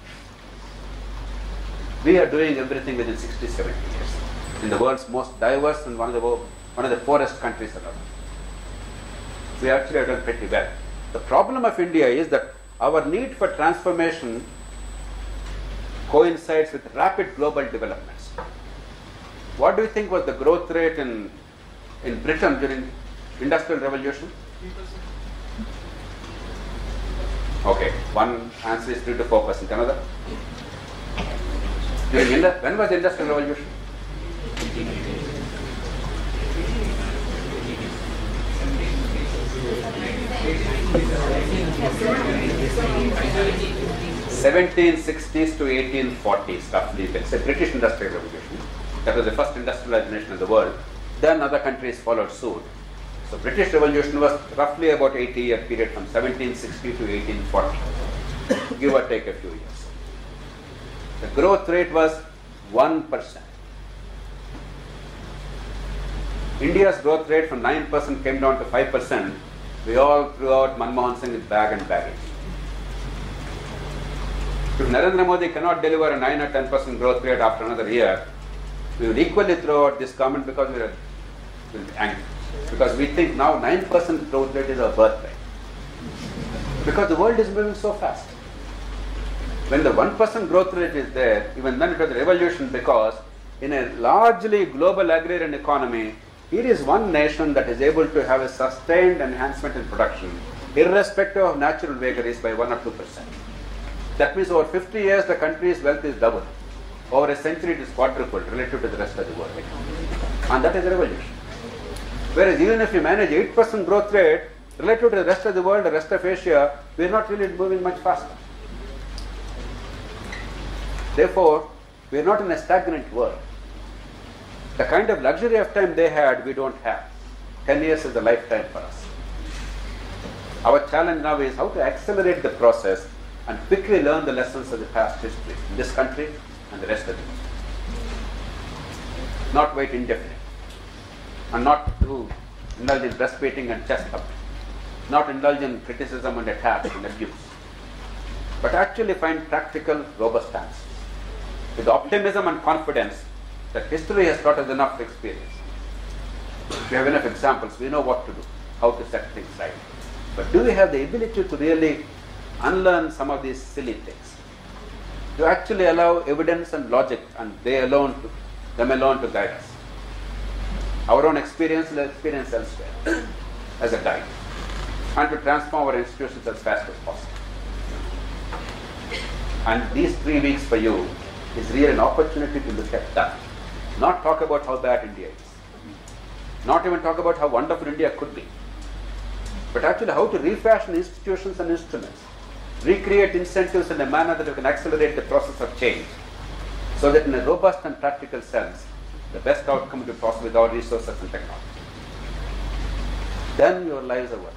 We are doing everything within sixty, seventy years. In the world's most diverse and one of the, one of the poorest countries around. We actually have done pretty well. The problem of India is that our need for transformation coincides with rapid global developments. What do you think was the growth rate in, in Britain during Industrial Revolution? Okay, one answer is three to four percent. Another? During Indu- when was the Industrial Revolution? seventeen sixties to eighteen forties, roughly. It's a British Industrial Revolution. That was the first industrialized nation in the world. Then other countries followed suit. So British Revolution was roughly about eighty year period from seventeen sixty to eighteen forty, give or take a few years. The growth rate was one percent. India's growth rate from nine percent came down to five percent. We all threw out Manmohan Singh's bag and baggage. If Narendra Modi cannot deliver a nine or ten percent growth rate after another year, we will equally throw out this government because we are angry. Because we think now nine percent growth rate is our birthright. Because the world is moving so fast. When the one percent growth rate is there, even then it was a revolution, because in a largely global agrarian economy, it is one nation that is able to have a sustained enhancement in production, irrespective of natural vagaries, by one or two percent. That means over fifty years the country's wealth is doubled. Over a century it is quadrupled relative to the rest of the world. And that is a revolution. Whereas even if you manage eight percent growth rate, relative to the rest of the world, the rest of Asia, we are not really moving much faster. Therefore, we are not in a stagnant world. The kind of luxury of time they had, we don't have. Ten years is a lifetime for us. Our challenge now is how to accelerate the process and quickly learn the lessons of the past history in this country and the rest of the world. Not wait indefinitely. And not to indulge in breastfeeding and chest thumping. Not indulge in criticism and attack and abuse. But actually find practical, robust answers. With optimism and confidence that history has taught us enough experience. We have enough examples, we know what to do, how to set things right. But do we have the ability to really unlearn some of these silly things? To actually allow evidence and logic and they alone to, them alone to guide us. Our own experience and experience elsewhere as a guide. And to transform our institutions as fast as possible. And these three weeks for you is really an opportunity to look at that. Not talk about how bad India is. Not even talk about how wonderful India could be. But actually how to refashion institutions and instruments. Recreate incentives in a manner that we can accelerate the process of change. So that in a robust and practical sense, the best outcome will be possible with our resources and technology. Then your lives are worth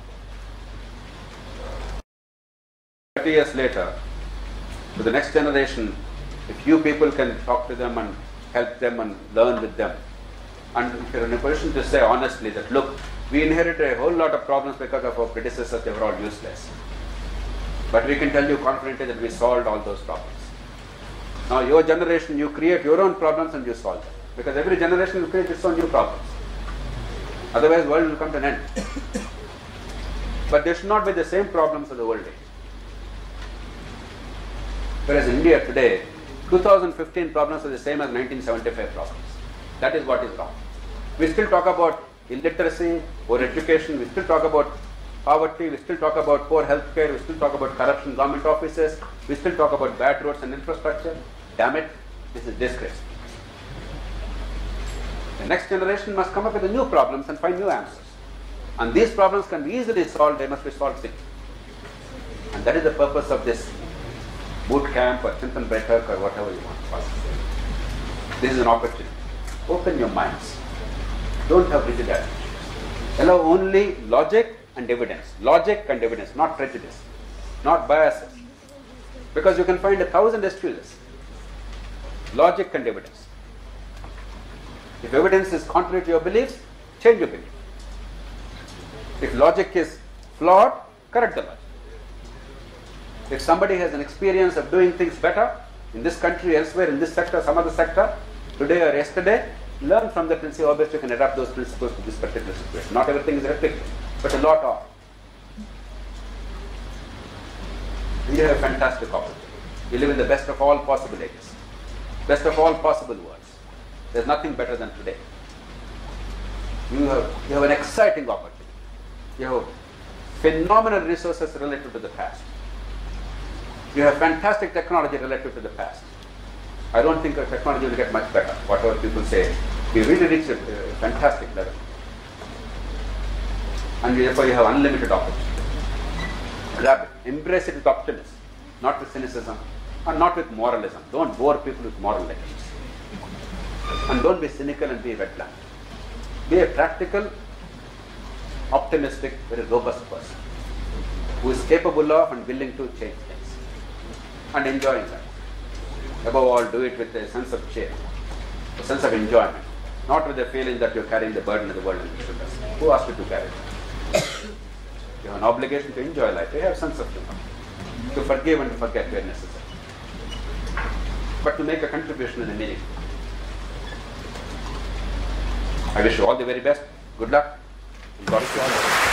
it. thirty years later, to the next generation, if you people can talk to them and help them and learn with them, and if you're in a position to say honestly that, look, we inherited a whole lot of problems because of our predecessors, they were all useless. But we can tell you confidently that we solved all those problems. Now your generation, you create your own problems and you solve them. Because every generation will create its own new problems. Otherwise the world will come to an end. But they should not be the same problems of the old age. Whereas in India today, two thousand fifteen problems are the same as nineteen seventy-five problems. That is what is wrong. We still talk about illiteracy or education, we still talk about poverty, we still talk about poor healthcare, we still talk about corruption in government offices, we still talk about bad roads and infrastructure. Damn it, this is disgrace. The next generation must come up with the new problems and find new answers. And these problems can be easily solved, they must be solved simply. And that is the purpose of this boot camp or Chintan Baitak or whatever you want to call it. This is an opportunity. Open your minds. Don't have rigid attitudes. Allow only logic and evidence. Logic and evidence, not prejudice, not biases. Because you can find a thousand excuses. Logic and evidence. If evidence is contrary to your beliefs, change your belief. If logic is flawed, correct the logic. If somebody has an experience of doing things better in this country, elsewhere, in this sector, some other sector, today or yesterday, learn from that and see how best you can adapt those principles to this particular situation. Not everything is replicable, but a lot are. We have a fantastic opportunity. We live in the best of all possible ages, best of all possible worlds. There's nothing better than today. You have, you have an exciting opportunity. You have phenomenal resources relative to the past. You have fantastic technology relative to the past. I don't think our technology will get much better, whatever people say. We really reached a uh, fantastic level. And therefore you have unlimited opportunity. Grab it. Embrace it with optimism, not with cynicism, and not with moralism. Don't bore people with moral lectures. And don't be cynical and be red blank. Be a practical, optimistic, very robust person who is capable of and willing to change things and enjoying that. Above all, do it with a sense of cheer, a sense of enjoyment, not with the feeling that you're carrying the burden of the world and you should. Who asked you to carry it? You have an obligation to enjoy life. You have a sense of humor, to forgive and to forget where necessary, but to make a contribution in a meaning. I wish you all the very best. Good luck. God bless you all.